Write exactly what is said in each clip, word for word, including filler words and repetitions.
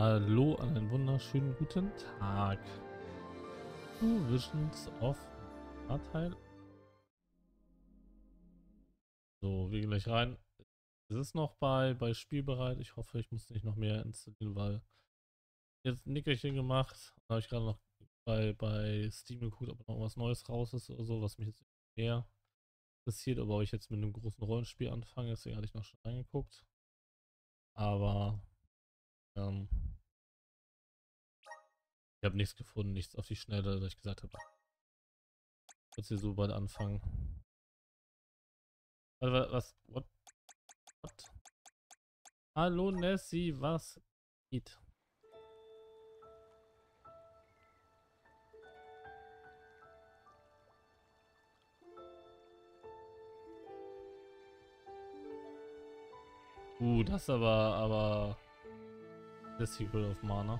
Hallo, einen wunderschönen guten Tag. Two Visions of Teil. So, wir gehen gleich rein. Es ist noch bei, bei Spielbereit. Ich hoffe, ich muss nicht noch mehr installieren, weil jetzt ein Nickerchen gemacht. Da habe ich gerade noch bei, bei Steam geguckt, ob noch was Neues raus ist oder so, was mich jetzt mehr interessiert, aber ob ich jetzt mit einem großen Rollenspiel anfange. Deswegen hatte ich noch schon reingeguckt. Aber ähm, ich habe nichts gefunden, nichts auf die Schnelle, dass ich gesagt habe, ich würde hier so bald anfangen. Was? was what? What? Hallo Nessie, was geht? Uh, das aber, aber The Secret of Mana.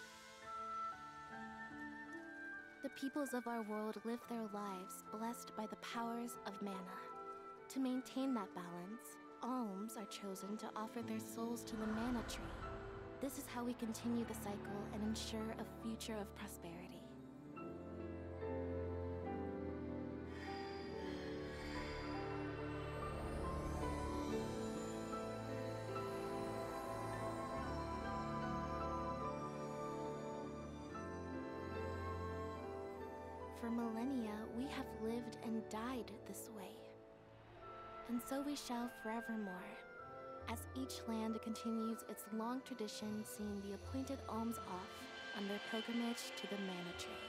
The peoples of our world live their lives blessed by the powers of mana. To maintain that balance, alms are chosen to offer their souls to the mana tree. This is how we continue the cycle and ensure a future of prosperity. For millennia, we have lived and died this way. And so we shall forevermore, as each land continues its long tradition seeing the appointed alms off on their pilgrimage to the mana tree.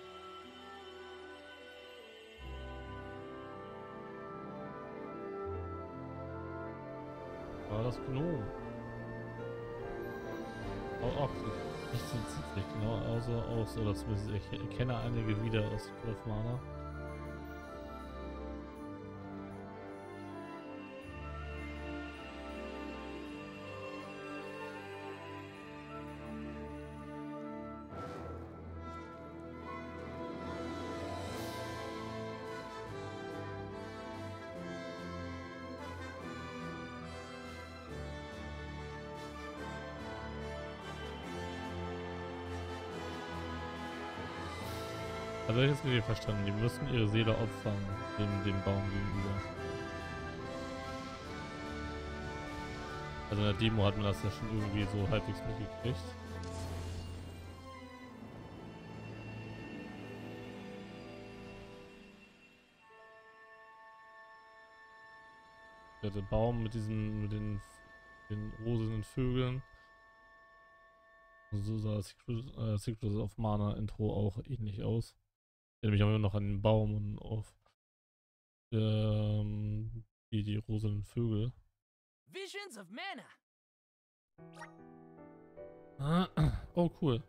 War das Gnom? Oh, oh, nicht so ziemlich genau, also aus, oder zumindest ich erkenne einige wieder aus Secret of Mana. Also ich habe es richtig verstanden, die müssen ihre Seele opfern, dem, dem Baum gegenüber. Also in der Demo hat man das ja schon irgendwie so halbwegs mitgekriegt. Der Baum mit diesen, mit den, den rosenen Vögeln. Und so sah das Secret, äh, Secret of Mana Intro auch ähnlich aus. Ich erinnere mich auch immer noch an den Baum und auf ähm, die, die rosanen Vögel. Visions of Mana. Oh, cool.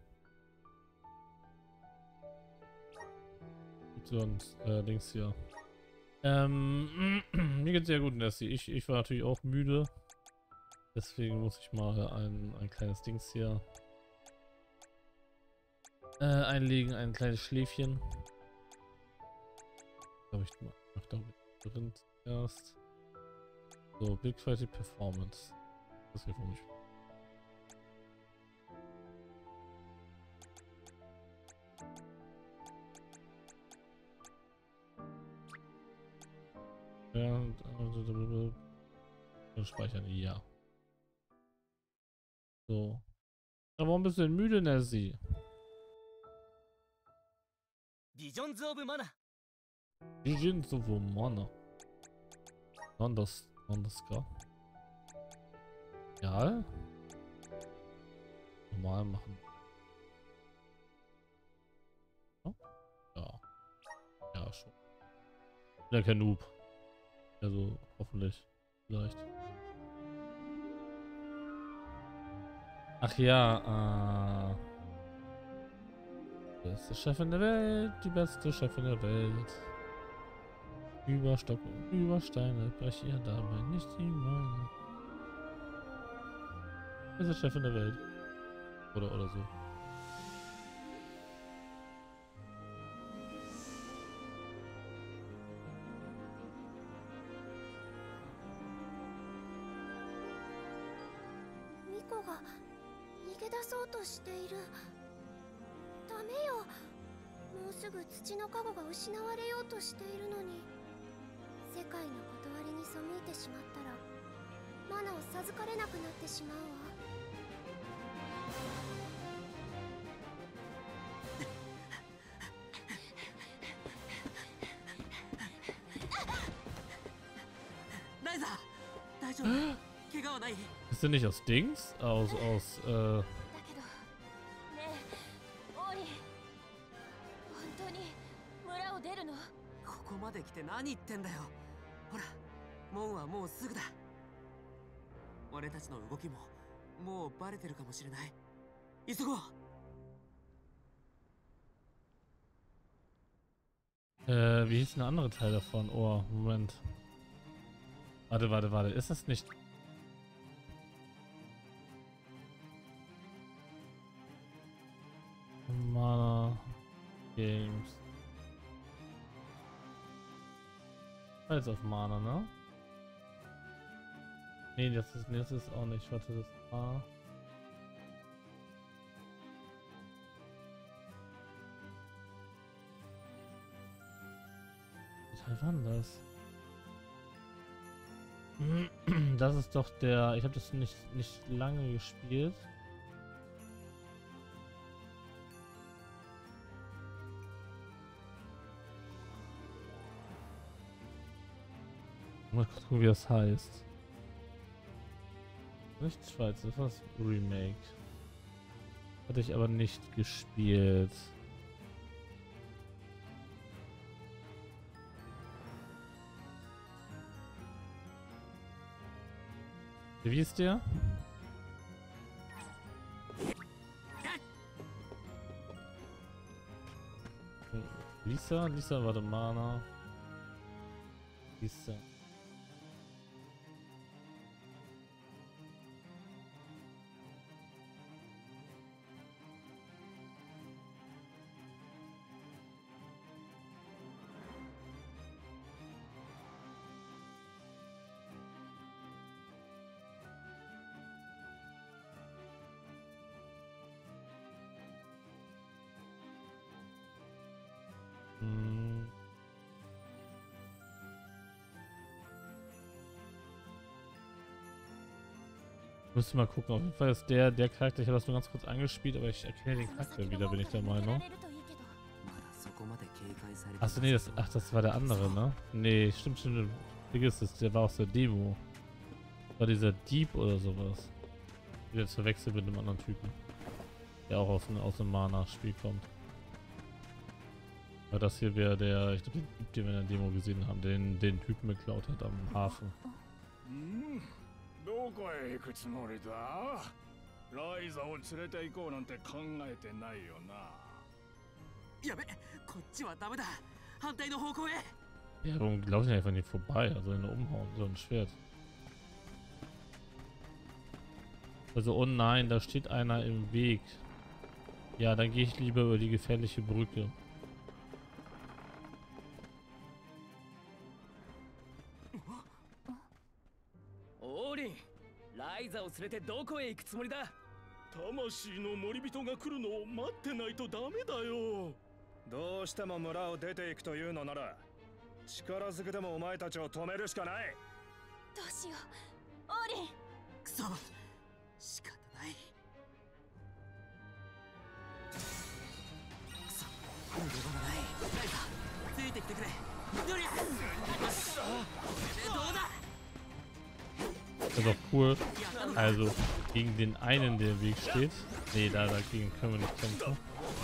Gibt so ein äh, Dings hier. Ähm, mir geht's sehr gut, Nessie. Ich, ich war natürlich auch müde. Deswegen muss ich mal ein, ein kleines Dings hier äh, einlegen, ein kleines Schläfchen. Glaube ich, mach da drin erst. So, Big Quality Performance. Das geht für mich. Ja, und speichern, ja. So. Aber ein bisschen müde, Nessie. Visions of Mana. Visions of Mana. Wann das, wann das gar? Ja. Normal machen. Oh? Ja. Ja, schon. Ja, kein Noob. Also, hoffentlich. Vielleicht. Ach ja, äh. Beste Chefin der Welt, die beste Chefin der Welt. Über Stock und über Steine brech ihr dabei nicht die Beine. Beste Chefin der Welt. Oder, oder so. 出そうとしている。ダメよ。もうすぐ土の加護が失われようとしているのに、世界の断りに背いてしまったらマナを授かれなくなってしまうわ。 ライザー、大丈夫？怪我はない？ Ist der nicht aus Dings? Aus, aus, äh... だけど、ねえ、オーリン、本当に村を出るの？ ここまで来て何言ってんだよ。ほら、門はもうすぐだ。俺たちの動きももうバレてるかもしれない。急ごう。 Äh, wie hieß denn der andere Teil davon? Oh, Moment. Warte, warte, warte. Ist das nicht... Mana Games. Alles auf Mana, ne? Nee, das ist, das ist auch nicht. Warte, das war... Wie war denn das? Das ist doch der... Ich habe das nicht, nicht lange gespielt. Mal gucken, wie das heißt. Nicht Schweiz, das war das Remake. Hatte ich aber nicht gespielt. Wie ist der? Lisa? Lisa war der Mana. Lisa. Hm. Müsste mal gucken. Auf jeden Fall ist der der Charakter. Ich habe das nur ganz kurz angespielt, aber ich erkenne den Charakter wieder, bin ich der Meinung. Achso, nee, das, ach, das war der andere, ne? Nee, stimmt, stimmt. Vergiss es, der war aus der Demo. War dieser Dieb oder sowas. Wieder zu wechseln mit einem anderen Typen. Der auch aus, aus dem Mana-Spiel kommt. Aber das hier wäre der, ich glaube, den Typ, den wir in der Demo gesehen haben, den den Typen geklaut hat am Hafen. Hm? どこへ行くつもりだ？ライザを連れて行こうなんて考えてないよな。 やべ、こっちはダメだ。反対の方向へ。 Ja, warum laufen die einfach nicht vorbei? Also in umhauen, so ein Schwert. Also, oh nein, da steht einer im Weg. Ja, dann gehe ich lieber über die gefährliche Brücke. Orin, ライザを連れてどこへ行くつもりだ？ 魂の森人が来るのを待ってないとダメだよ。どうしても村を出ていくというのなら、力ずくでもお前たちを止めるしかない。 どうしよう、オーリン。 くそ、仕方ない。くそ、逃げ場がない。ライザ、ついてきてくれ。ドリア。どうだ？ Das ist doch cool. Also, gegen den einen, der im Weg steht. Nee, da dagegen können wir nicht kämpfen.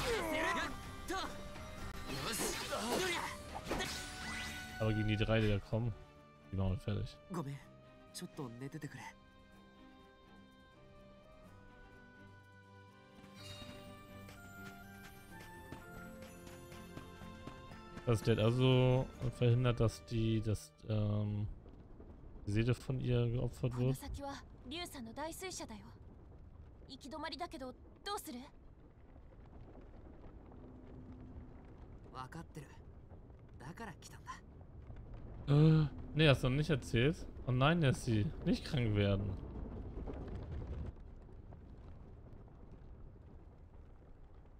Aber gegen die drei, die da kommen, die machen wir fertig. Das der also verhindert, dass die, dass, ähm, die Seele von ihr geopfert wird. Äh, nee, hast du noch nicht erzählt? Oh nein, Nessie, nicht krank werden.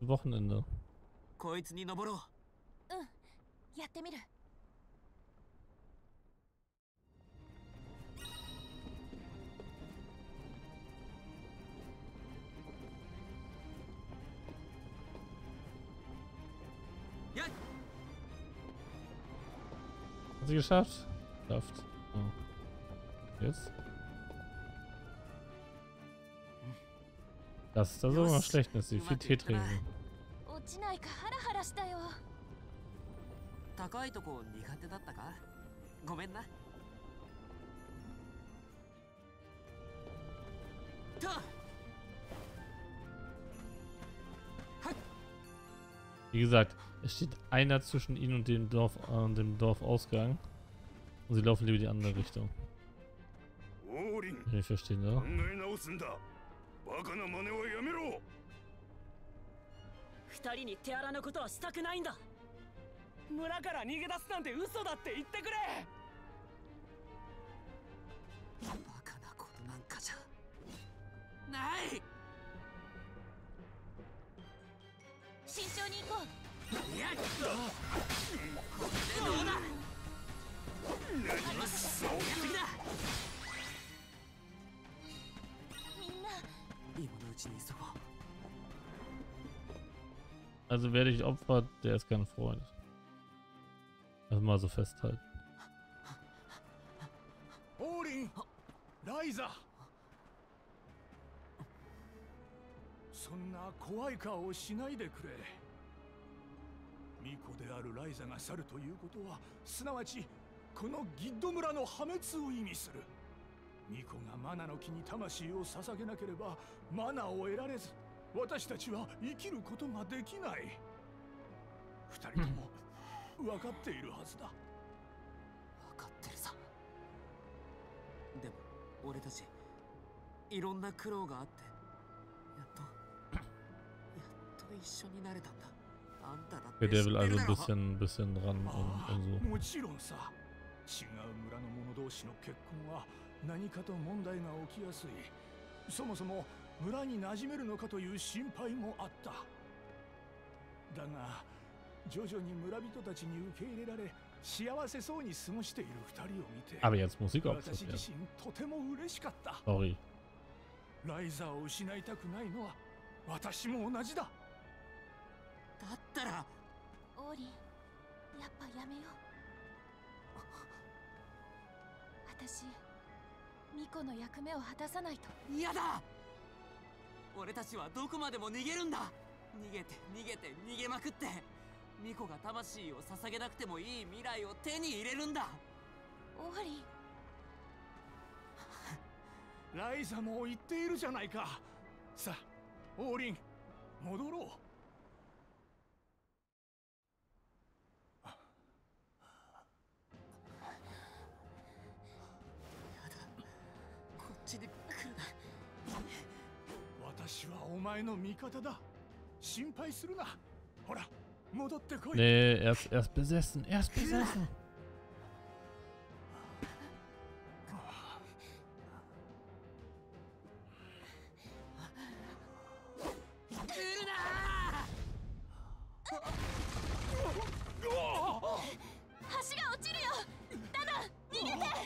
Wochenende. こいつに登ろう。 やってみる。 やっ Hat sie geschafft? Schafft. Oh. Jetzt? Das ist also immer schlecht, dass sie viel Tee trinken. 落ちないかハラハラしたよ。 高いとこ苦手だったか？ごめんな。と Wie gesagt, es steht einer zwischen ihnen und dem Dorf, äh, dem Dorfausgang. Und sie laufen lieber die andere Richtung. Ich nicht verstehen, oder? 二人に手荒なことはしたくないんだ。村から逃げ出すなんて嘘だって言ってくれ。バカなことなんかじゃない。 慎重に行こう。 いやっと。これでどうだ。よし、そうやってきだ。 みんな。 今のうちに急ごう。 Also wer dich opfert, der ist kein Freund. Also mal so festhalten. Orin! Liza! そんな怖い顔をしないでくれ。巫女であるライザが去るということは、すなわちこのギッド村の破滅を意味する。巫女がマナの木に魂を捧げなければマナを得られず、私たちは生きることができない。二人とも分かっているはずだ。 分かってるさ。でも俺たちいろんな苦労があってやっとやっと一緒になれたんだ。あんただって Der will also ein bisschen, bisschen ran und, und so. もちろんさ。違う村の者同士の結婚は何かと問題が起きやすい。そもそも村に馴染めるのかという心配もあった。だが徐々に村人たちに受け入れられ幸せそうに過ごしている二人を見て、 Aber jetzt Musik 私 auftritt, 自 ja. 身とても嬉しかった。 Sorry. ライザを失いたくないのは私も同じだ。 だったらオーリン、やっぱやめよう。私、巫女の役目を果たさないと。 嫌だ。俺たちはどこまでも逃げるんだ。逃げて逃げて逃げまくって巫女が魂を捧げなくてもいい未来を手に入れるんだ。 オーリン、 ライザも言っているじゃないか。さあ、オーリン、戻ろう。 こっちに来るな。 私はお前の味方だ。心配するな。ほら、戻ってこい。 Nee, er ist, er ist besessen. Er ist besessen. 橋が落ちるよ。ダナ、逃げて。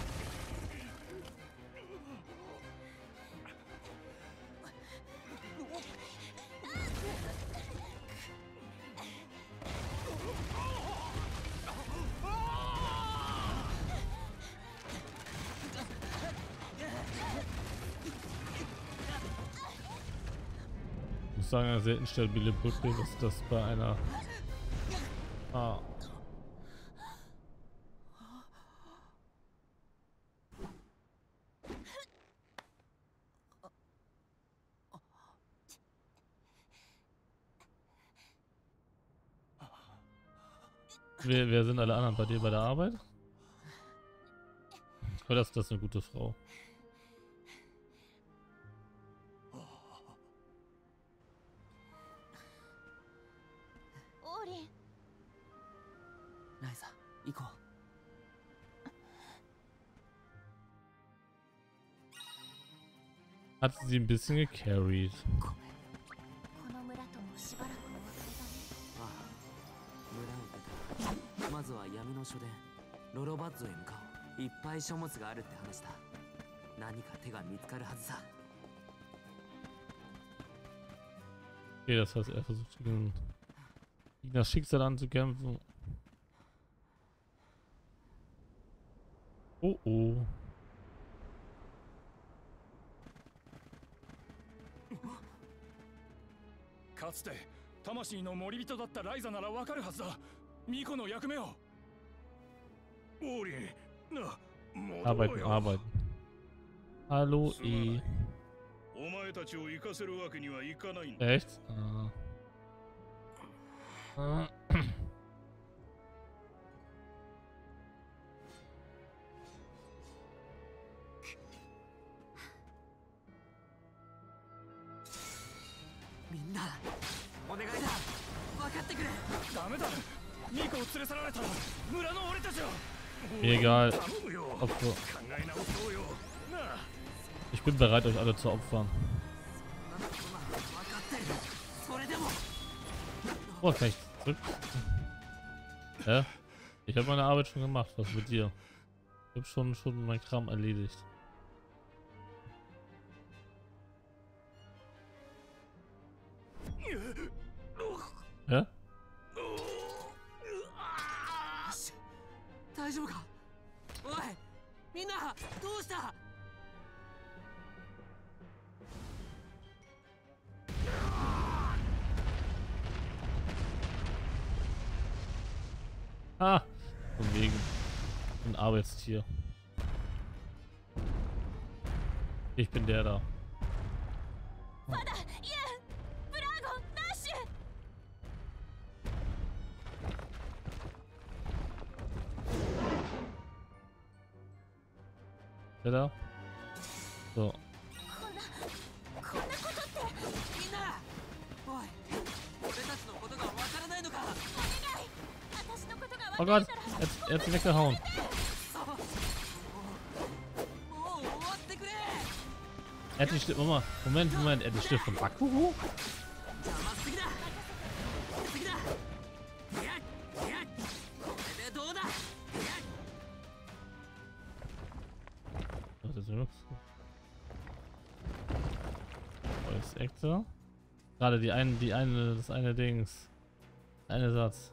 Ich muss sagen, eine selten stabile Brücke, dass das bei einer... Ah. Wer, wer sind alle anderen bei dir bei der Arbeit? Oder ist das eine gute Frau? Liza, 行こう。 Hat sie ein bisschen gecarried. この村ともしばらくまずは闇の書殿ロロバッゾへ向かおう。いっぱい書物があるって話だ。何か手が見つかるはずさ。 Okay, das heißt, er versucht gegen das Schicksal anzukämpfen. Oh oh. かつて魂の森人だったライザならわかるはずだ。ミコの役目を。オーリン、な、戻ろう Arbeiten, よ。 arbeiten. Hallo, E. お前たちを行かせるわけにはいかないんだ。 Echt? Ah. Ah. みんなお願いだ。分かってくれ。 ダメだ。ミコを連れ去られたら村の俺たちは。 Mir egal. 頼むよ。 Opfer. 考え直そうよ。なあ。 Ich bin bereit, euch alle zu opfern. Oh, kann ich zurück? Hä? Ich habe meine Arbeit schon gemacht. Was mit dir? Ich habe schon, schon mein Kram erledigt. Hä? 大丈夫か。おい、みんなどうした。 Ah, von wegen ein Arbeitstier. Ich bin der da. Der da? So. Oh Gott, er, er hat sie weggehauen. Er hat die Stift. Moment, Moment, Moment, er hat die Stift von Bakugo? Was ist denn los? Voice Actor. Gerade die eine, die eine, das eine Dings. Eine Satz.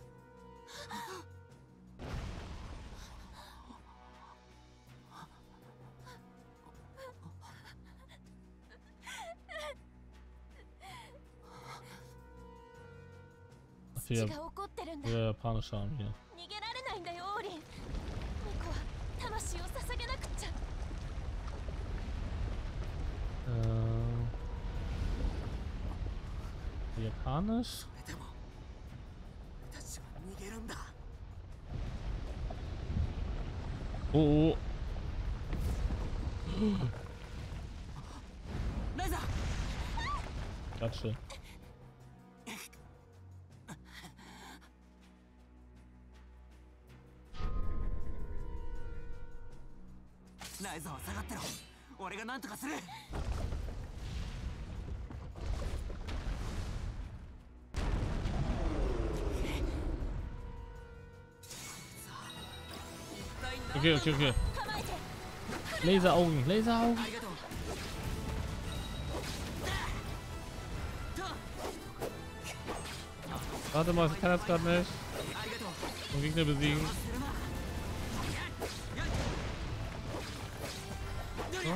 Ja, japanischer Arm hier. Äh, Japanisch? Oh, oh. Klatsche. Okay, okay, okay. Laseraugen, Laseraugen. Warte mal, ich kann das gerade nicht. Und Gegner besiegen. So.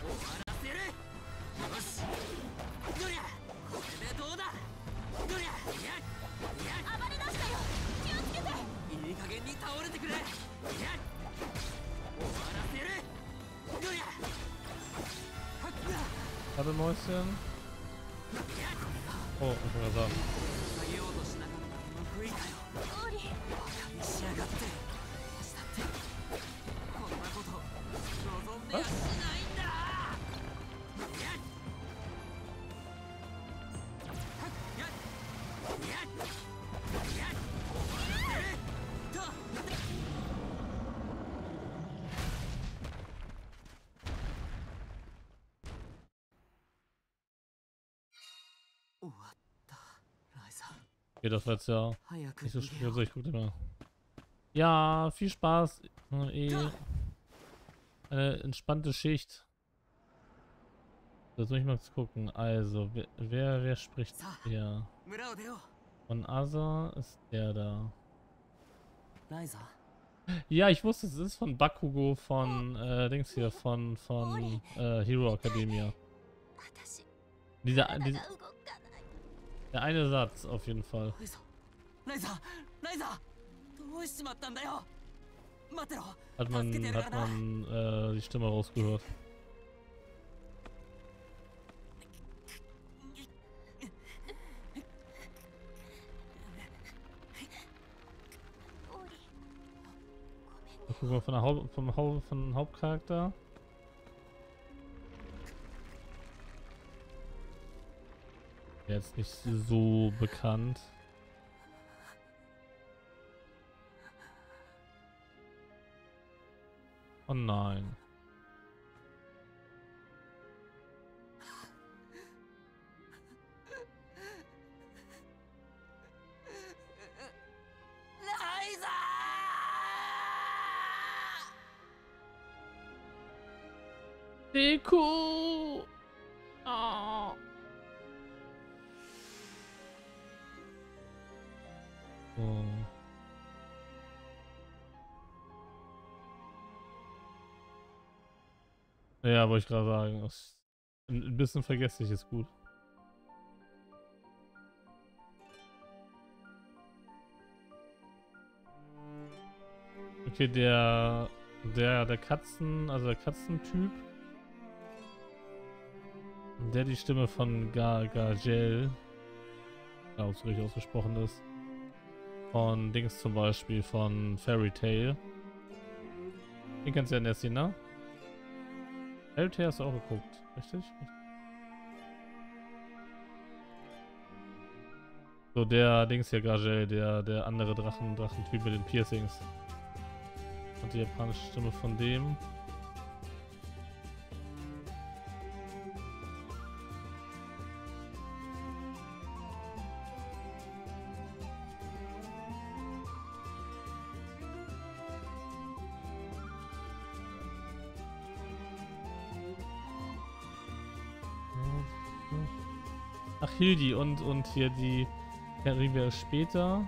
Warte, Mäuschen. Oh, ich will sagen. Was? Okay, das war jetzt ja nicht so schwierig. Also ich gucke mal. Ja, viel Spaß. Eh eine entspannte Schicht. Das muss ich mal gucken. Also, wer, wer, wer spricht hier? Von Asa ist der da. Ja, ich wusste, es ist von Bakugo von, äh, Dings hier, von, von, äh, Hero Academia. Dieser, dieser, der eine Satz auf jeden Fall. Hat man, hat man, äh, die Stimme rausgehört. Guck mal von der Haupt, vom Haupt, von Hauptcharakter. Jetzt nicht so bekannt. Oh nein. Deku! Oh. Oh. Ja, wollte ich gerade sagen. Ein bisschen vergesslich ist gut. Okay, der der der Katzen, also der Katzentyp, der die Stimme von Ga Gagel, ja, ob es richtig ausgesprochen ist, von Dings zum Beispiel, von Fairy Tail. Den kennst du ja, Nessie, ne? Fairy Tail hast du auch geguckt, richtig? So, der Dings hier, Gagel, der, der andere Drachen, Drachentyp mit den Piercings. Und die japanische Stimme von dem. Ach, Hildi und, und hier die kennen wir später.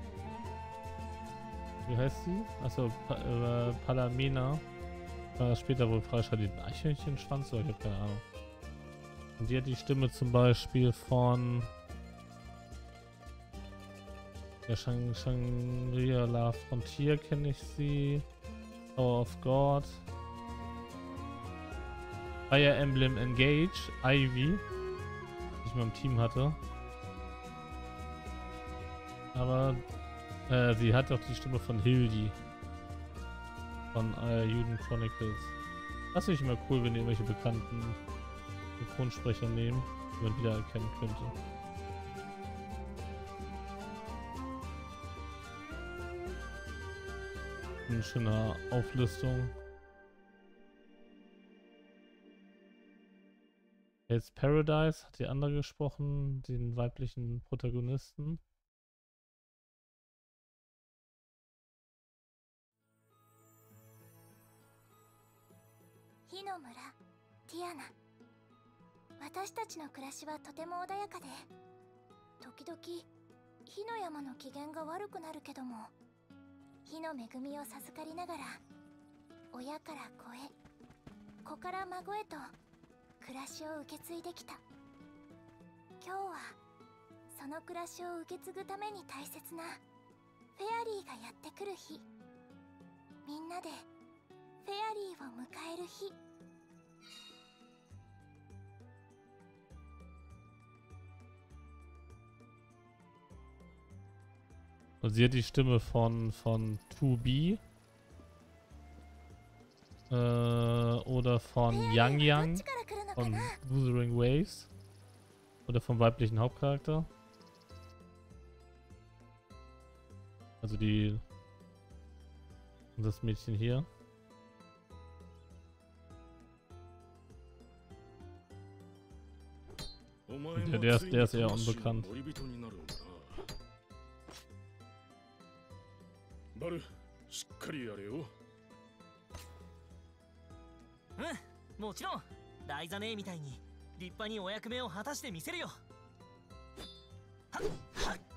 Wie heißt sie? Achso, pa äh, Palamena. War später wohl freischaltet. Ein Eichhörnchenschwanz oder ich hab keine Ahnung. Und die hat die Stimme zum Beispiel von der Shang Shangri-La Frontier kenne ich sie. Tower of God. Fire Emblem Engage, Ivy, die ich mal im Team hatte. Aber äh, sie hat auch die Stimme von Hildi von äh, Juden Chronicles. Das finde ich immer cool, wenn ihr irgendwelche bekannten Synchronsprecher nehmen, die man wiedererkennen könnte. Eine schöne Auflistung. Jetzt Paradise hat die andere gesprochen, den weiblichen Protagonisten. Hinomura, Tiana. 私たちの暮らしはとても穏やかで、時々火の山の機嫌が悪くなるけども、火の恵みを授かりながら、親から子へ、子から孫へと暮らしを受け継いできた。今日はその暮らしを受け継ぐために大切なフェアリーがやってくる日。みんなでフェアリーを迎える日。 Und sie hat die Stimme von von two B äh, oder von Yang Yang von Wuthering Waves oder vom weiblichen Hauptcharakter. Also die das Mädchen hier. Der, der, ist, der ist eher unbekannt. バル、 しっかりやれよ。 うん、もちろんライザ姉みたいに立派にお役目を果たしてみせるよ。はっはっ。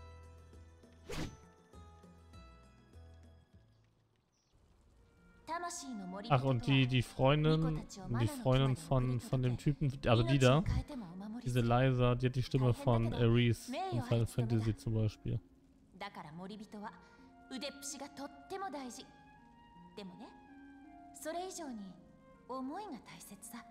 Ach, und die, die Freundin, die Freundin von, von dem Typen, also die da, diese Liza, die hat die Stimme von Ares in Final Fantasy zum Beispiel. だから森人は腕っぷしがとっても大事。でもね、それ以上に思いが大切さ。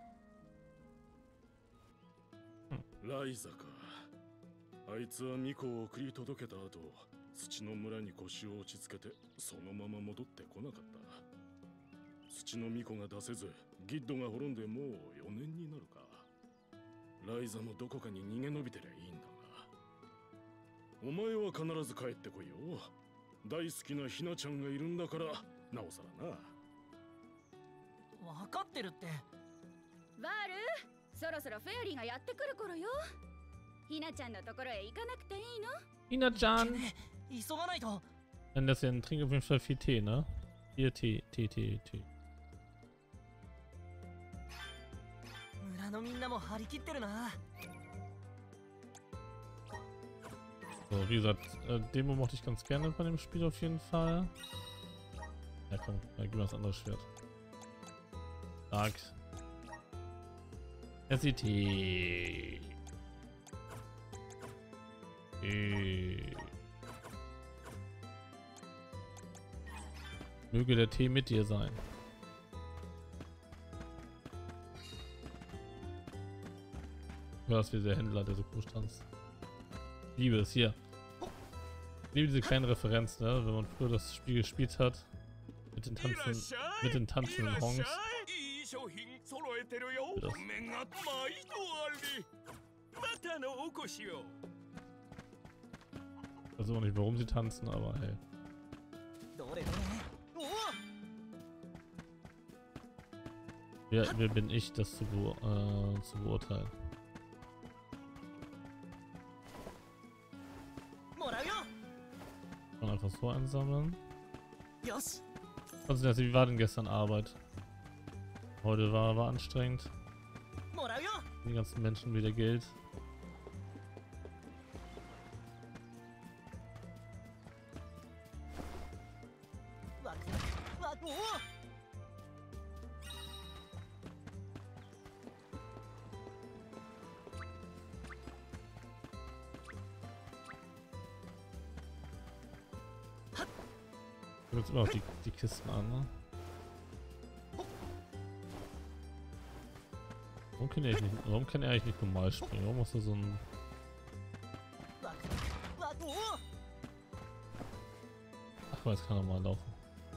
ライザか。あいつは巫女を送り届けた後、土の村に腰を落ち着けてそのまま戻ってこなかった。土の巫女が出せず、ギッドが滅んでもうよねんになるか。ライザもどこかに逃げ延びてりゃいいんだが。お前は必ず帰ってこいよ。大好きなひなちゃんがいるんだから、なおさらな。 分かってるって。 バール、そろそろフェアリーがやってくる頃よ。ひなちゃんのところへ行かなくていいの？ Hina-chan! 急がないと。 Dann das ja ein Trink auf jeden Fall viel Tee, ne? Hier Tee, Tee, Tee, Tee. 村のみんなも張り切ってるな。 So, wie gesagt, äh, Demo mochte ich ganz gerne bei dem Spiel auf jeden Fall. Ja komm, dann gib mir das andere Schwert. Stark. S I T. Äh. Möge der Tee mit dir sein. Ja, das ist wie der Händler, der so komisch tanzt. Ich liebe es hier. Ich liebe diese kleinen Referenzen, ne? Wenn man früher das Spiel gespielt hat. Mit den Tanzen, mit den tanzenden Hongs. Das. Ich weiß auch nicht, warum sie tanzen, aber hey. Wer, wer bin ich, das zu, be äh, zu beurteilen? Und einfach so einsammeln. Also, wie war denn gestern Arbeit? Heute war, war anstrengend. Die ganzen Menschen wieder Geld. Ich jetzt immer noch die, die Kisten an, ne? Warum kann er nicht, warum kann er eigentlich nicht normal springen? Warum muss er so ein... Ach, jetzt kann er mal laufen.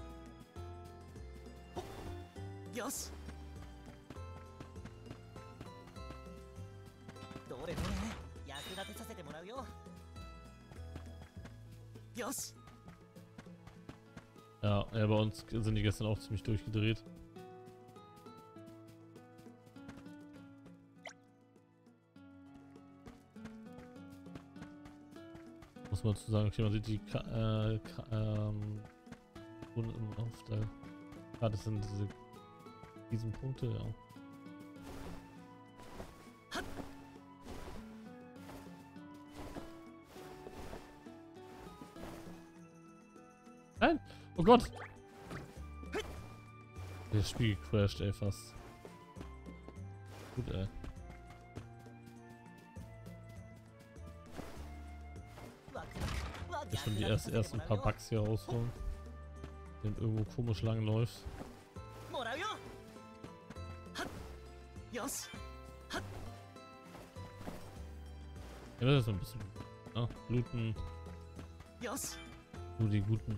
Ja, ja, bei uns sind die gestern auch ziemlich durchgedreht. Muss man dazu sagen, okay, man sieht die Ka äh, Ka ähm, auf der Karte sind diese diesen Punkte, ja. Nein! Oh Gott! Das Spiel crasht, ey, fast. Gut, ey. Ich schon die erst, ersten paar Bugs hier rausholen. Den irgendwo komisch lang läuft. Ja, das ist so ein bisschen. Ja, bluten. Nur die guten.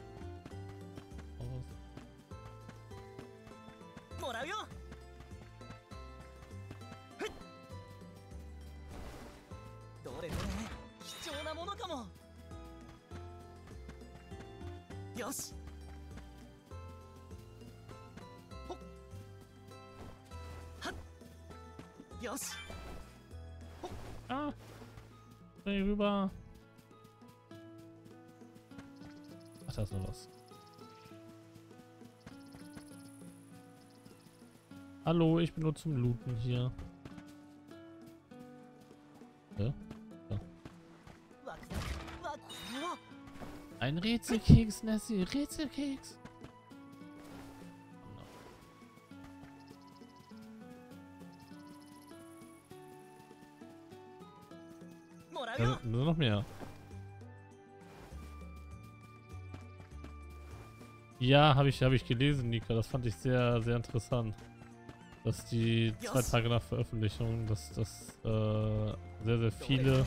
Ah! Hey, rüber! Ach, da ist noch was. Hallo, ich bin nur zum Looten hier. Ja? Ja. Ein Rätselkeks, Nessie. Rätselkeks. Also, nur noch mehr. Ja, habe ich, habe ich gelesen, Nika. Das fand ich sehr, sehr interessant. Dass die zwei Tage nach Veröffentlichung, dass das äh, sehr, sehr viele,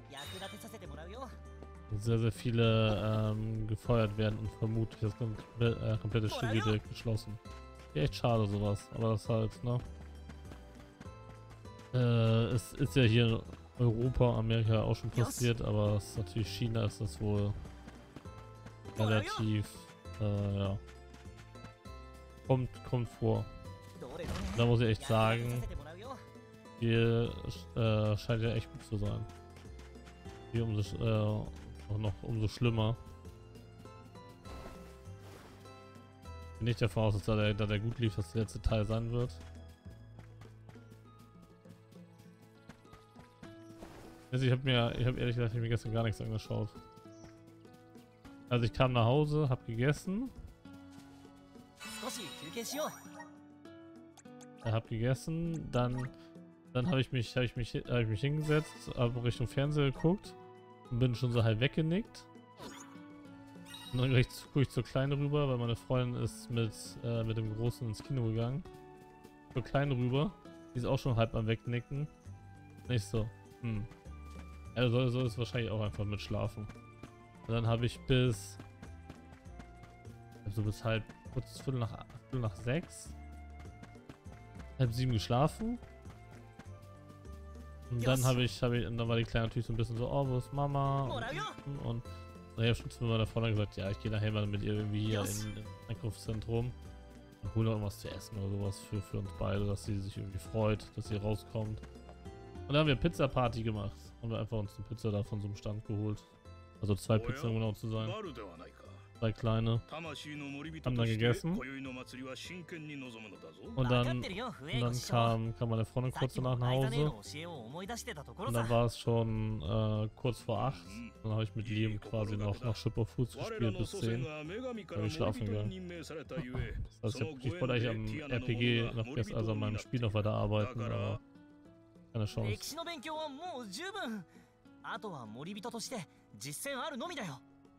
sehr, sehr viele ähm, gefeuert werden und vermutlich das komple äh, komplette Studio direkt geschlossen. Ja, echt schade sowas, aber das halt, ne? Äh, es ist ja hier in Europa, Amerika auch schon passiert, aber es ist natürlich China ist das wohl relativ, äh, ja. Kommt, kommt vor. Da muss ich echt sagen, hier äh, scheint ja echt gut zu sein. Hier umso, äh, auch noch umso schlimmer. Bin nicht davon aus, dass da der, da der gut lief, dass der letzte Teil sein wird. Also ich habe mir, ich habe ehrlich gesagt, ich hab mir gestern gar nichts angeschaut. Also ich kam nach Hause, habe gegessen. Ich habe gegessen, dann, dann habe ich mich, habe ich mich, habe ich mich hingesetzt, habe Richtung Fernseher geguckt und bin schon so halb weggenickt. Und dann gucke ich zur Kleinen rüber, weil meine Freundin ist mit, äh, mit dem Großen ins Kino gegangen. Zur Kleinen rüber, die ist auch schon halb am Wegnicken. Nicht so, hm. Er soll, soll es wahrscheinlich auch einfach mit schlafen. Und dann habe ich bis, also bis halb, kurz Viertel nach, Viertel nach sechs, halb sieben geschlafen. Und dann habe ich, habe ich, und dann war die Kleine natürlich so ein bisschen so, oh, wo ist Mama? Und, und dann habe ich schon zu meiner Freundin gesagt, ja, ich gehe nachher mal mit ihr irgendwie hier in, in Einkaufszentrum und hole noch irgendwas zu essen oder sowas für, für uns beide, dass sie sich irgendwie freut, dass sie rauskommt. Und dann haben wir Pizza-Party gemacht. Haben wir einfach uns eine Pizza da von so einem Stand geholt. Also zwei Pizzen, um genau zu sein. Zwei kleine. Haben dann gegessen. Und dann, und dann kam, kam meine Freundin kurz danach nach Hause. Und dann war es schon äh, kurz vor acht. Dann habe ich mit Liam quasi noch, noch Ship of Foods gespielt bis zehn. Dann bin ich schlafen gegangen. Das heißt, ich, hab, ich wollte eigentlich am R P G noch gestern, also an meinem Spiel noch weiter arbeiten, aber keine Chance. あとは森人として実践あるのみだよ。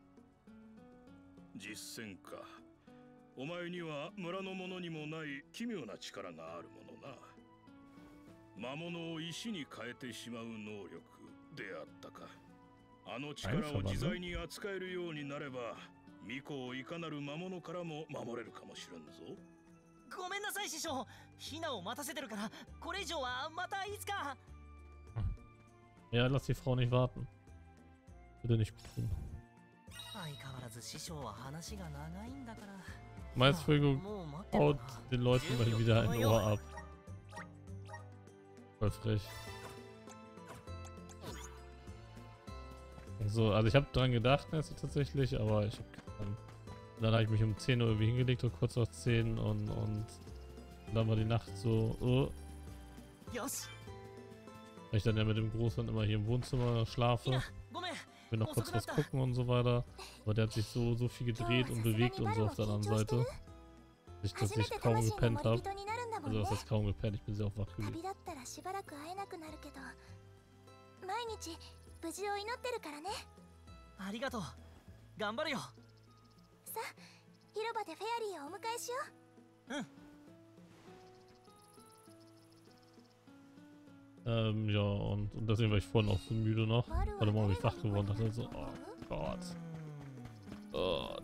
実践か。お前には村の者にもない奇妙な力があるものな。魔物を石に変えてしまう能力であったか。あの力を自在に扱えるようになれば、巫女をいかなる魔物からも守れるかもしれんぞ。 ごめんなさい師匠。ヒナを待たせてるから、これ以上はまたいつか。 Ja, lass die Frau nicht warten. Bitte nicht tun. Meinst Fuego haut den Leuten mal wieder ein Ohr ab. Voll frech. So, also ich habe dran gedacht, tatsächlich, aber ich hab dann, dann habe ich mich um zehn Uhr irgendwie hingelegt und kurz nach zehn und, und dann war die Nacht so, oh. Weil ich dann ja mit dem Großen immer hier im Wohnzimmer schlafe. Will noch kurz was gucken und so weiter. Aber der hat sich so, so viel gedreht und bewegt und so auf der anderen Seite. Dass ich, dass ich kaum gepennt habe. Also das heißt kaum gepennt, ich bin sehr auch wach gewesen. Ähm, ja, und, und deswegen war ich vorhin auch so müde noch. Warte mal, bin ich wach geworden. Dachte so, oh Gott. Oh,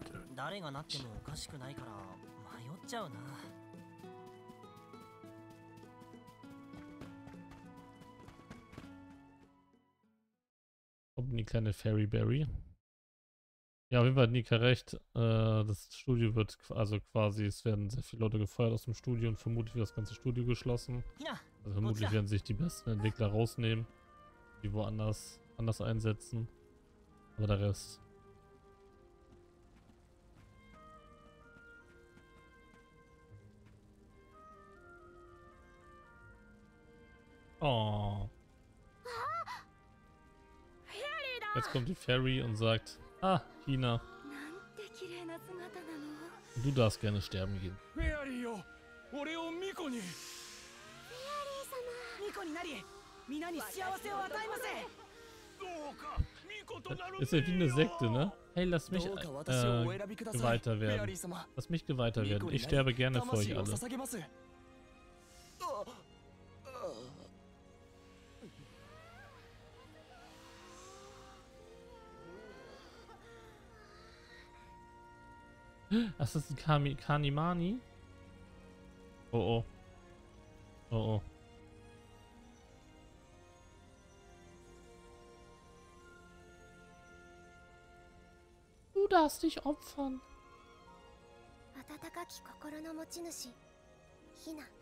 kommt die kleine Fairy Berry. Ja, auf jeden Fall hat Nika recht. Äh, das Studio wird, also quasi, es werden sehr viele Leute gefeuert aus dem Studio und vermutlich wird das ganze Studio geschlossen. Also vermutlich werden sich die besten Entwickler rausnehmen, die woanders anders einsetzen. Aber der Rest. Oh. Jetzt kommt die Fairy und sagt, ah, Hina, なんて綺麗な姿なの。 du darfst gerne sterben gehen. フェアリーよ、俺をミコに。 ミコになり皆に幸せを与えます。 どうかミコとなる。 Ist ja wie eine Sekte, ne? Hey, lass mich äh, Geweihter werden. Lass mich Geweihter werden. Ich sterbe gerne für euch alle. Das ist ein Kami Kanimani? Oh oh. Oh oh. Du darfst dich opfern. 温かき心の持ち主ヒナ。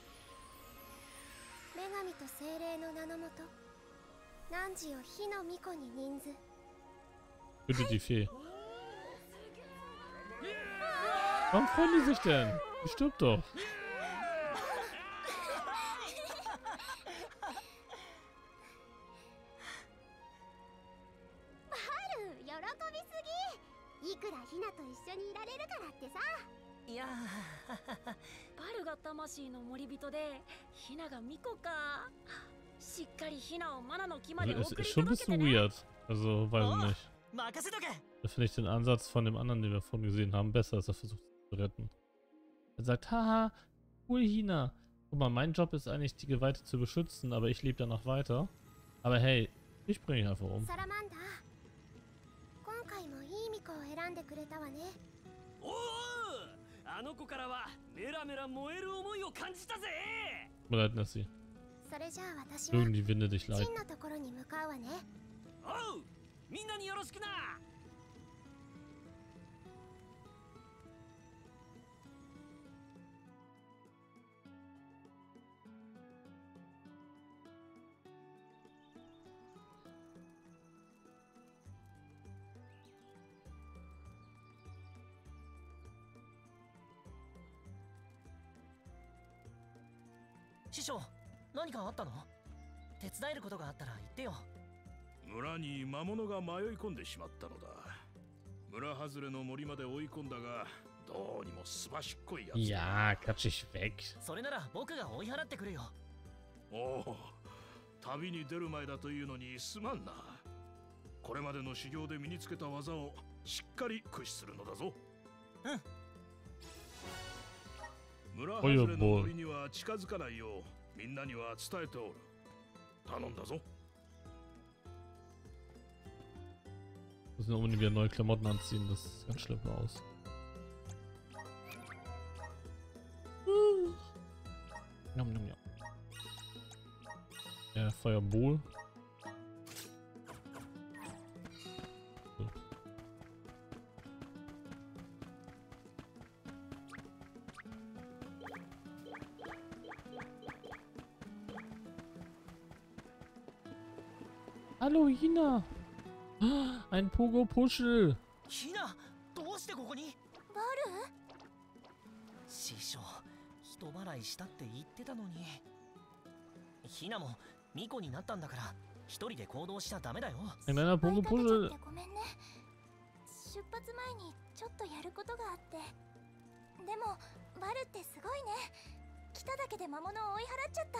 女神と精霊の名のもと汝を火の巫女に任ず。 Bitte die Fee. Warum freuen die sich denn? Die stirbt doch. 喜びすぎ。いくらヒナと一緒にいられるからってさ。 いやバルが魂の森人でヒナが巫女か。しっかりヒナをマナの木まで Also, 送 ist り schon ein 届けて bisschen ね。 weird. Also, weiß ich nicht. 任せとけ。 Da finde ich den Ansatz von dem anderen, den wir vorhin gesehen haben, besser, als er versucht zu retten. Er sagt, haha, cool Hina. Guck mal, mein Job ist eigentlich, die Geweihte zu beschützen, aber ich lebe danach weiter. Aber hey, ich bringe ihn einfach um. サラマンダー、今回もいい巫女を選んでくれたわね。 おお、あの子からはメラメラ燃える思いを感じたぜ。 Tut mir leid, Nessie. それじゃあ私は Mögen die Winde dich ジ leiden. ンのところに向かうわね。 おう、みんなによろしくな。 師匠、何かあったの？手伝えることがあったら言ってよ。 村に魔物が迷い込んでしまったのだ。村外れの森まで追い込んだが、どうにもすばしっこいやつ。 Ja, klatsch ich weg. それなら僕が追い払ってくるよ。 おお、旅に出る前だというのにすまんな。これまでの修行で身につけた技をしっかり駆使するのだぞ。 うん。 村外れの森には近づかないようみんなには伝えておる。頼んだぞ。 Müssen wir unbedingt wieder neue Klamotten anziehen, das sieht ganz schlimm aus. Uh. Nom, nom, nom. Ja, Feuerball. Hallo Hina! Ein Pogo-Puschel! ヒナ、どうしてここに？ バル？ 師匠、人払いしたって言ってたのに。ヒナも巫女になったんだから一人で行動しちゃダメだよ。 Ein kleiner Pogo-Puschel! ごめんね。出発前にちょっとやることがあって。でもバルってすごいね。来ただけで魔物を追い払っちゃった。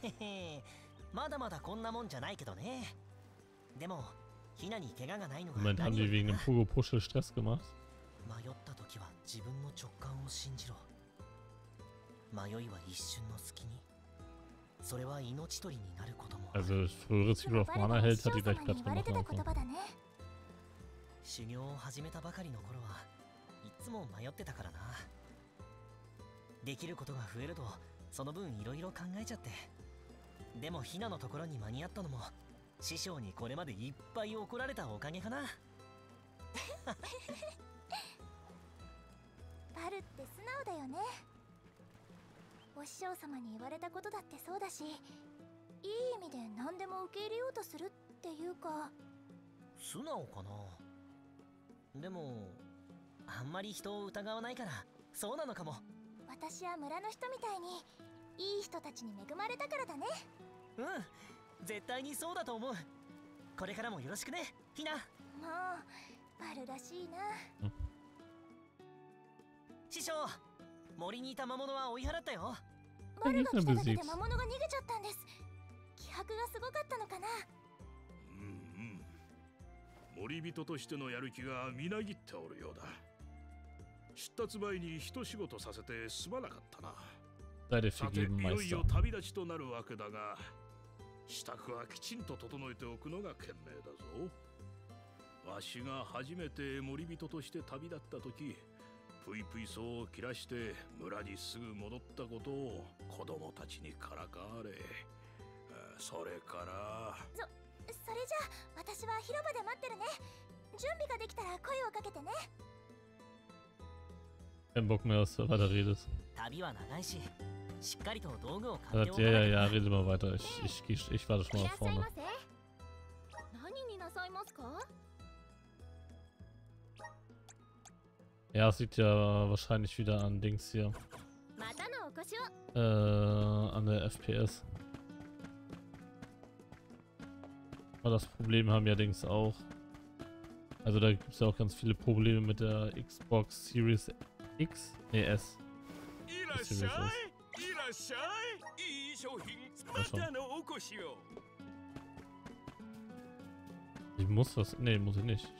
へへ、まだまだこんなもんじゃないけどね。でもヒナに怪我がないのが Moment, haben die wegen dem Pogo-Puschel Stress gemacht? 迷った時は自分の直感を信じろ。迷いは一瞬の隙に。それは命取りになることも。 Also, das frühere Secret of Mana Held hat die gleich Platz gemacht am Anfang. 修行を始めたばかりの頃はいつも迷ってたからな。できることが増えるとその分いろいろ考えちゃって。でもヒナのところに間に合ったのも師匠にこれまでいっぱい怒られたおかげかな。 バルって素直だよね。お師匠様に言われたことだってそうだし、いい意味で何でも受け入れようとするっていうか。 素直かな。でもあんまり人を疑わないからそうなのかも。 私は村の人みたいにいい人たちに恵まれたからだね。 うん、絶対にそうだと思う。これからもよろしくね、ひな。 もうバルらしいな。 師匠、森にいた魔物は追い払ったよ。 バルが来ただけで魔物が逃げちゃったんです。気迫がすごかったのかな。 うんうん、森人としてのやる気がみなぎっておるようだ。出立前に一仕事させてすまなかったな。さて、いよいよ旅立ちとなるわけだが、支度はきちんと整えておくのが賢明だぞ。わしが初めて森人として旅立った時、ぷいぷい草を切らして村にすぐ戻ったことを子供たちにからかわれ、それからそ、それじゃあ私は広場で待ってるね。準備ができたら声をかけてね。 Kein Bock mehr, was du weiter redest. Ja, ja, ja, rede mal weiter. Ich, ich, ich, ich warte schon mal vorne. Ja, es liegt ja wahrscheinlich wieder an Dings hier. Äh, an der F P S. Aber das Problem haben ja Dings auch. Also da gibt es ja auch ganz viele Probleme mit der Xbox Series X? Nee, S. Series S. Ich muss was... Nee, muss ich nicht.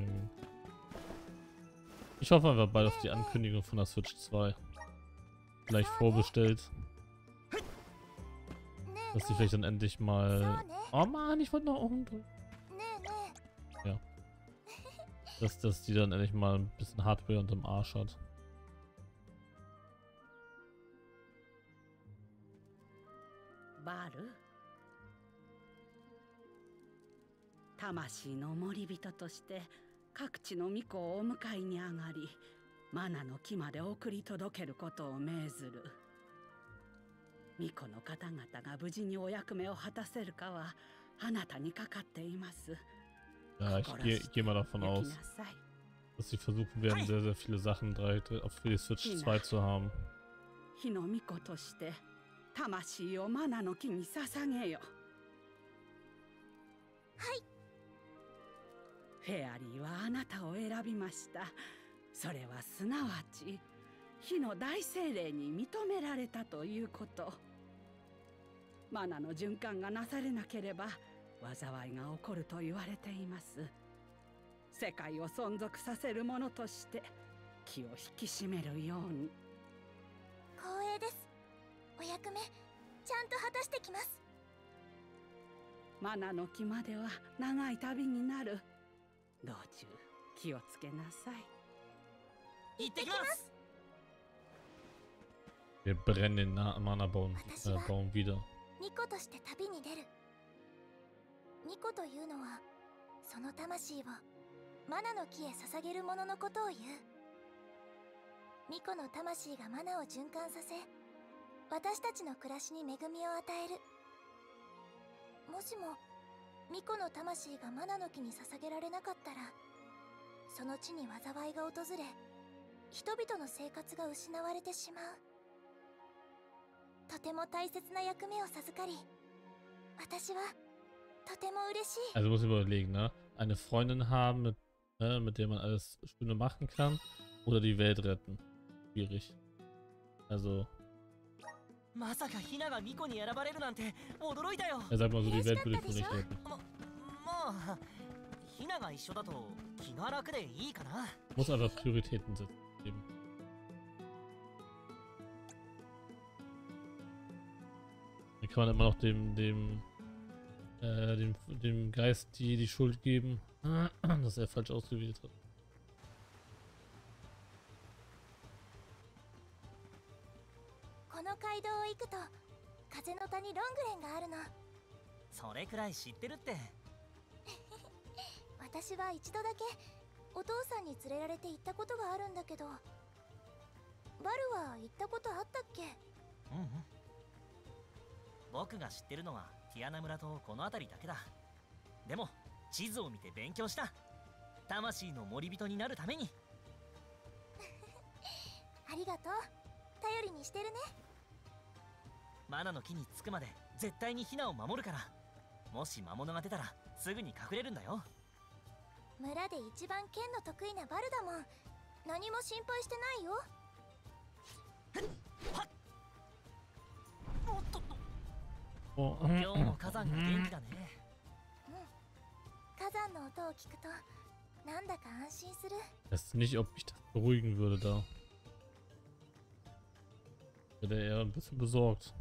Ich hoffe einfach bald auf die Ankündigung von der Switch zwei. Gleich vorbestellt. Dass die vielleicht dann endlich mal... Oh Mann, ich wollte noch oben drücken. Ja. Dass, dass die dann endlich mal ein bisschen Hardware unterm Arsch hat. Baru? 魂の森人として各地の巫女をお迎えに上がり、マナの木まで送り届けることを命ずる。巫女の方々が無事にお役目を果たせるかはあなたにかかっています。 Ja, ich gehe geh mal davon aus, dass sie versuchen werden, sehr, sehr viele Sachen drei, auf für die Switch zwei zu haben. 火の巫女として魂をマナの木に捧げよ。 はい。 フェアリーはあなたを選びました。それはすなわち火の大精霊に認められたということ。マナの循環がなされなければ災いが起こると言われています。世界を存続させる者として気を引き締めるように。 光栄です。お役目ちゃんと果たしてきます。 マナの木までは長い旅になる。道中気をつけなさい。 行ってきます。 Wir brennen den Mana-Baum äh, Baum wieder. 巫女として旅に出る。巫女というのはその魂をマナの木へ捧げる者のことを言う。巫女の魂がマナを循環させ、私たちの暮らしに恵みを与える。もしも巫女の魂がマナの木に捧げられなかったら、その地に災いが訪れ、人々の生活が失われてしまう。とても大切な役目を授かり、私はとても嬉しい。 Also muss ich überlegen, ne? Eine Freundin haben, mit, ne, mit der man alles Schöne machen kann, oder die Welt retten. Schwierig. Also. まさかヒナが巫女に選ばれるなんて驚いたよ。 Er sagt mal so, die Welt würde ich wohl nicht retten. ま、まあ、ヒナが一緒だと気が楽でいいかな。 Muss einfach Prioritäten setzen. Dann kann man immer noch dem, dem, äh, dem, dem Geist die, die Schuld geben, dass er falsch ausgewählt hat. この街道を行くと風の谷ロングレンがあるの。 それくらい知ってるって。 私は一度だけお父さんに連れられて行ったことがあるんだけど、バルは行ったことあったっけ？ うんうん。僕が知ってるのはティアナ村とこの辺りだけだ。でも地図を見て勉強した。魂の森人になるために。 ありがとう。頼りにしてるね。 マナの木に着くまで絶対にヒナを守るから。もし魔物が出たらすぐに隠れるんだよ。 村で一番剣の得意なバルだもん。何も心配してないよ。 おっとっと。 Oh, 今日も火山が元気だね。 うん。火山の音を聞くとなんだか安心する。 Ich weiß nicht, ob mich das beruhigen würde da. Ich wäre eher ein bisschen besorgt.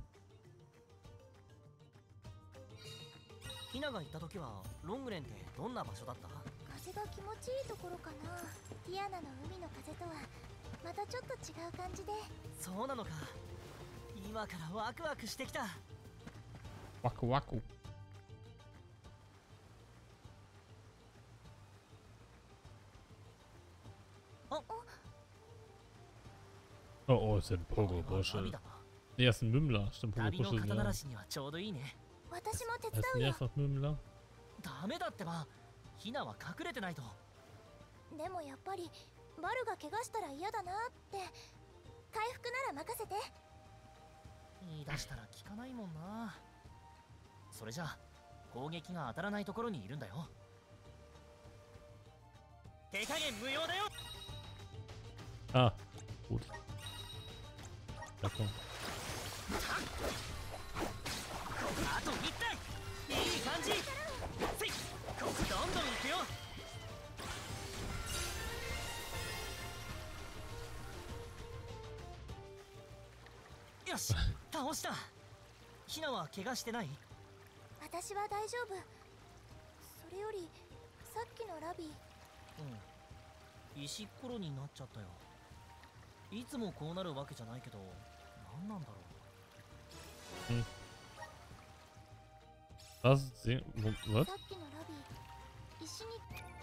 ヒナが行った時はロングレンってどんな場所だった？ 風が気持ちいいところかな。ティアナの海の風とはまたちょっと違う感じで。 そうなのか。今からワクワクしてきた。 ワクワク。Oh, oh, es sind Pogo-Bursche. Nee, das sind Mümmler. Stimmt, Pogo-Bursche sind ja. Heißen die einfach Mümmler? ダメだってば。ヒナは隠れてないと。 でもやっぱりバルが怪我したら嫌だなって。回復なら任せて。 言い出したら聞かないもんな。それじゃあ攻撃が当たらないところにいるんだよ。手加減無用だよ。 あ、gut. Ja, komm. あと一体。いい感じ。せい、どんどん行くよ。よし、倒した。ヒナは怪我してない？ 私は大丈夫。それよりさっきのラビー。 うん、石ころになっちゃったよ。いつもこうなるわけじゃないけど、何なんだろう。 うん。Was? Was? さっきのラビー、石に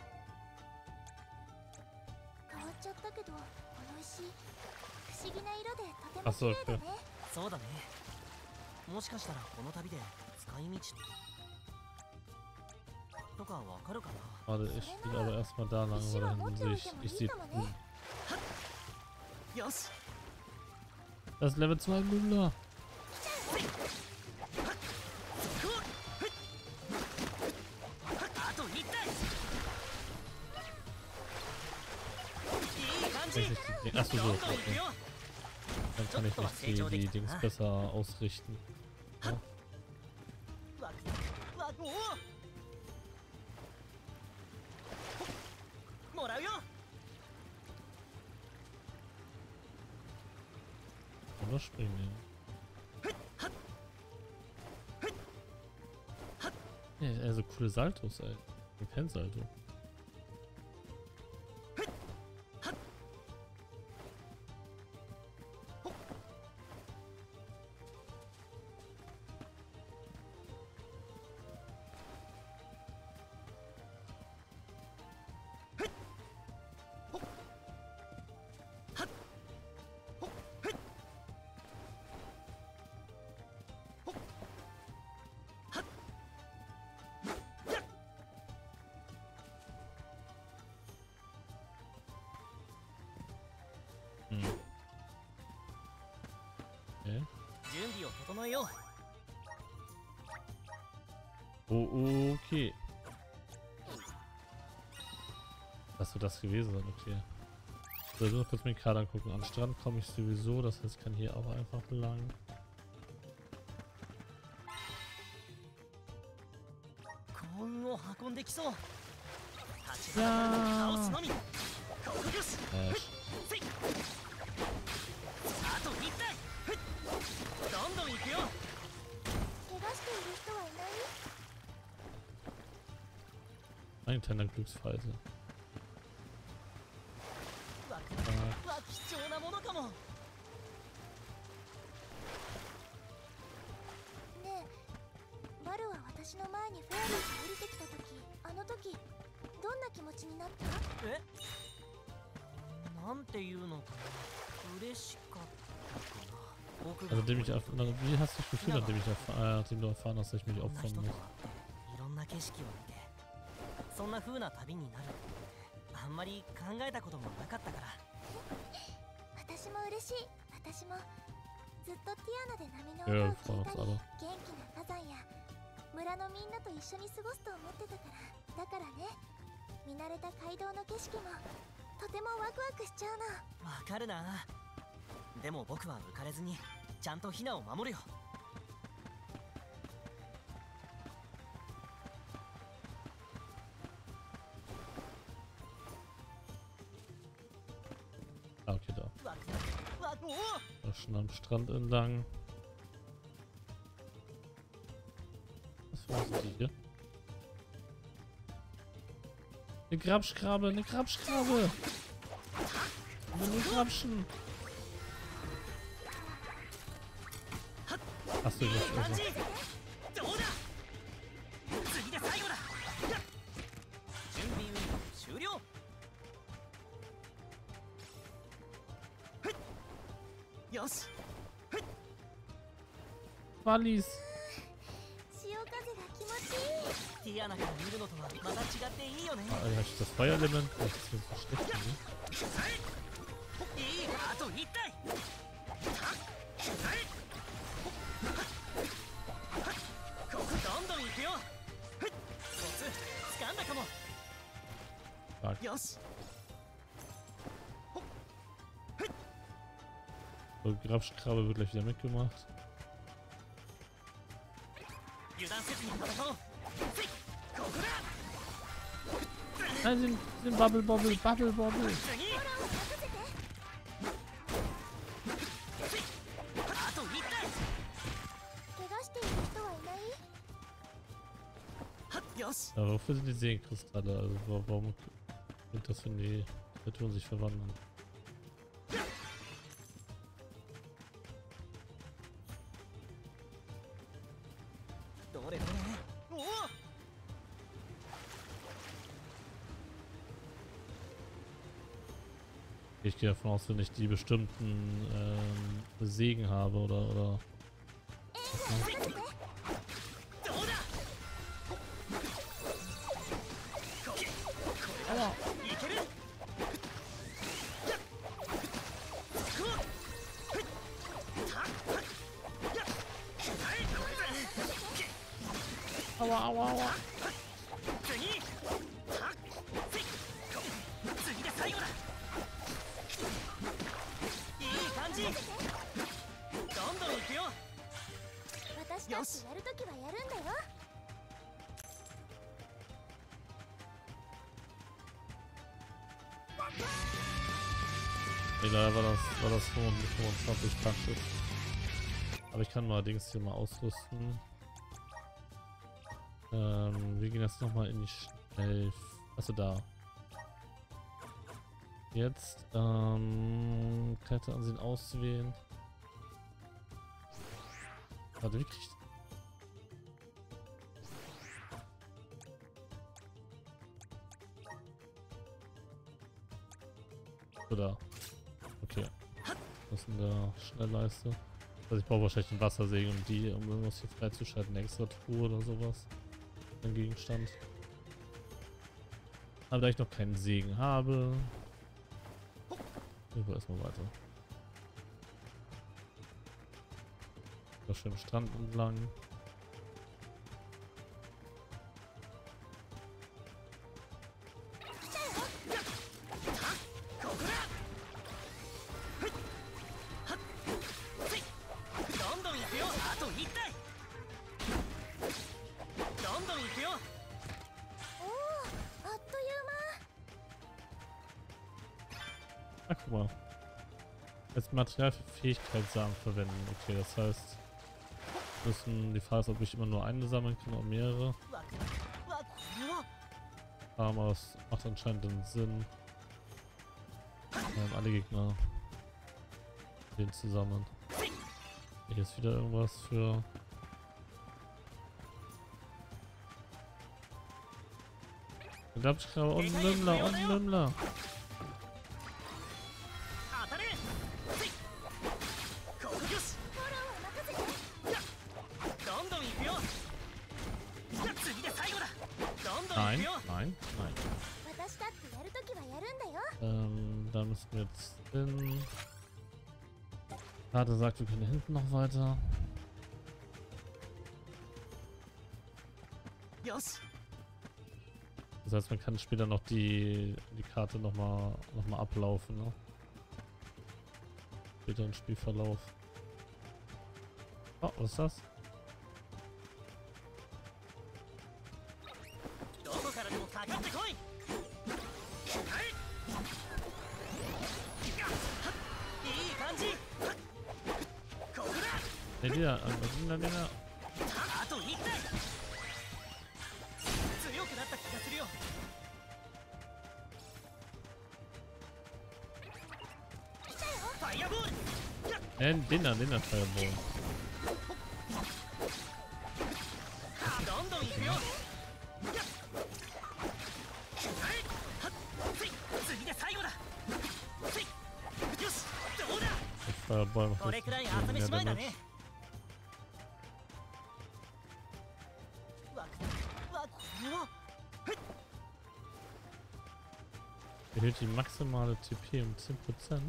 変わっちゃったけど、この石不思議な色でとても綺麗だね。 そうだね。もしかしたらこの旅で使い道とかわかるかな。 Warte, ich spiele aber erstmal da lang, oder ich, ich sehe. Das ist Level zwei Mümmler. Achso, so. Okay. Dann kann ich nicht die, die Dings besser ausrichten. Ja. Oder springen. Ja, also coole Saltos, ey. Kein Salto. Oh, okay. Das wird das gewesen sein, okay. Ich will nur kurz mir die Karte angucken. Am Strand komme ich sowieso, das heißt, ich kann hier auch einfach lang. Ja. Äh, ein kleiner Glücksfalte. Also, dem ich erf- wie hast du das Gefühl, nachdem, ich erf- äh, nachdem du erfahren hast, dass ich mich opfern muss? そんな風な旅になるってあんまり考えたこともなかったから。 私も嬉しい。私もずっとティアナで波 Ja, の音を聞 freuen いた uns り alle. 元気な火山や村のみんなと一緒に過ごすと思ってたから。だからね、見慣れた街道の景色もとてもワクワクしちゃうの。 わかるな。でも僕は浮かれずにちゃんとヒナを守るよ。 Ah, okay, da. Da schon am Strand entlang. Was war die hier? Eine Grabschkrabe, eine Grabschkrabe! Ich will nur grabschen! Achso, ich muss also. Wallis! 潮風が気持ちいい。 ティアナから見るのとはまた違っていいよね。 Ah, ja, das Feuerelement, das ist so schlecht, ne? いいか、あと一体。ここどんどん行くよ。コツ掴んだかも。よし。 So, Grabschkrabe wird gleich wieder mitgemacht. Nein, sind, sind Bubble Bobble, Bubble Bobble. Ja, wofür sind die Seelenkristalle? Also warum sind das, wenn die Kreaturen sich verwandeln? Ich gehe davon aus, wenn ich die bestimmten ähm, Segen habe oder oder. Aua. Aua, aua, aua. Egal, war das, war das fünfundzwanzig praktisch. Aber ich kann mal Dings hier mal ausrüsten. Ähm, wir gehen jetzt nochmal in die Schnell... Achso, da. Jetzt, ähm... Karte ansehen, auswählen. Warte, wie krieg ich... Oder... Okay. Was ist denn da? Schnellleiste. Also ich brauche wahrscheinlich einen Wassersegen, um die, um irgendwas hier freizuschalten. Eine extra Truhe oder sowas. Ein Gegenstand. Aber da ich noch keinen Segen habe. Ich will erstmal weiter. Da schön am Strand entlang. Ach, guck mal. Als Material für Fähigkeitssamen verwenden. Okay, das heißt, müssen die Frage ist, ob ich immer nur eine sammeln kann oder mehrere. Aber es macht anscheinend den Sinn, ähm, alle Gegner den zu sammeln. Hier ist wieder irgendwas für. Grabschkrabe und Lümmler und Lümmler. Nein, nein, nein. Ähm, da müssen wir jetzt hin. Karte sagt, wir können hinten noch weiter. Yes. Das heißt, man kann später noch die, die Karte nochmal noch mal ablaufen, ne? Später im Spielverlauf. Oh, was ist das? Ne, dieser, also dieser, dieser. Ne, den da, den da Fireball. Fireball macht jetzt nicht mehr Damage. Erhöht die maximale T P um zehn Prozent.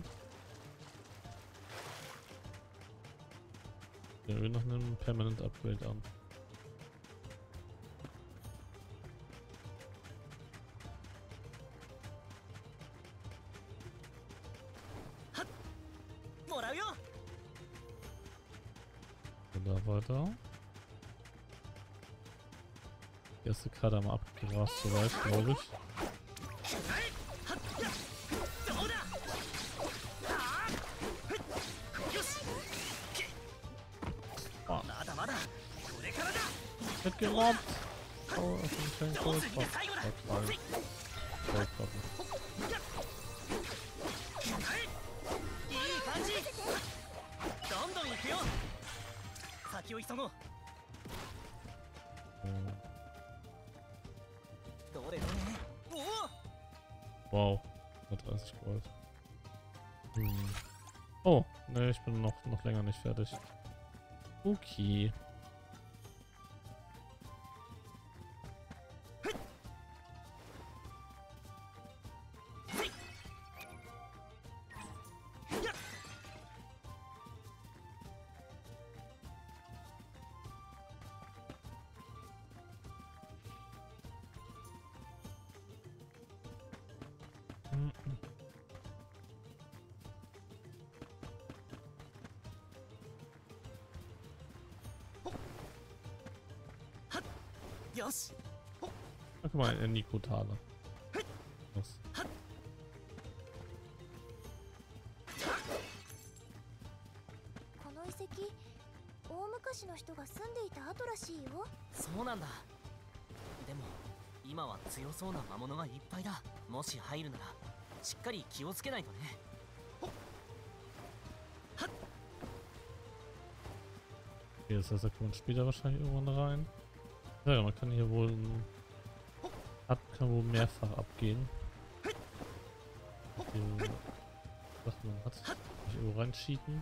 Ja, wir noch einen Permanent Upgrade an. Da weiter. Die erste Karte haben wir abgerast, soweit, glaube ich. Oh. Wird gerobbt! Oh, das ist ein kleiner Goldkopf. Goldkopf. Wow, dreißig Gold. Hm. Oh, ne, ich bin noch, noch länger nicht fertig. Okay. Yes. Ach, guck mal, ein Nikotale. Was? この遺跡、大昔の人が住んでいた跡らしいよ。 そうなんだ。でも今は強そうな魔物がいっぱいだ。もし入るならしっかり気をつけないとね。 Okay, das heißt, da kann man später wahrscheinlich irgendwann rein. Ja, man kann hier wohl ein, hat, kann wohl mehrfach abgehen. Den Sachen man hat. Nicht irgendwo reincheaten.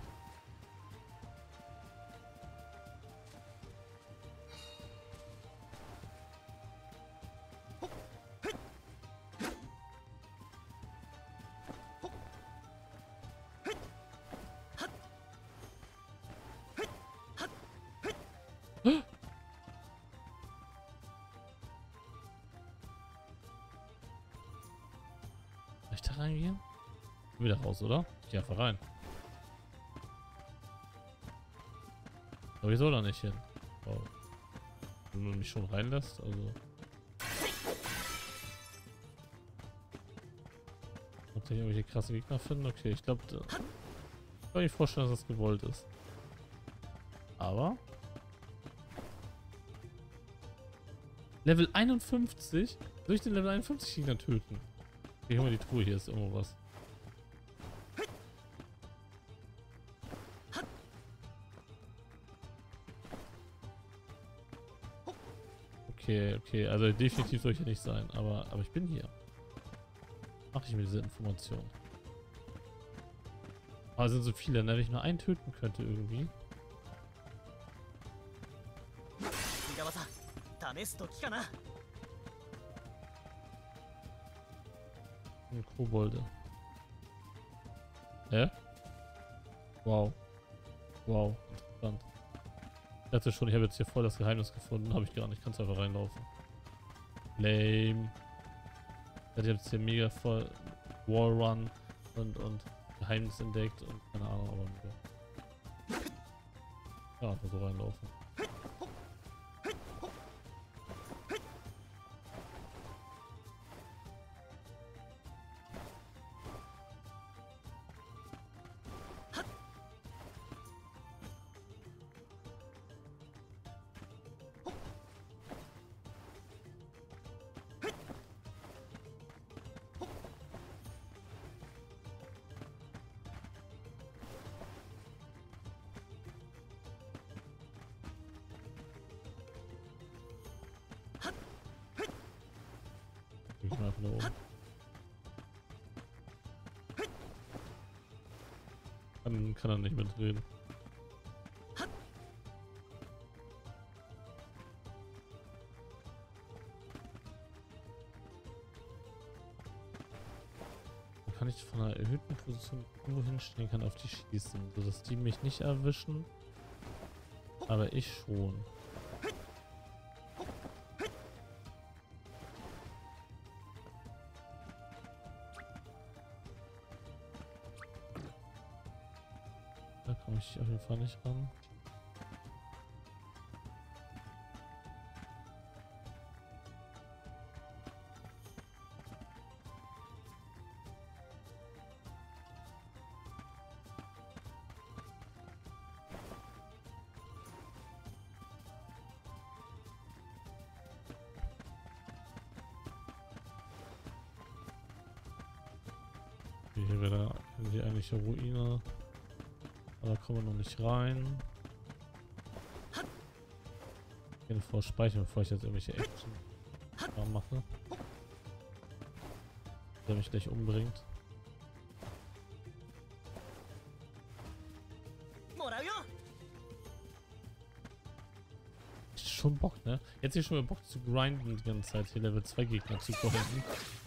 Da reingehen? Wieder raus, oder? Ich geh einfach rein. Aber ich soll da nicht hin. Oh. Wenn man mich schon reinlässt, also. Ob ich irgendwelche krassen Gegner finden? Okay, ich glaube, ich kann mir nicht vorstellen, dass das gewollt ist. Aber. Level einundfünfzig? Soll ich den Level einundfünfzig Gegner töten? Ich hol mal die Truhe, hier ist irgendwo was. Okay, okay, also definitiv soll ich hier nicht sein, aber, aber ich bin hier. Mache ich mir diese Information. Aber es sind so viele, ne? Wenn ich nur einen töten könnte irgendwie. Kobolde. Hä? Wow. Wow, interessant. Ich dachte schon, ich habe jetzt hier voll das Geheimnis gefunden. Habe ich gar nicht. Kannst einfach reinlaufen. Lame. Ich habe jetzt hier mega voll Wallrun und, und Geheimnis entdeckt und keine Ahnung, aber ja, einfach so reinlaufen. Ich mal einfach nach oben. Kann, kann er nicht mitreden. Kann ich von einer erhöhten Position irgendwo hinstehen kann, auf die schießen, sodass die mich nicht erwischen, aber ich schon. Da komme ich auf jeden Fall nicht ran. Hier wäre die eigentliche Ruine. Aber da kommen wir noch nicht rein. Ich gehe vor speichern, bevor ich jetzt irgendwelche Action mache. Der mich gleich umbringt. Schon Bock, ne? Jetzt hier schon mal Bock zu grinden die ganze Zeit, hier Level zwei Gegner zu golden.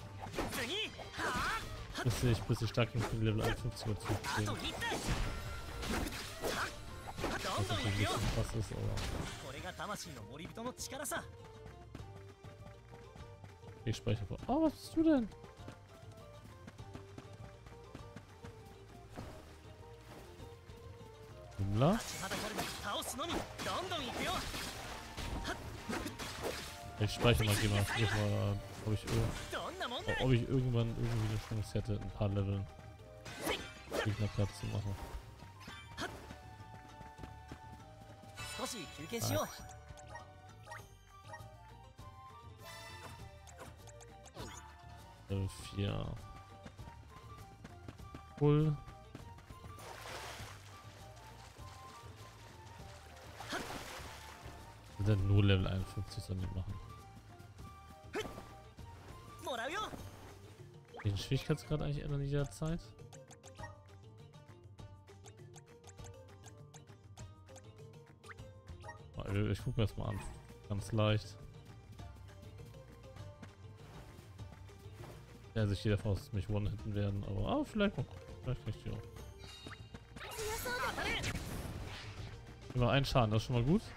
Bis ich, bis ich stark genug bin, Level einundfünfzig zu kriegen. Was natürlich ein bisschen krass ist, aber... Ich speichere vor. Oh, was bist du denn? Himmler? Ich speichere mal, geh mal, geh mal, ob ich, ob ich irgendwann irgendwie eine Chance hätte, ein paar Leveln Gegner Platz zu machen. Ah. Level vier. Cool. Wir sind nur Level einundfünfzig, sollen die machen. Den Schwierigkeitsgrad eigentlich ändern in dieser Zeit? Ich gucke mir das mal an. Ganz leicht. Ja, sich jeder davon aus, dass mich one-hitten werden, aber ah, vielleicht mal gucken. Vielleicht krieg ich die auch. Immer einen Schaden, das ist schon mal gut.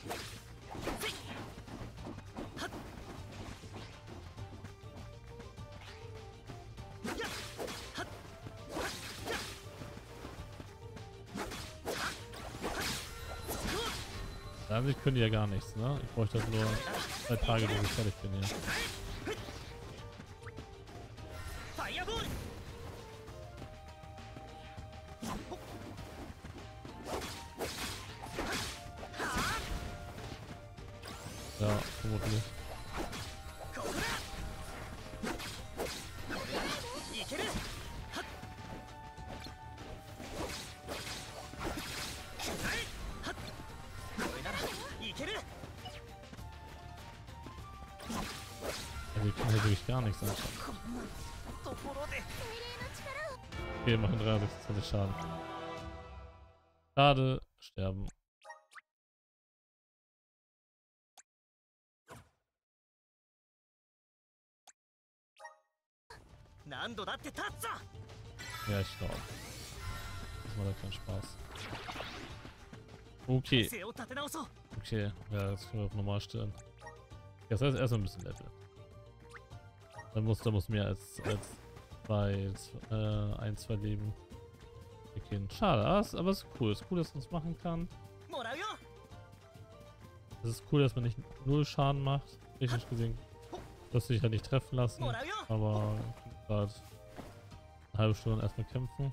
Eigentlich können die ja gar nichts, ne? Ich bräuchte halt nur zwei Tage, bis ich fertig bin hier. Ja, vermutlich. Also ich kann hier wirklich gar nichts anschauen. Okay, wir machen dreihundertsechsundzwanzig Schaden. Schade, sterben. Ja, ich glaube. Das macht halt keinen Spaß. Okay. Okay, ja, das können wir auf normal stellen. Das heißt erst ein bisschen Level. Dann muss, da muss mehr als, als bei äh, ein, zwei Leben gehen. Schade, aber es, aber es ist cool. Es ist cool, dass man es machen kann. Es ist cool, dass man nicht null Schaden macht. Technisch gesehen. Du hast dich halt nicht treffen lassen. Aber gerade eine halbe Stunde erstmal kämpfen.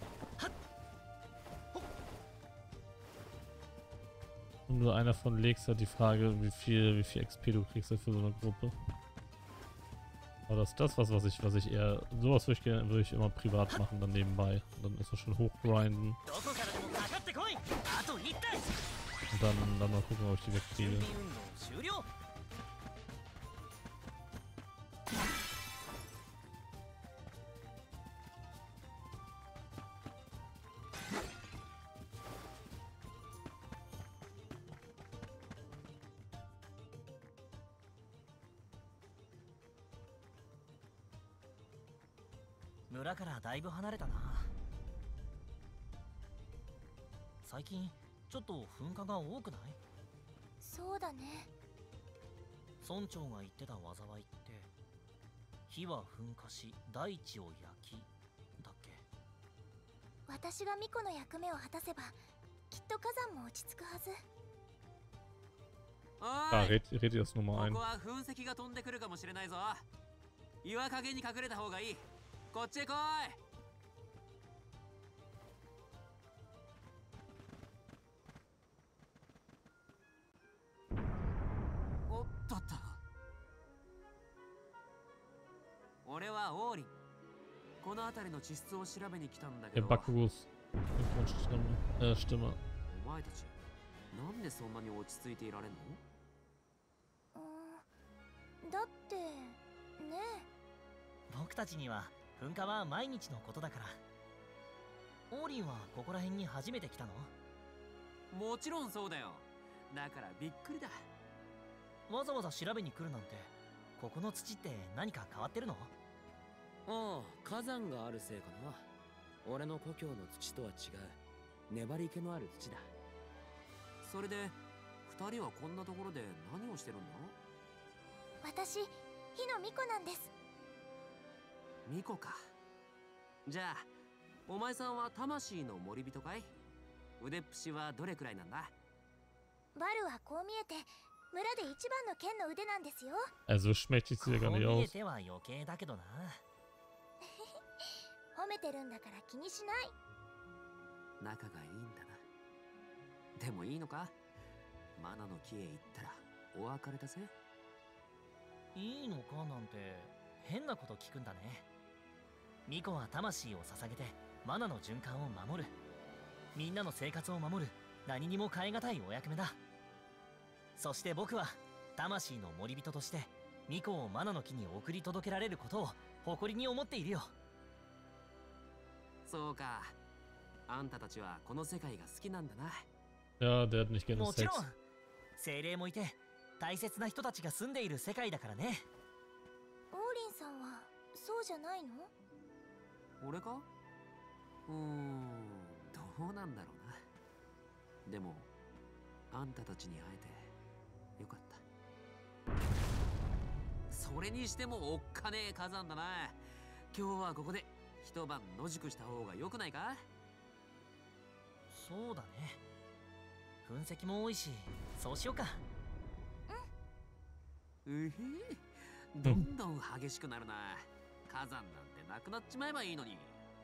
Und nur einer von legst halt die Frage, wie viel, wie viel X P du kriegst für so eine Gruppe. Aber das ist das, was, was ich, was ich eher, sowas würde ich, würde ich immer privat machen, dann nebenbei. Und dann ist das schon hochgrinden. Und dann, dann mal gucken, ob ich die wegkriege. 村からだいぶ離れたな。最近ちょっと噴火が多くない？ そうだね。 村長が言ってた災いって火は噴火し大地を焼きだっけ？ 私が巫女の役目を果たせばきっと火山も落ち着くはず。 あ、red red erst nochmal ein。 ここは噴石が飛んでくるかもしれないぞ。岩陰に隠れた方がいい。こっちへ来い。おっとっと。俺はオーリン。この辺りの地質を調べに来たんだけど。 Der Bacchus。äh, Stimme。 お前たち、なんでそんなに落ち着いていられんの？ うん、だってね。 僕たちには噴火は毎日のことだから。オーリンはここら辺に初めて来たの？ もちろんそうだよ。だからびっくりだ。 わざわざ調べに来るなんて、ここの土って何か変わってるの？ ああ、火山があるせいかな。俺の故郷の土とは違う粘り気のある土だ。それで二人はこんなところで何をしてるんだ？ 私、火の巫女なんです。 巫女か。じゃあお前さんは魂の森人かい？腕っぷしはどれくらいなんだ？ バルはこう見えて村で一番の剣の腕なんですよ。 Also schmeckt sieht ja gar nicht aus。 こう見えては余計だけどな。 褒めてるんだから気にしない。 仲がいいんだな。でもいいのか？マナの木へ行ったらお別れだぜ。 いいのかなんて変なこと聞くんだね。巫女は魂を捧げてマナの循環を守る。みんなの生活を守る何にも代え難いお役目だ。そして僕は魂の森人として巫女をマナの木に送り届けられることを誇りに思っているよ。 そうか。あんたたちはこの世界が好きなんだな。 Ja, der hat nicht gerne Sex。 もちろん精霊もいて大切な人たちが住んでいる世界だからね。 オーリンさんはそうじゃないの？ 俺か？うーん、どうなんだろうな。でもあんたたちに会えてよかった。それにしてもおっかねえ火山だな。今日はここで一晩野宿した方が良くないか？ そうだね。噴石も多いし、そうしようか。 うん。うへえ、どんどん激しくなるな。火山なんてなくなっちまえばいいのに。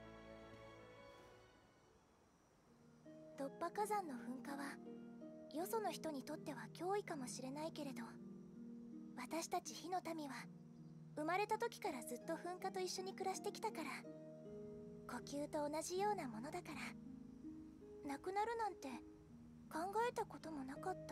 突破火山の噴火はよその人にとっては脅威かもしれないけれど、私たち火の民は生まれた時からずっと噴火と一緒に暮らしてきたから、呼吸と同じようなものだから、なくなるなんて考えたこともなかった。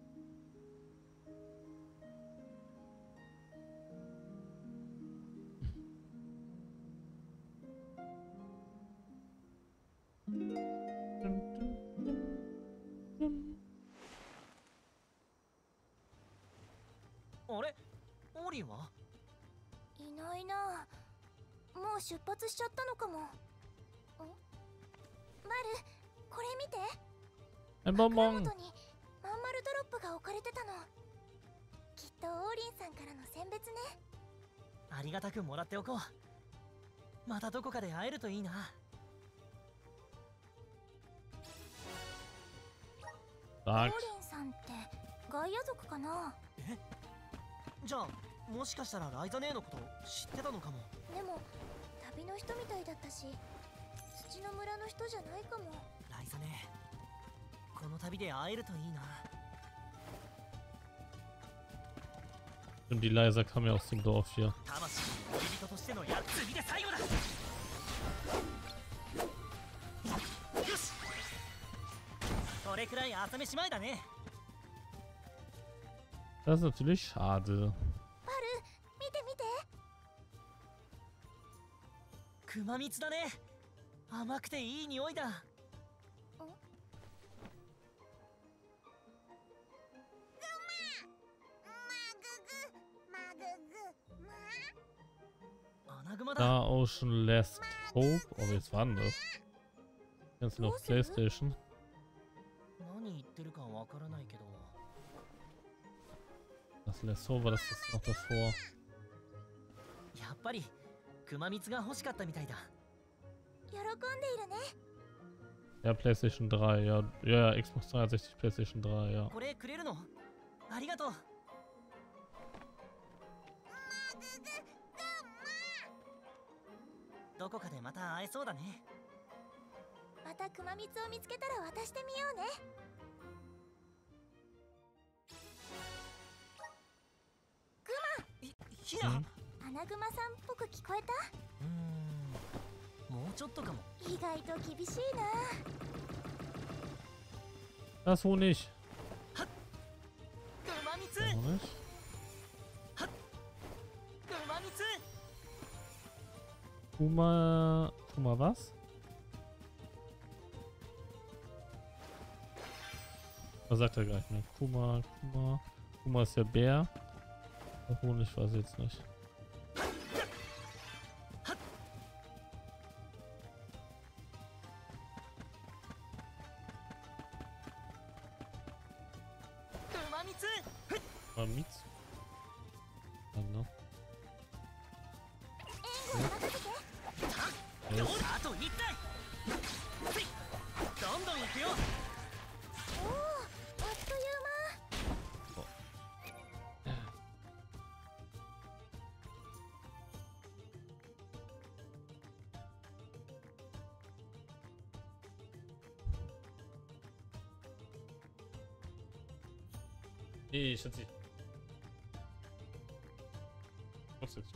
あれ、オーリンは？ いないな。もう出発しちゃったのかも。ん？バル、これ見て。 Ein Bonbon. 枕元にまん丸ドロップが置かれてたの。きっと王林さんからの選別ね。 ありがたくもらっておこう。またどこかで会えるといいな。 王林さんってガイア族かな。 え、じゃあもしかしたらライザ姉のこと知ってたのかも。 でも旅の人みたいだったし、土の村の人じゃないかも。 ライザ姉、この旅で会えるといいな。 Und die Leiser kam ja aus dem Dorf hier. 魂の恋人としてのやつで最後だ。よし、これくらい朝飯前だね。 Das ist natürlich schade. バル、見て見て。 熊蜜だね。甘くていい匂いだ。 Da Ocean Last Hope. Oh, jetzt war denn das? Kennst du noch PlayStation? 何言ってるかわからないけど。 Das Last Hope war das, das noch davor. やっぱり熊蜜が欲しかったみたいだ。 喜んでいるね。 Ja, PlayStation drei, ja. Ja, ja, Xbox dreihundertsechzig, PlayStation drei, ja. これくれるの？ありがとう。どこかでまた会えそうだね。 また熊蜜を見つけたら渡してみようね。クマ。 ヒナ。 アナグマさんっぽく聞こえた？ うーん、もうちょっとかも。 意外と厳しいな。 Das Honig. 熊蜜。 Honig. 熊蜜。 Kuma. Kuma was? Was sagt er gleich mehr? Kuma, Kuma. Kuma ist ja Bär. Der Honig weiß ich jetzt nicht. Mamitsu. Ja, ne? Hey, Schatzi. Was jetzt?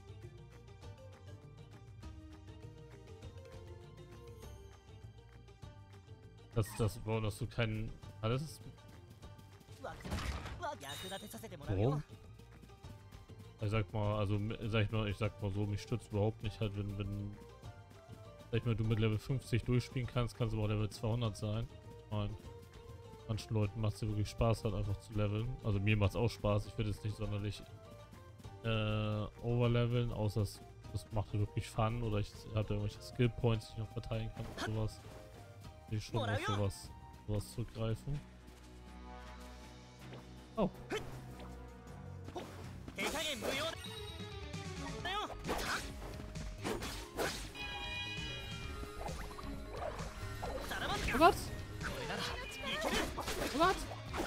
Das, das, boah, dass du keinen. Alles ist. Warum? Ich sag mal, also sag ich mal, ich sag mal so, mich stützt überhaupt nicht halt, wenn, wenn. Sag ich mal, du mit Level fünfzig durchspielen kannst, kannst du aber Level zweihundert sein. Nein. Manchen Leuten macht es ja wirklich Spaß, halt einfach zu leveln. Also mir macht es auch Spaß. Ich würde jetzt nicht sonderlich äh, overleveln, außer es, es macht wirklich Fun oder ich habe irgendwelche Skill Points, die ich noch verteilen kann und sowas. Will ich schon auf sowas, sowas zurückgreifen. Oh. Oh Gott! Oh Gott!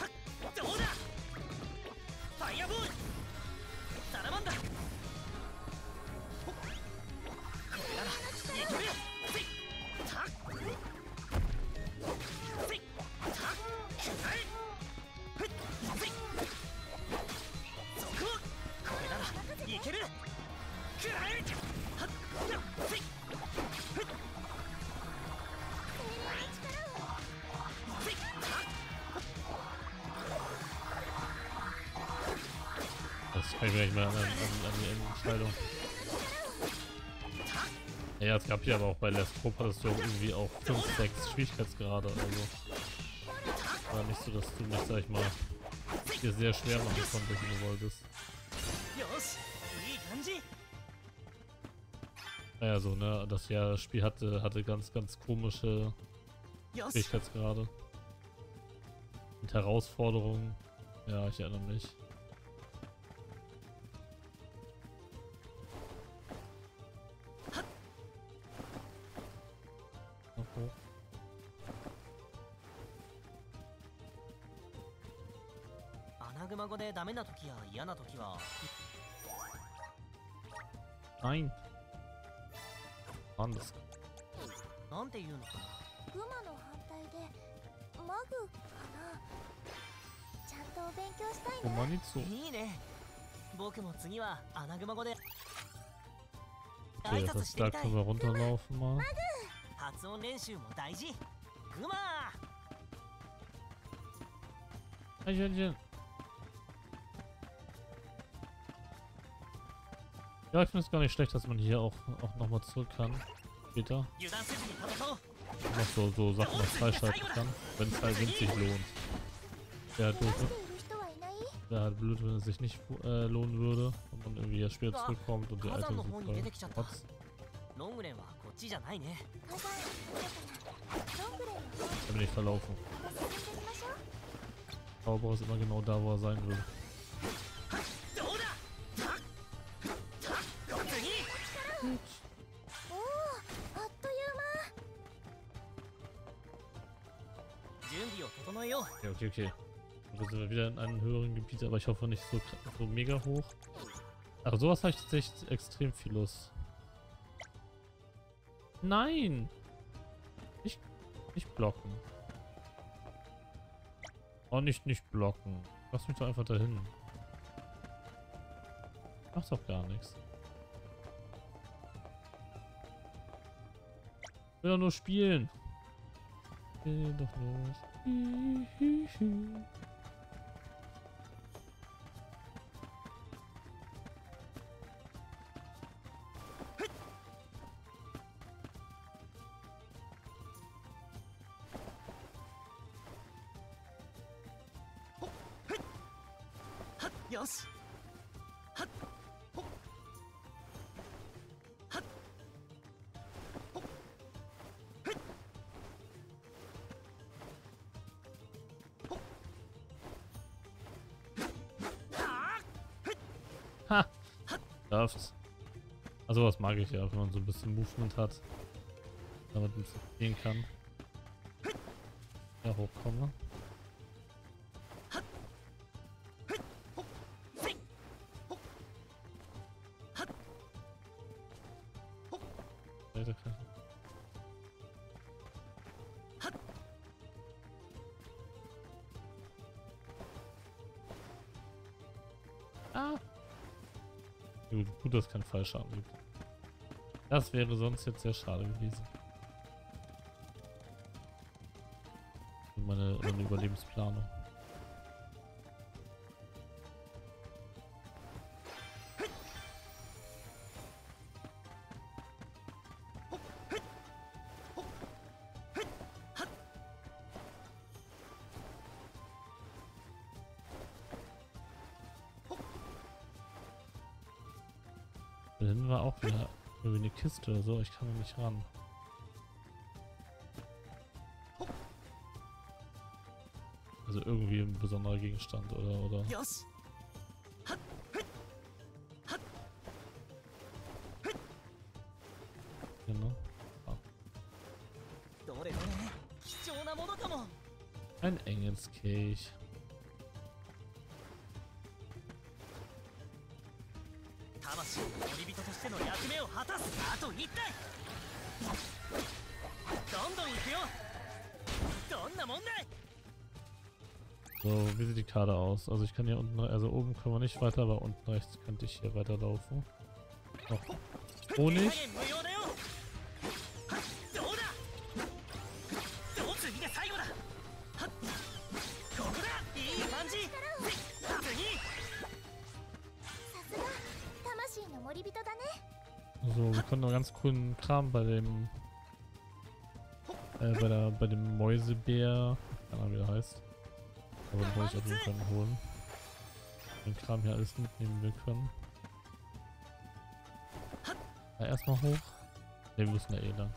Das kann ich mir nicht mehr an, an, an die Entscheidung. Ja, es gab hier aber auch bei Last Hope hattest du auch irgendwie auch fünf, sechs Schwierigkeitsgrade, also war nicht so, dass du mich, sag ich mal, dir sehr schwer machen konntest, wie du wolltest. Naja, so, ne, das ja, das Spiel hatte, hatte ganz, ganz komische Schwierigkeitsgrade. Mit Herausforderungen. Ja, ich erinnere mich. Okay. Nein. Mann, das. なんていうのかな。グマの反対でマグかな。ちゃんと勉強したいね。 Oh, nicht so. いいね。僕も次はアナグマ語で Okay, das heißt, da können wir runterlaufen mal. 発音練習も大事。グマ。 Eichhörnchen. Ja, ich finde es gar nicht schlecht, dass man hier auch, auch nochmal zurück kann. Später. Noch so, so Sachen noch freischalten kann, wenn es halt winzig lohnt. Wäre halt doof. Wäre halt blöd, wenn es sich nicht äh, lohnen würde und man irgendwie erst später zurückkommt und die alte super trotz. Da bin ich verlaufen. Zauberer ist immer genau da, wo er sein will. Okay, okay, okay. Wir sind wir wieder in einem höheren Gebiet, aber ich hoffe nicht so, so mega hoch. Aber sowas habe ich tatsächlich extrem viel Lust. Nein! Nicht, nicht blocken. Oh, nicht, nicht blocken. Lass mich doch einfach dahin. Macht doch gar nichts. Ich will doch nur spielen. Geh doch los. Yoshi. Ha! Läuft's. Also was mag ich ja, wenn man so ein bisschen Movement hat. Damit ein bisschen gehen kann. Ja, hochkomme. Ah. Gut, gut, dass es keinen Fallschaden gibt. Das wäre sonst jetzt sehr schade gewesen. Meine, meine Überlebensplanung. Da hinten war auch wieder irgendwie eine Kiste oder so, ich kann da nicht ran. Also irgendwie ein besonderer Gegenstand oder oder. Genau. Ah. Ein Engelskelch. So, wie sieht die Karte aus? Also ich kann hier unten, also oben können wir nicht weiter, aber unten rechts könnte ich hier weiterlaufen. Noch Honig. So, wir können noch ganz coolen Kram bei dem äh, bei der bei dem Mäusebär, keine Ahnung wie der heißt. Aber den wollte ich auf jeden Fall holen. Den Kram hier alles mitnehmen wir können. Ja, erstmal hoch. Ne, wir müssen da eh lang.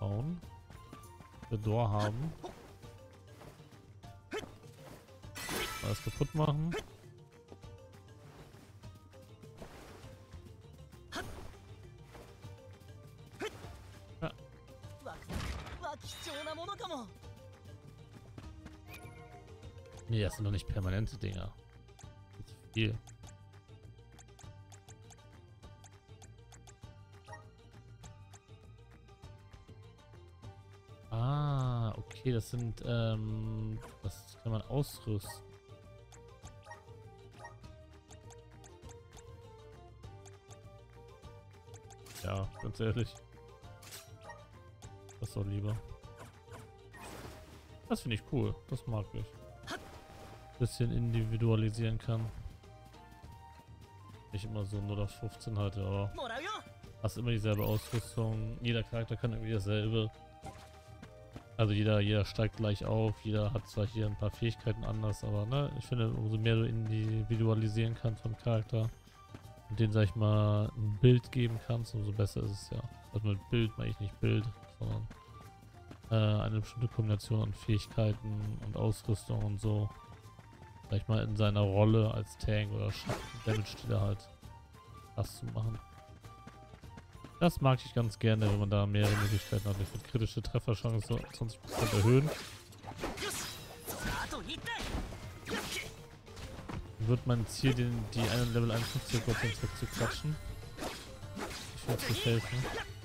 bauen. Wir Door haben. Alles kaputt machen. Ja. Nee, das sind doch nicht permanente Dinger. Das ist viel. Ah, okay, das sind, ähm, das kann man ausrüsten. Ja, ganz ehrlich. Das doch lieber. Das finde ich cool. Das mag ich. Bisschen individualisieren kann. Nicht immer so null auf fünfzehn halt, aber hast immer dieselbe Ausrüstung. Jeder Charakter kann irgendwie dasselbe. Also jeder, jeder steigt gleich auf. Jeder hat zwar hier ein paar Fähigkeiten anders, aber ne, ich finde, umso mehr du individualisieren kannst vom Charakter und den, sag ich mal, ein Bild geben kannst, umso besser ist es ja. Also mit Bild meine ich nicht Bild, sondern äh, eine bestimmte Kombination an Fähigkeiten und Ausrüstung und so. Sag ich mal, in seiner Rolle als Tank oder Damage-Dealer halt das zu machen. Das mag ich ganz gerne, wenn man da mehrere Möglichkeiten hat. Ich würde kritische Trefferchance zwanzig Prozent erhöhen. Wird mein Ziel, den, die einen Level einundfünfzig Prozent wegzuklatschen. Ich würde es helfen.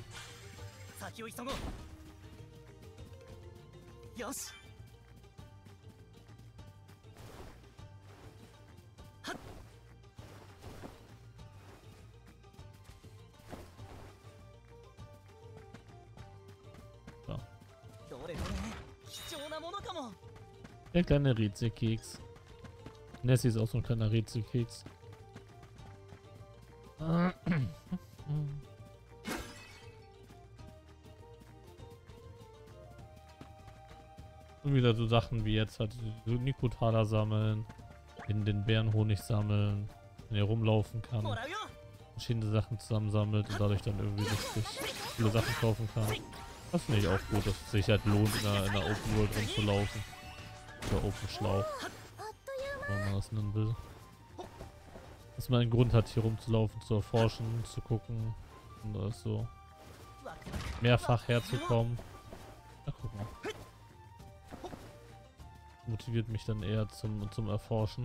Der kleine Rätselkeks. Nessie ist auch so ein kleiner Rätselkeks. Und wieder so Sachen wie jetzt halt so Nikotaler sammeln, in den Bärenhonig sammeln, wenn ihr rumlaufen kann, verschiedene Sachen zusammensammelt und dadurch dann irgendwie richtig viele Sachen kaufen kann. Das finde ich auch gut, dass es sich halt lohnt, in einer, in einer Open World rumzulaufen. Oder Open Schlauch. Wenn man das nennen will. Dass man einen Grund hat, hier rumzulaufen, zu erforschen, zu gucken. Und da ist so mehrfach herzukommen. Na, guck mal. Motiviert mich dann eher zum, zum Erforschen.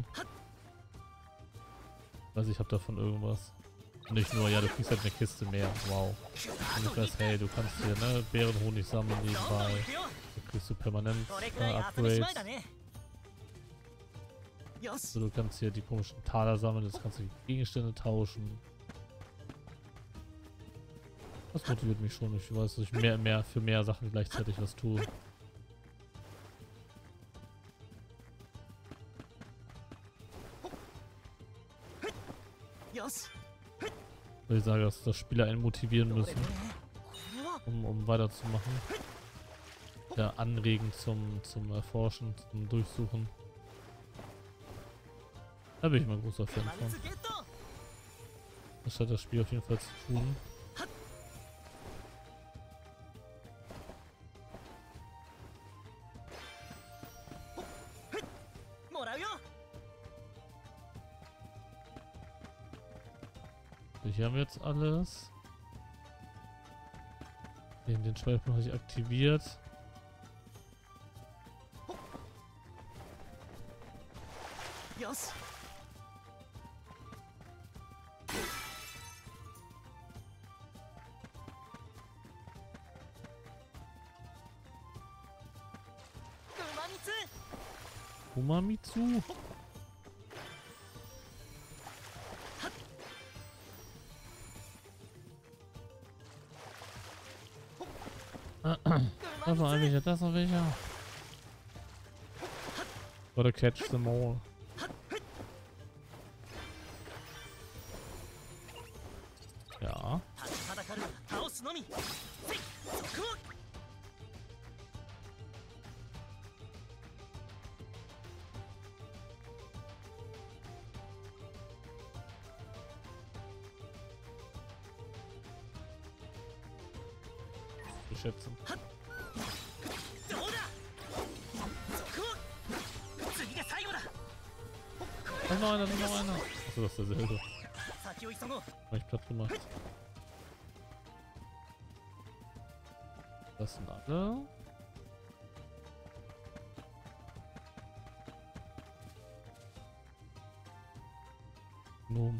Weiß ich, hab davon irgendwas. Nicht nur, ja, du kriegst halt eine Kiste mehr. Wow. Und ich weiß, hey, du kannst hier, ne, Bärenhonig sammeln nebenbei. Da kriegst du permanent äh, Upgrades. So, du kannst hier die komischen Taler sammeln, jetzt kannst du die Gegenstände tauschen. Das motiviert mich schon. Ich weiß, dass ich mehr, mehr für mehr Sachen gleichzeitig was tue. Weil ich sage, dass das Spieler einen motivieren müssen, um, um weiterzumachen. Ja, anregen zum, zum Erforschen, zum Durchsuchen. Da bin ich mal ein großer Fan von. Das hat das Spiel auf jeden Fall zu tun. Hier haben wir jetzt alles. Den, den Schweißpunkt habe ich aktiviert. Yes. Umamitsu. Das noch ein welcher, das noch welcher. Gotta catch them all. Ja. schätzen. Da ist noch einer, da ist noch einer. Achso, das ist derselbe. Hab ich platt gemacht. Das sind alle. Gnome.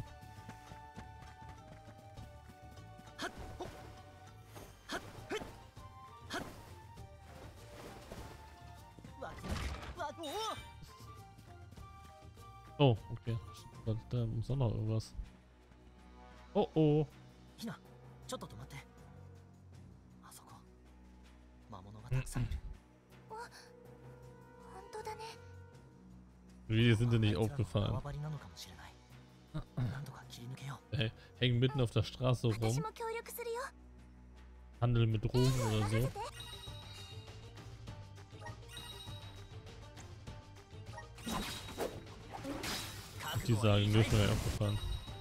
Oh, okay. Da, da muss auch noch irgendwas. Oh oh. Hina, ちょっと止まって。あそこ、魔物がたくさんいる。 本当だね。 Wie sind denn nicht aufgefallen? 縄張りなのかもしれない。なんとか切り抜けよう。 Hey, hängen mitten auf der Straße rum. 私も協力するよ。 Handeln mit Drogen oder so. Die sagen, mir ist mir aufgefallen.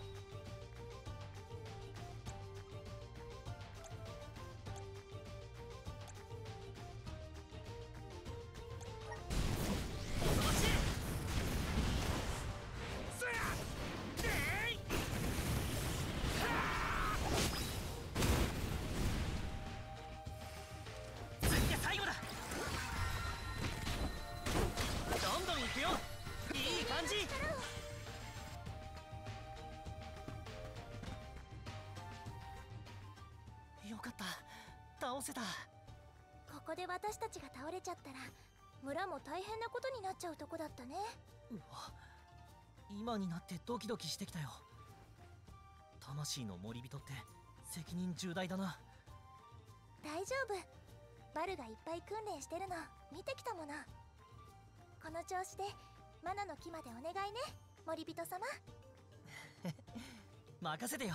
倒せた。 ここで私たちが倒れちゃったら村も大変なことになっちゃうとこだったね。 うわ、今になってドキドキしてきたよ。魂の森人って責任重大だな。 大丈夫、バルがいっぱい訓練してるの見てきたもの。この調子でマナの木までお願いね、森人様。 任せてよ。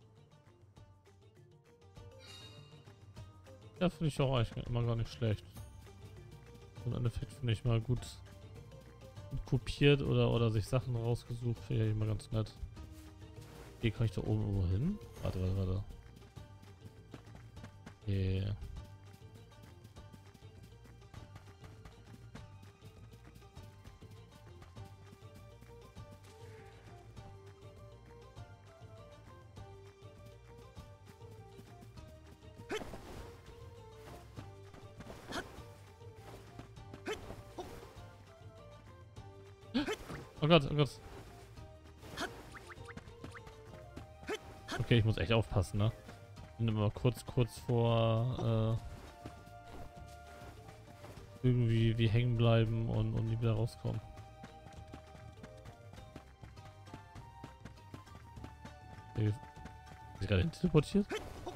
Ja, finde ich auch eigentlich immer gar nicht schlecht. Im Endeffekt finde ich mal gut, gut kopiert oder, oder sich Sachen rausgesucht, finde ich immer ganz nett. Hier kann ich da oben irgendwo hin? Warte, warte, warte. Yeah. Oh Gott, oh Gott. Okay, ich muss echt aufpassen, ne? Bin immer kurz, kurz vor äh, irgendwie wie hängen bleiben und, und nie wieder rauskommen. Okay. Ist sie gerade teleportiert?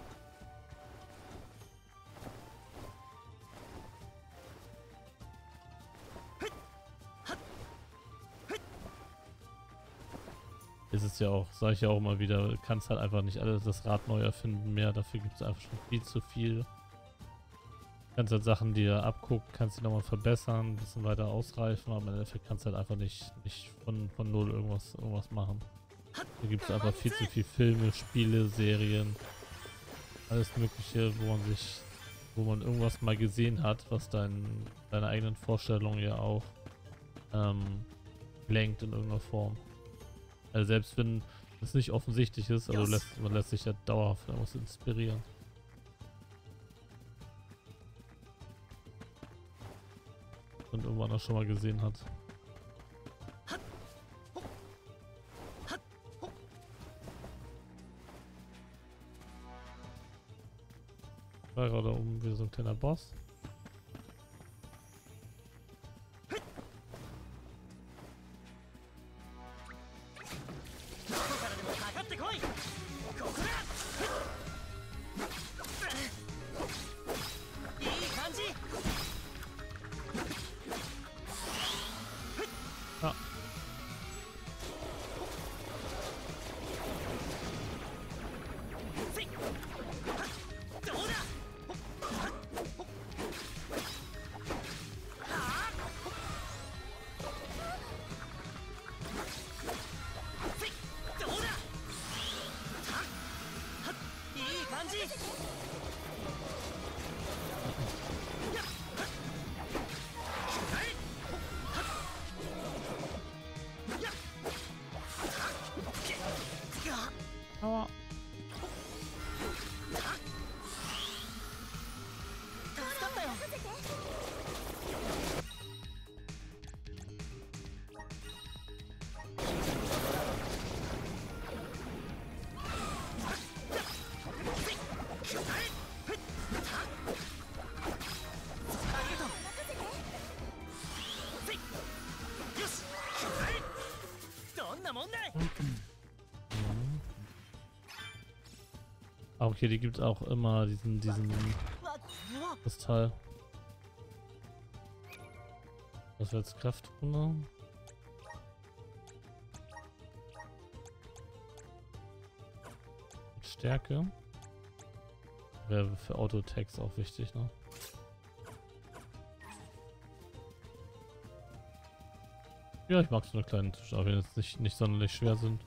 Ist es ja auch, sage ich ja auch mal wieder, du kannst halt einfach nicht alles das Rad neu erfinden mehr, dafür gibt es einfach schon viel zu viel. Du kannst halt Sachen, die du abguckst, kannst die nochmal verbessern, ein bisschen weiter ausreifen, aber im Endeffekt kannst du halt einfach nicht, nicht von, von null irgendwas, irgendwas machen. Hier gibt es einfach viel zu viel Filme, Spiele, Serien, alles mögliche, wo man sich, wo man irgendwas mal gesehen hat, was dein, deine eigenen Vorstellungen ja auch ähm, lenkt in irgendeiner Form. Also selbst wenn es nicht offensichtlich ist, aber lässt, man lässt sich ja dauerhaft irgendwas inspirieren. Und irgendwann auch schon mal gesehen hat. War gerade oben wieder so ein kleiner Boss. Ah, okay, die gibt auch immer diesen, diesen Kristall. Was wird jetzt Kraftrunde? Stärke. Wäre für Autotext auch wichtig, ne? Ja, ich mag so eine kleine Tische, aber wenn jetzt nicht, nicht sonderlich schwer sind.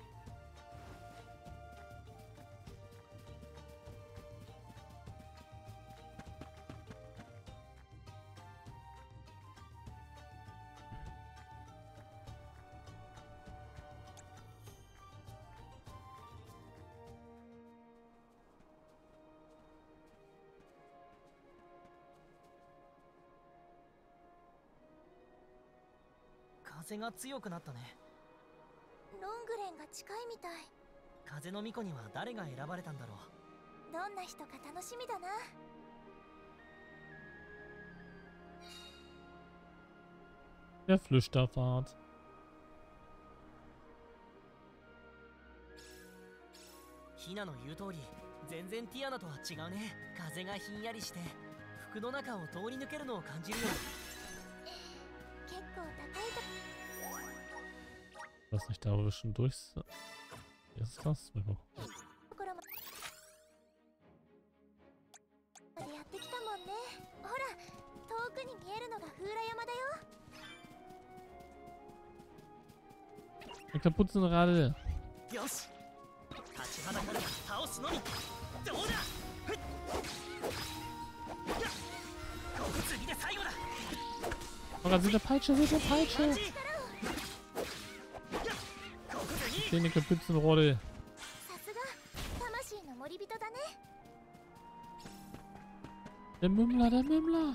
風が強くなったね。 ロングレンが近いみたい。 風の巫女には誰が選ばれたんだろう。 どんな人か楽しみだな。 Der Flüsterfahrt. ヒナの言う通り、全然ティアナとは違うね。風がひんやりして服の中を通り抜けるのを感じるよ。 結構高いと。 Was nicht da, wo wir schon durch sind. Ist das? Ja. やってきたもんね。ほら、遠くに見えるのが風来山だよ。 Ein Kapuzenradl. よし。立ちはだかる倒すのみ。どうだ。ここ次で最後だ。 Oh, da sieht der Peitsche, sieht der Peitsche. Den Kapuzenrodel. Der Mümmler, der Mümmler.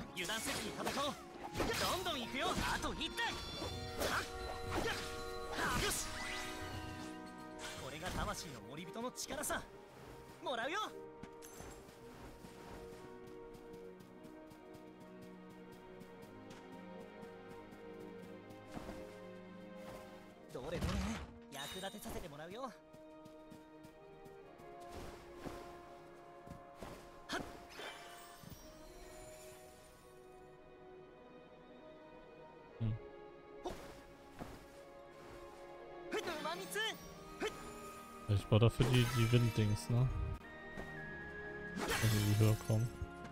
Ich baue dafür die, die Winddings, ne? Also die höher kommen.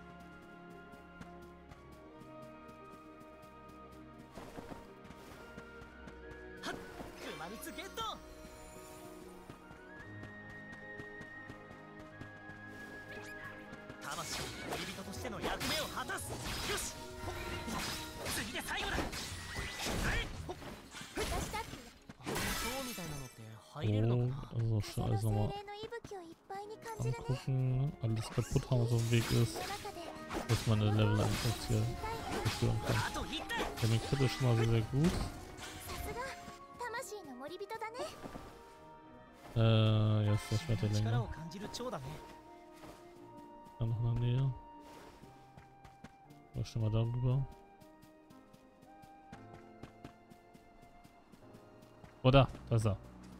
Oh, also also mal angucken, alles kaputt haben, was auf dem Weg ist, dass man eine Level eins hier zerstören kann. Der mir kritisch schon mal sehr, sehr gut. Äh, jetzt das Schwert der Länge. Da noch in der Nähe. War schon mal darüber. Oh, da, da ist er.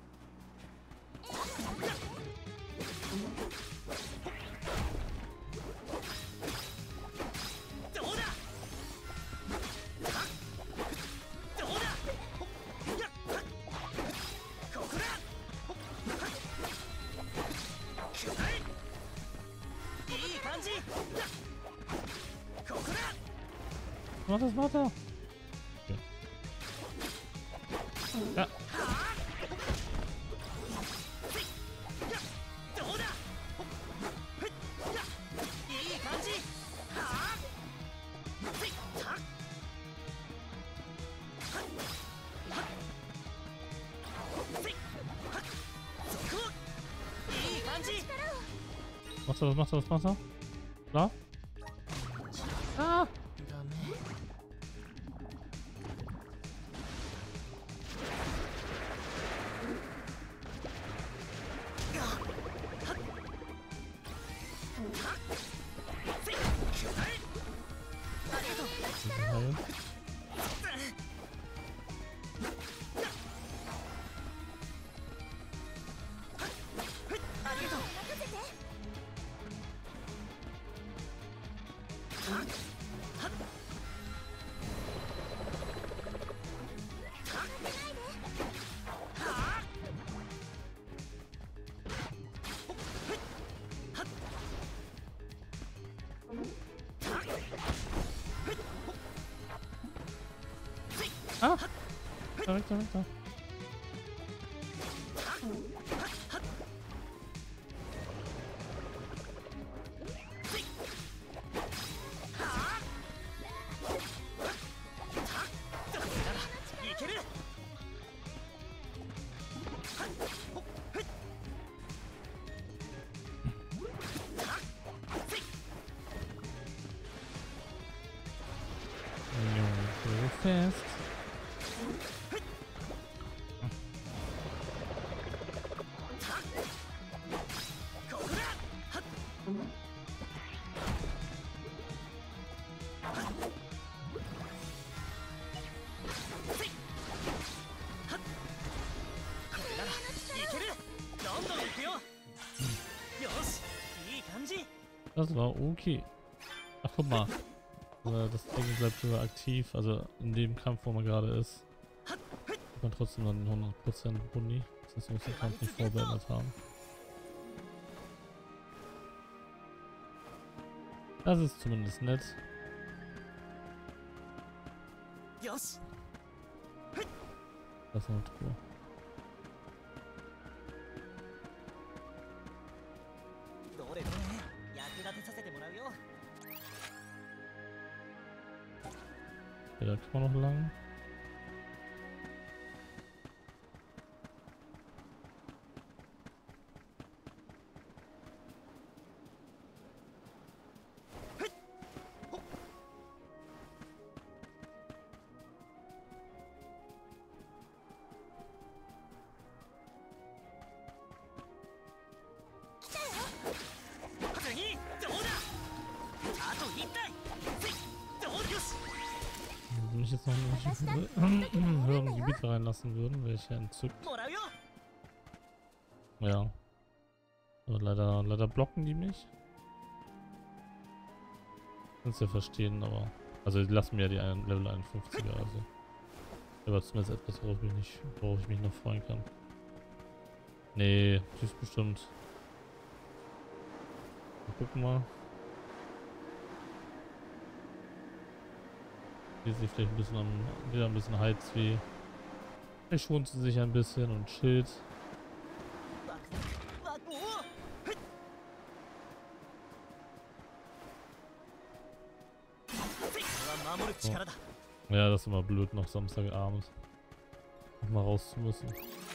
Mach das, mach das. Okay. Ja. Machst du was, machst du was, machst du? Klar? Ah! Heil. Ah! Da weg, da weg, da. Jo, so fest. Das war okay. Ach, guck mal. Das Ding bleibt sogar aktiv, also in dem Kampf, wo man gerade ist. Hat man trotzdem noch den hundert Prozent Boni. Das heißt, man muss den Kampf nicht vorbeendet haben. Das ist zumindest nett. Das ist eine Truhe. Ja, da kann man noch lang. Wenn ich jetzt noch irgendwelche höheren Gebiete reinlassen würden, wäre ich ja entzückt. Ja. Aber leider, leider blocken die mich. Kannst ja verstehen, aber. Also die lassen mir ja die einen Level einundfünfziger, also. Aber zumindest etwas, worauf ich, nicht, worauf ich mich noch freuen kann. Nee, die ist bestimmt. Wir gucken mal. Hier sich vielleicht ein bisschen am, wieder ein bisschen Heizweh. Vielleicht schont sie sich ein bisschen und chillt. So. Ja, das ist immer blöd, noch Samstagabend noch mal raus zu müssen.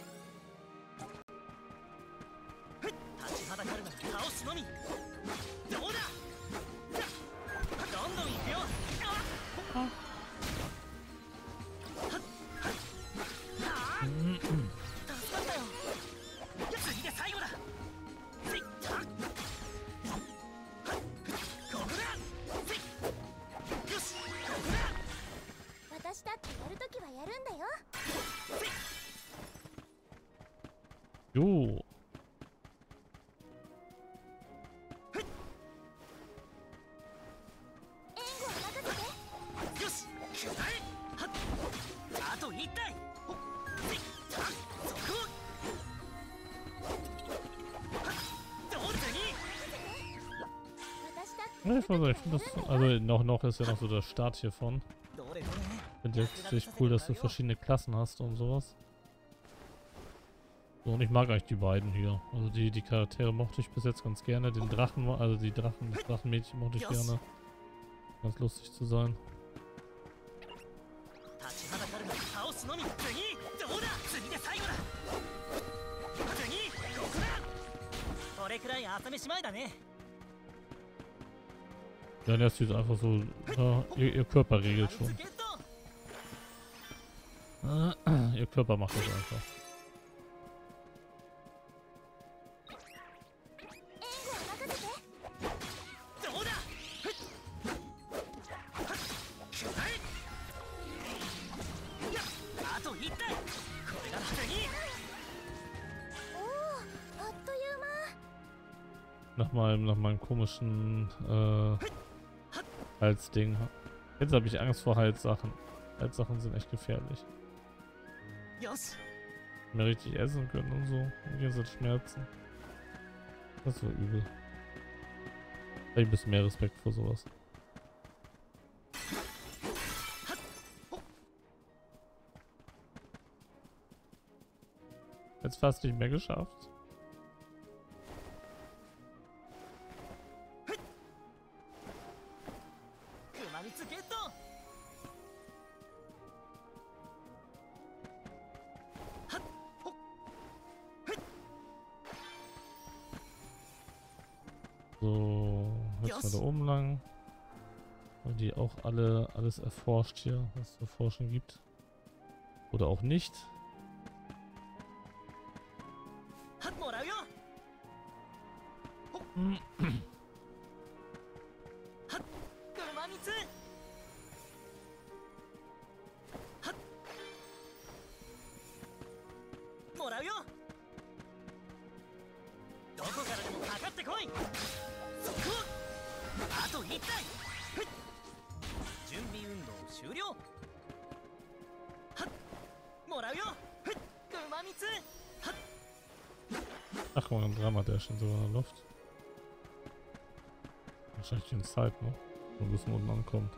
Jo. Ja, ich weiß nicht, ich finde das, also noch, noch ist ja noch so der Start hiervon. Ich finde jetzt echt cool, dass du verschiedene Klassen hast und sowas. So, und ich mag eigentlich die beiden hier. Also die, die Charaktere mochte ich bis jetzt ganz gerne. Den Drachen, also die Drachen, das Drachenmädchen mochte ich gerne. Ganz lustig zu sein. Ja, der ist einfach so, ja, ihr, ihr Körper regelt schon. Äh, ihr Körper macht das einfach. Nach meinem, nach meinem komischen äh, Halsding. Jetzt habe ich Angst vor Halssachen. Halssachen sind echt gefährlich. Mehr richtig essen können und so. Im Gegensatz Schmerzen. Das ist so übel. Ich habe ein bisschen mehr Respekt vor sowas. Jetzt fast nicht mehr geschafft. So, jetzt mal da oben lang. Und die auch alle alles erforscht hier, was es zu erforschen gibt. Oder auch nicht. Ach, guck mal, ein Drama, der ist schon so in der Luft. Wahrscheinlich in Zeit noch, wo bis man unten ankommt.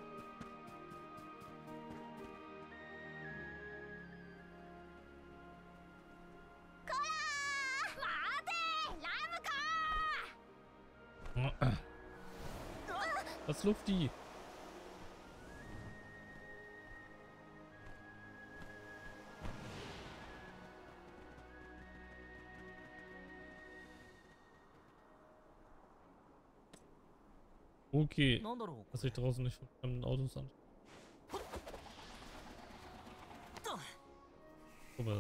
Was Lufti? Okay, dass ich draußen nicht von fremden Autos an. Oh, こ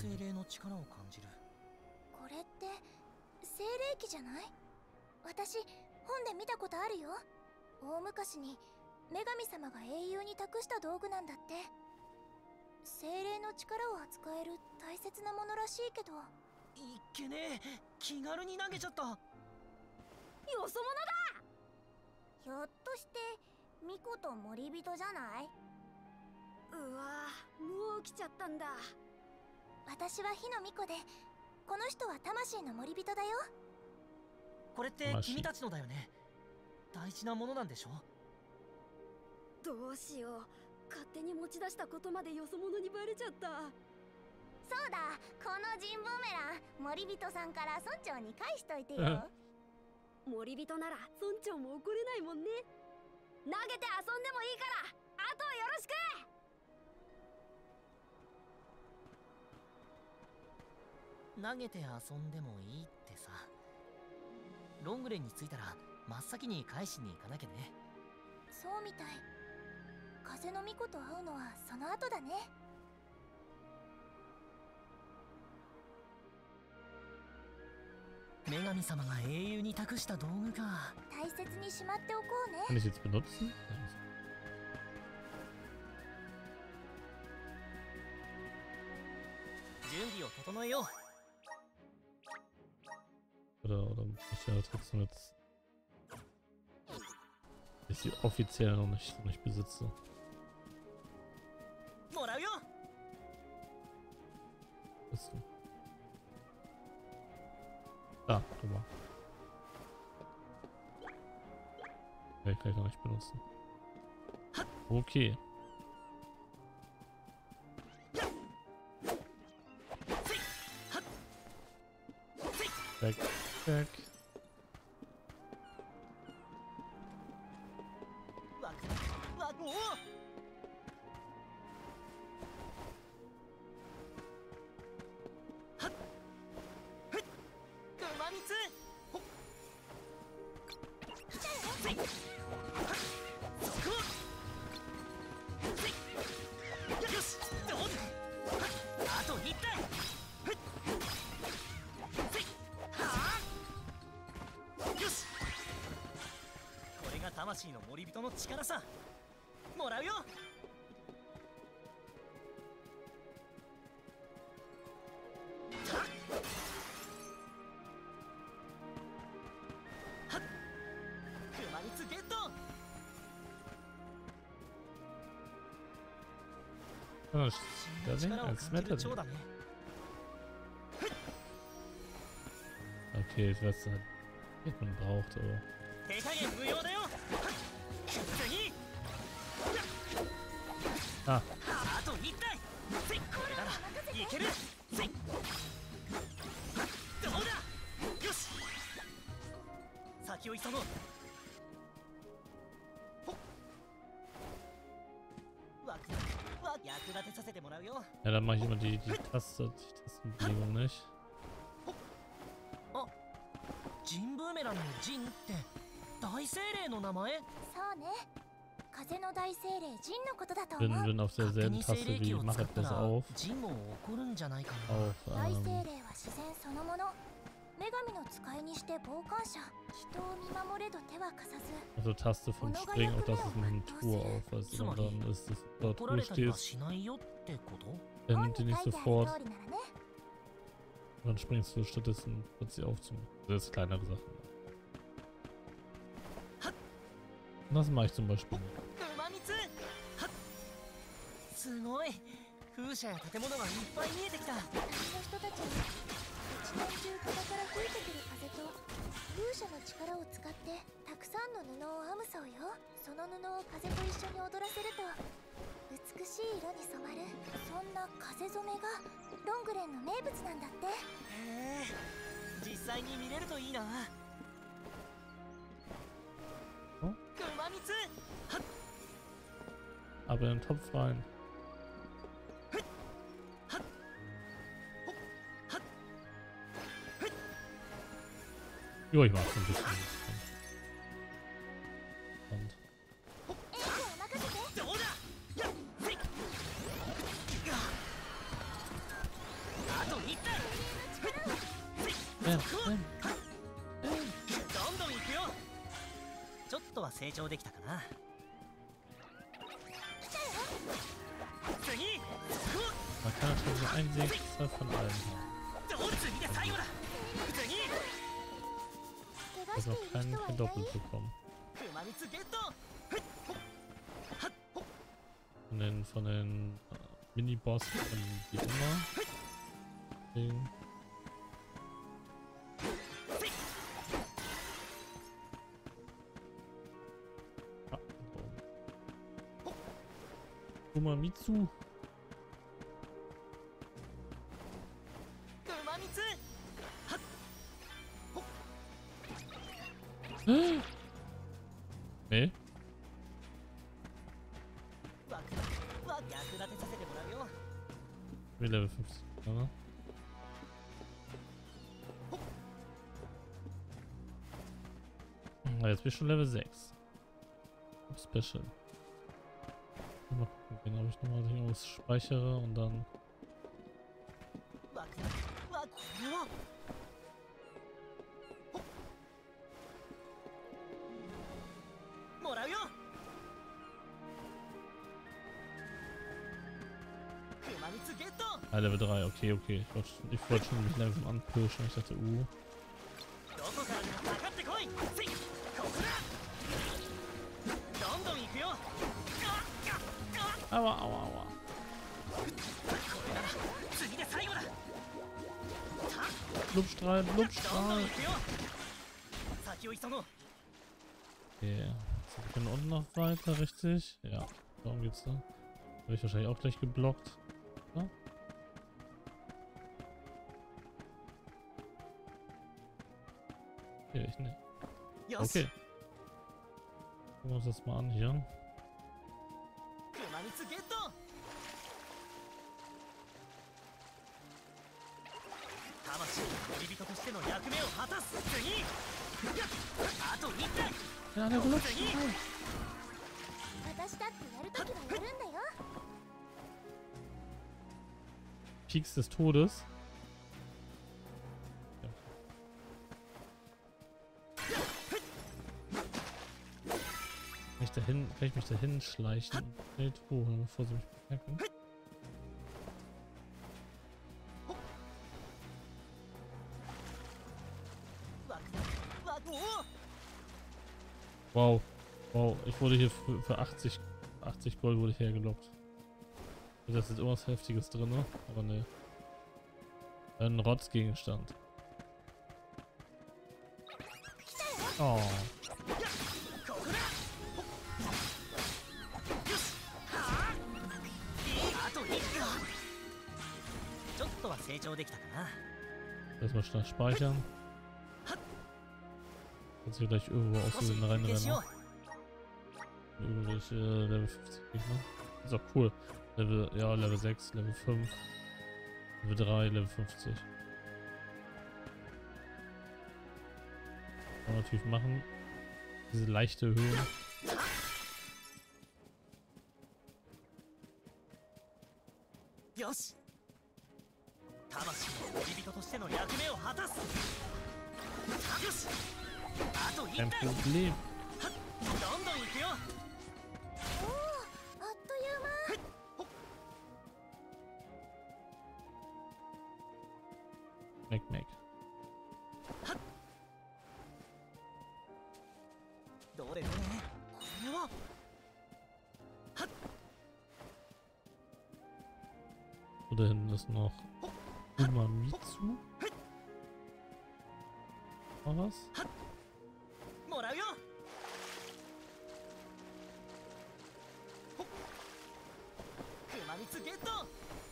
れって精霊機じゃない？私本で見たことあるよ。大昔に女神様が英雄に託した道具なんだって。精霊の力を扱える大切なものらしいけど。 いっけねえ、気軽に投げちゃった。よそ者だ。ひょっとして巫女と森人じゃない？うわ、もう来ちゃったんだ。私は火の巫女で、この人は魂の森人だよ。 これって君たちのだよね。大事なものなんでしょ？ どうしよう、勝手に持ち出したことまでよそ者にバレちゃった。そうだ、このジンボメラン、森人さんから村長に返しといてよ。森人なら村長も怒れないもんね。投げて遊んでもいいから、あとよろしく。 投げて遊んでもいいってさ。ロングレンに着いたら真っ先に返しに行かなきゃね。 そうみたい。風の巫女と会うのはその後だね。 女神様が英雄に託した道具か。 大切にしまっておこうね。 Kann ich jetzt benutzen? 準備を整えよう。 Oder, oder muss ich ja trotzdem jetzt, ich sie offiziell noch nicht, noch nicht besitze. Bist du? Da, guck mal. Okay, kann ich noch nicht benutzen. Okay. Weg, weg. 魂の森人の力さ。もらうよ。 Oh, does he? Als Metal. Okay, ich weiß nicht, was man braucht, aber. Ah. Ja, dann mache ich immer die, die Taste, die Tastenbewegung nicht. ジンブーメランのジンって大精霊の名前？ そうね。風の大精霊ジンのことだと Bin, 思う。 bin auf derselben Taste wie mach etwas auf. ジンも怒るんじゃないかな。 Auf, 大精 ähm, 霊は自然そのもの。女神の使いにして傍観者。人を見守れど手は貸さず。 also Taste vom Springen und das ist eine Tour auf, also und dann ist es dort, wo du stehst. Dann nimmt die nicht sofort. Dann springst du stattdessen, wird sie aufzumachen. Das ist kleinere Sachen. Und das mache ich zum Beispiel. すごい風車や建物がいっぱい見えてきた。 旅の人たちに一年中風から吹いてくる風と風車の力を使ってたくさんの布を編むそうよ。その布を風と一緒に踊らせると美しい色に染まる。そんな風染めがロングレンの名物なんだって。 へえ、実際に見れるといいな。熊光。 Aber in den Topf rein. Jo, ich mach's ein bisschen. Und. Ja, ja. どんどん行くよ。ちょっとは成長できたかな。次。 Man kann natürlich nur ein Sechstel von allem haben. Ich habe noch keinen verdoppelt bekommen. Von den, von den äh, Mini-Boss von wie immer. Ding. Ah, Umamitsu. Nee. Wie Level fünfzig, oder? Ah, jetzt bin ich schon Level sechs. Special. Mal gucken, ob ich nochmal irgendwas speichere und dann. Ah, Level drei, okay, okay. Ich wollte ich wollt schon mich langsam anpirschen. Ich dachte, uh. Aua, aua, aua. Blubstrahl, Blubstrahl. Okay. So, wir können unten noch weiter, richtig? Ja, darum geht's da. Habe ich wahrscheinlich auch gleich geblockt. Ja? Okay, ich nicht. Okay. Gucken wir uns das mal an hier. Ja, der rutscht. Peaks des Todes. Ja. Kann ich dahin, kann ich mich dahin schleichen? Nee, oh, bevor sie mich bemerken. Wow. Wow, ich wurde hier für, für achtzig, achtzig Gold wurde ich hergelockt. Da ist jetzt irgendwas Heftiges drin, ne? Aber ne. Ein Rotzgegenstand. Oh. ちょっとは成長できたかな。 Erstmal schnell speichern. Kannst hier gleich irgendwo aus den reinrennen. Irgendwelche Level fünfzig Gegner. Ist auch cool. Level, ja, Level sechs, Level fünf, Level drei, Level fünfzig. Kann man natürlich machen. Diese leichte Höhe. Yoshi! 魂の恋人としての役目を果たす。よし。あと一 Kein 点。 Problem. どんどん行くよ。 おお、あっという間。 Meck, meck. どれどれ。これは。 So, da hinten ist noch Umamitsu. Noch was? もらうよ。熊蜜ゲット。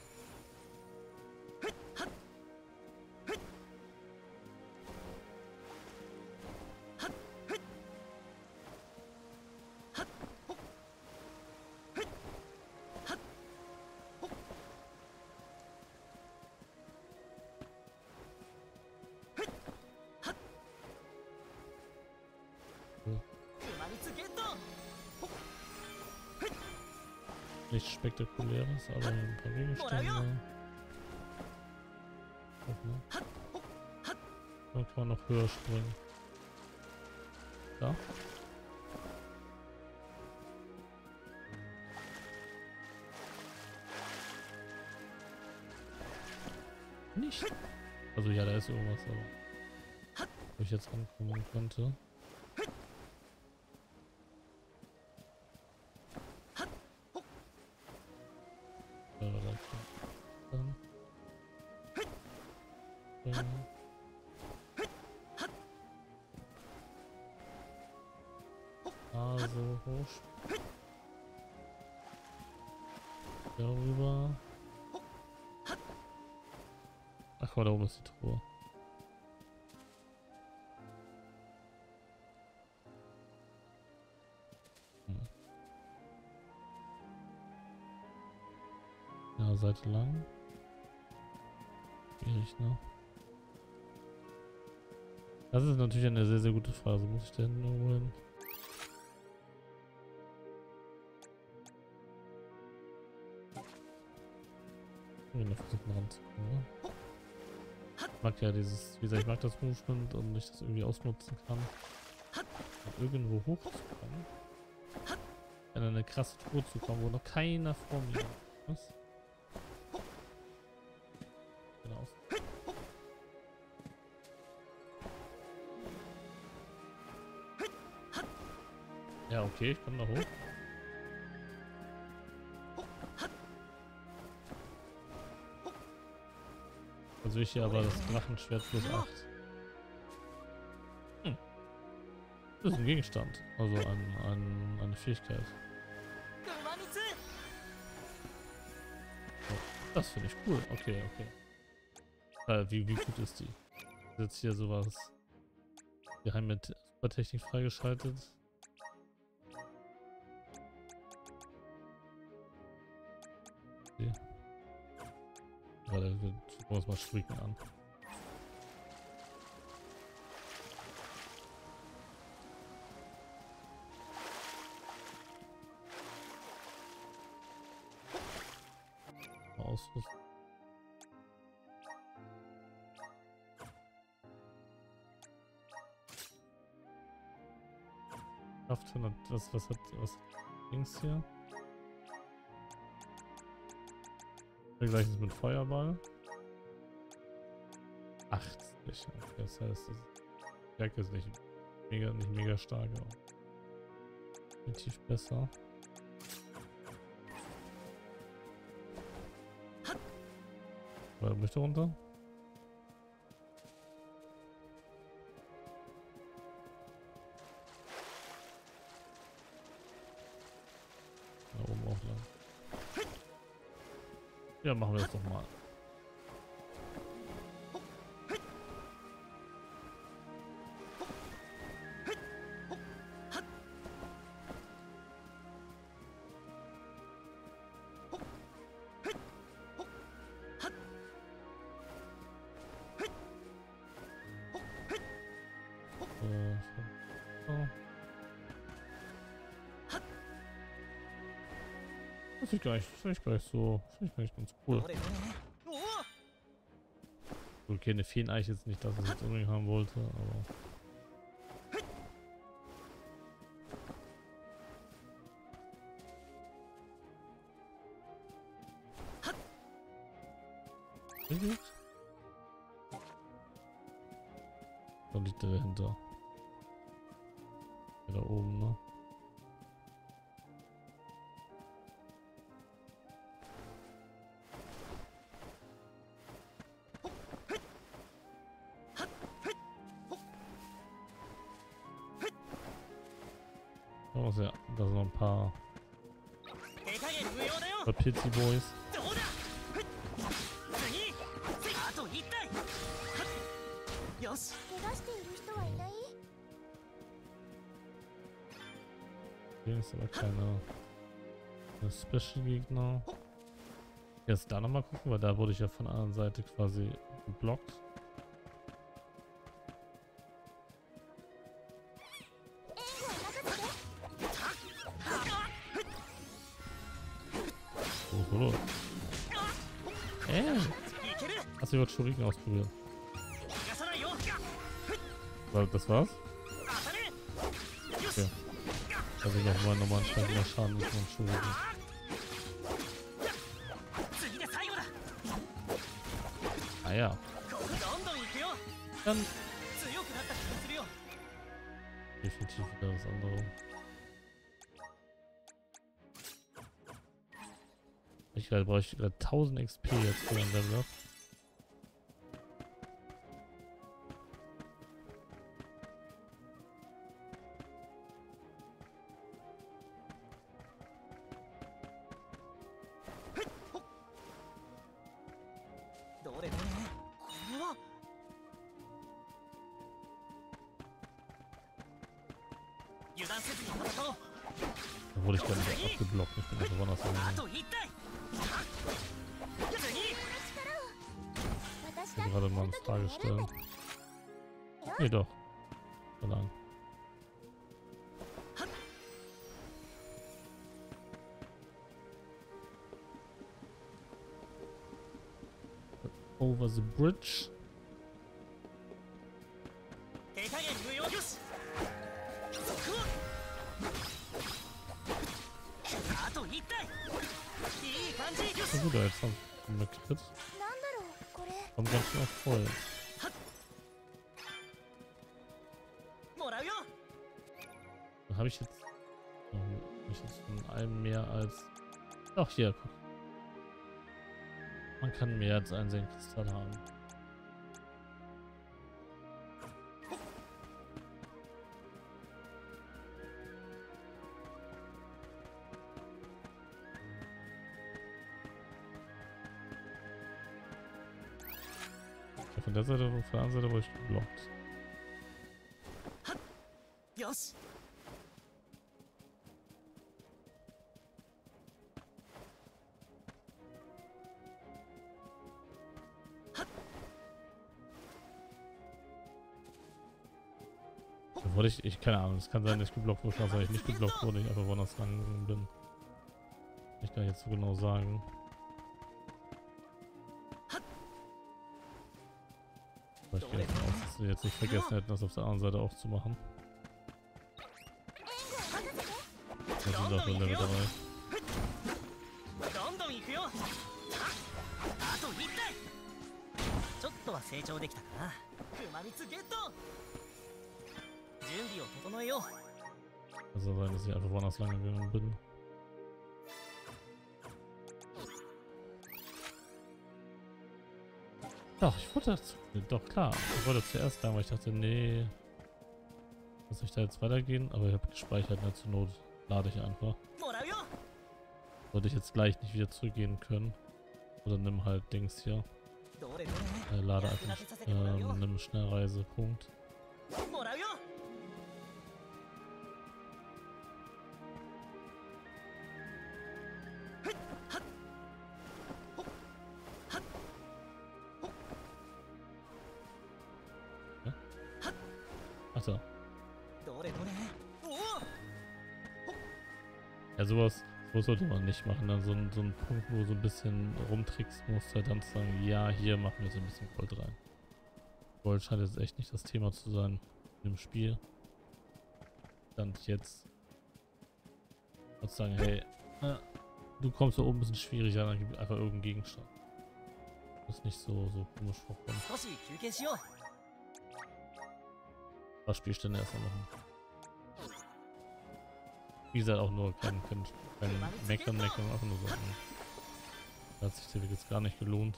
Nichts Spektakuläres, aber ein paar Gegenstände. Guck mal. Dann kann man noch höher springen. Da. Nicht. Also ja, da ist irgendwas, aber wo ich jetzt rankommen könnte. Also hoch. Darüber. Ach, guck mal, da oben ist die Truhe. Hm. Ja, Seite lang. Schwierig, ne? Das ist natürlich eine sehr, sehr gute Frage. Muss ich denn irgendwo hin? Ich will versuchen ranzukommen, ne? Ich mag ja dieses, wie gesagt, ich mag das Movement und ich das irgendwie ausnutzen kann. Um irgendwo hochzukommen. In eine krasse Truhe zu kommen, wo noch keiner vor mir ist. Was? Genau. Ja, okay, ich komme da hoch. Also ich hier aber das Drachenschwert plus acht. Hm. Das ist ein Gegenstand. Also ein, ein, eine Fähigkeit. Oh, das finde ich cool. Okay, okay. Äh, wie, wie gut ist die? Ist jetzt hier sowas geheime Supertechnik freigeschaltet. Okay. Warte, wir gucken uns mal Stricken an. Mal ausrüsten. Kraft hundert, das, was hat, was links hier? Vergleichen es mit Feuerball. achtzig. Okay, das heißt, das Stärke ist nicht mega, nicht mega stark. Aber definitiv besser. Wer möchte runter? Da oben auch lang. Ja, machen wir das doch mal. Das finde ich gar nicht, das finde ich gar nicht so, finde ich gar nicht ganz cool. Okay, eine Feen eigentlich jetzt nicht, dass ich es jetzt unbedingt haben wollte, aber. Da liegt der dahinter. Da oben, ne? Oh, ja, da sind noch ein paar Pizzi Boys. Hier ist aber keine Special Gegner. Jetzt da nochmal gucken, weil da wurde ich ja von der anderen Seite quasi geblockt. Oh, los. Äh. Hast du überhaupt Shuriken ausprobiert? Das war's? Okay. Also nochmal nochmal entsprechend mehr Schaden mit meinem Shuriken. Ah ja. Dann definitiv wieder das andere. Ich gerade brauche ich gerade tausend X P jetzt für ein Level up. Da wurde ich dann nicht abgeblockt, ich bin einfach woanders hingegangen. Ich will gerade mal eine Frage stellen. Nee, doch. So lang. Over the bridge. Oh, gut, jetzt haben wir Crit. Kommt ganz schön auf voll. Dann habe ich jetzt noch nicht jetzt von allem mehr als. Ach hier, guck. Man kann mehr als einen Senkkristall haben. Von der Seite und von der anderen Seite wurde ich geblockt. Yes. Da wurde ich, ich, keine Ahnung, es kann sein, dass ich geblockt wurde, kann sein, dass ich nicht geblockt wurde, ich einfach woanders rangegangen bin. Ich kann jetzt so genau sagen. Ich gehe davon aus, dass wir jetzt nicht vergessen hätten, das auf der anderen Seite auch zu machen. Da sind auch nur Level dabei. Also Also sein, dass ich einfach woanders lang gegangen bin. Doch, ich wollte das. Doch, klar. Ich wollte zuerst lang, weil ich dachte, nee. Muss ich da jetzt weitergehen? Aber ich habe gespeichert, ne? Zur Not lade ich einfach. Sollte ich jetzt gleich nicht wieder zurückgehen können. Oder nimm halt Dings hier. Äh, lade einfach nicht, ähm, nimm Schnellreisepunkt. Ja? Achso. Ja, sowas, sowas sollte man nicht machen. Dann so, ein, so ein Punkt, wo du so ein bisschen rumtrickst musst, halt dann zu sagen, ja, hier machen wir so ein bisschen Gold rein. Gold scheint jetzt echt nicht das Thema zu sein in dem Spiel. Dann jetzt und sagen, hey, äh, du kommst da oben ein bisschen schwieriger, dann gib einfach irgendeinen Gegenstand. Das ist nicht so, so komisch vorkommen. Was Spielstände erstmal machen. Wie gesagt, auch nur kein, kein, kein Meckern, Meckern, einfach nur so. Da hat sich der Weg jetzt gar nicht gelohnt.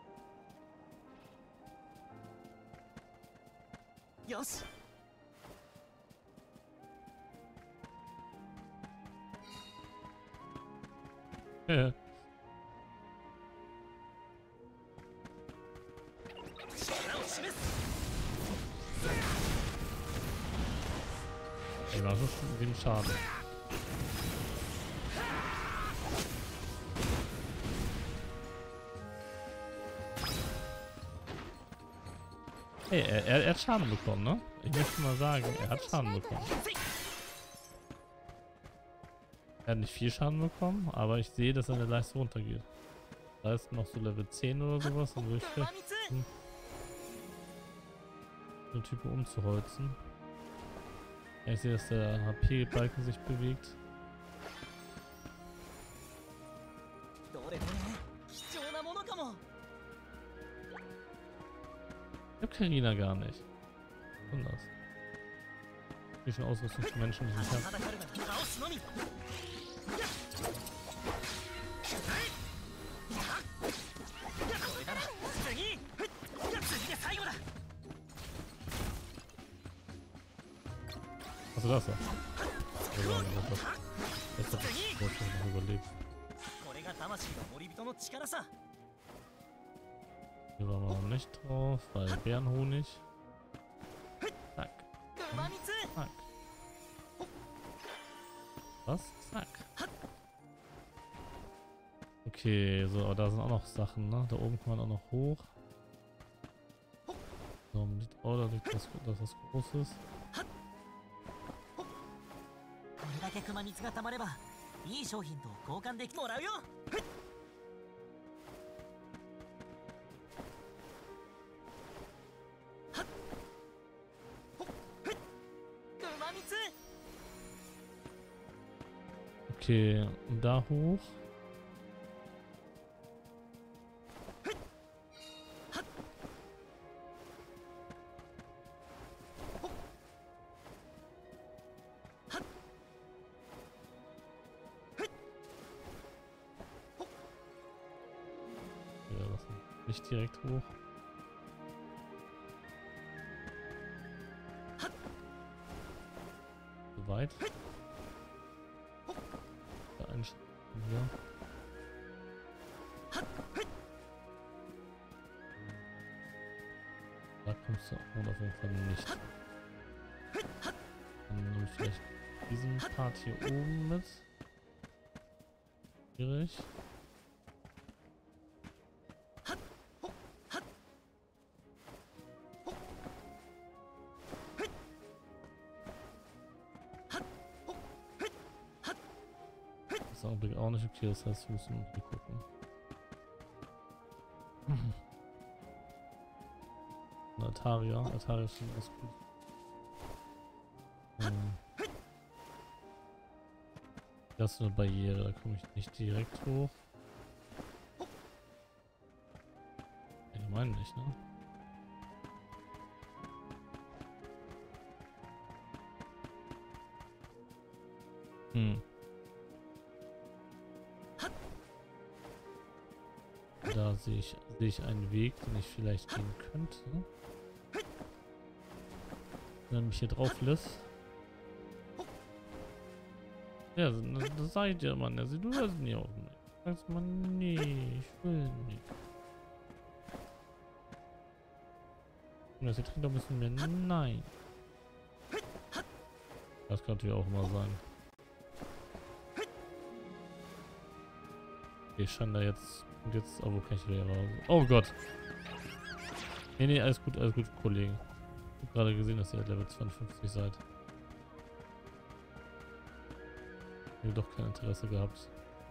Yes. Ja. Ey, war so wie ein Schaden. Hey, er, er, er hat Schaden bekommen, ne? Ich möchte mal sagen, er hat Schaden bekommen. Er hat nicht viel Schaden bekommen, aber ich sehe, dass seine Leiste runtergeht. Da ist noch so Level zehn oder sowas, dann würde ich vielleicht hm, den Typen umzuholzen. Ja, ich sehe, dass der H P-Balken sich bewegt. Ich hab Karina gar nicht. Anders. Wie schon Ausrüstung für Menschen, die ich nicht habe. Achso, das da. Jetzt hat das noch überlebt. Hier waren wir noch nicht drauf, weil Bärenhonig. Zack. Zack. Was? Zack. Okay, so, aber da sind auch noch Sachen, ne? Da oben kann man auch noch hoch. So, oh, da liegt was, das was Großes. Okay, und da hoch. Ja, das ist nicht direkt hoch. So weit. Ja. Da kommst du auch auf jeden Fall nicht. Dann nimm vielleicht diesen Part hier oben mit. Schwierig. Augenblick auch nicht okay, das heißt, wir müssen hier gucken. Eine Altaria, Altaria ist schon was gut. Hm. Das ist eine Barriere, da komme ich nicht direkt hoch. Ich meine nicht, ne? Hm. Da sehe ich, sehe ich einen Weg, den ich vielleicht gehen könnte. Wenn er mich hier drauf lässt. Ja, das seid ihr, Mann. Also, du hörst nie auf mich. Sagst man, nee, ich will nicht. Und das hier trinkt ein bisschen mehr. Nein. Das kann natürlich auch mal sein. Okay, ich scheine da jetzt. Und jetzt. Oh, wo kann ich wieder raus? Oh Gott. Nee, nee, alles gut, alles gut, Kollege. Ich habe gerade gesehen, dass ihr Level zweiundfünfzig seid. Ich habe doch kein Interesse gehabt.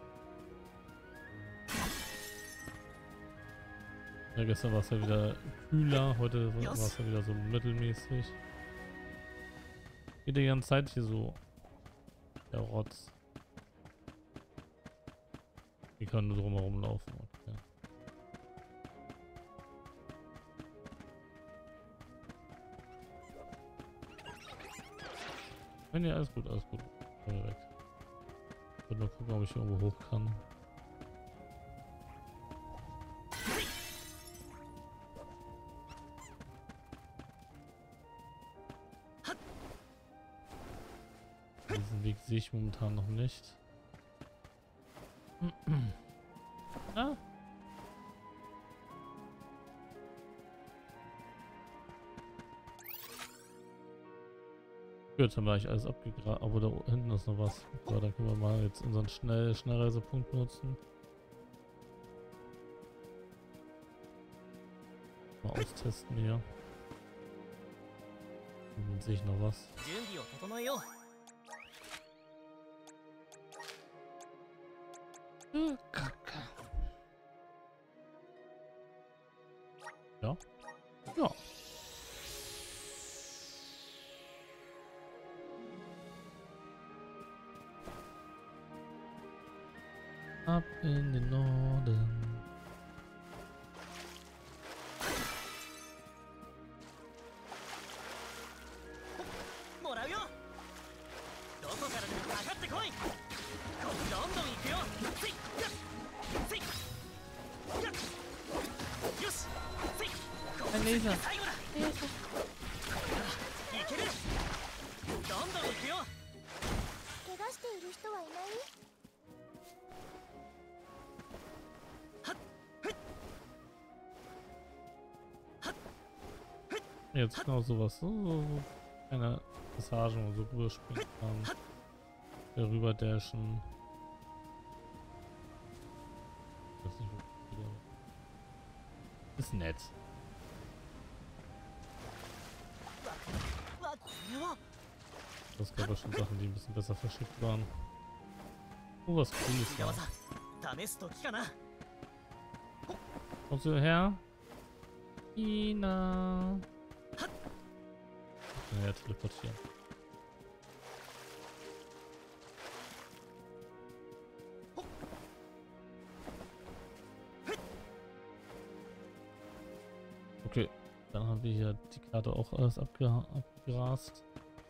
Ja, gestern war es ja wieder kühler, heute war es ja wieder so mittelmäßig. Geht die ganze Zeit hier so der Rotz. Ich kann nur drumherum laufen. Okay. Wenn ja, alles gut, alles gut. Weg. Ich wollte nur gucken, ob ich irgendwo hoch kann. Diesen Weg sehe ich momentan noch nicht. Ah. Gut, dann war ich alles abgegraben. Aber da hinten ist noch was. So, dann können wir mal jetzt unseren Schnell Schnellreisepunkt nutzen. Mal austesten hier. Und dann sehe ich noch was. Ja. Ja. Ab in den Norden. Ein Laser. Laser. 怪我している人はいない？ Jetzt genau sowas. So, so, so eine Passage, wo so rüberspringen kann. Hier rüber dashen. Das ist, nicht, ist nett. Das gab ja schon Sachen, die ein bisschen besser verschickt waren. Oh, was Cooles war. Kommst du her? Ina. Ja, teleportieren. Okay, dann haben wir hier die Karte auch alles abge abgegrast.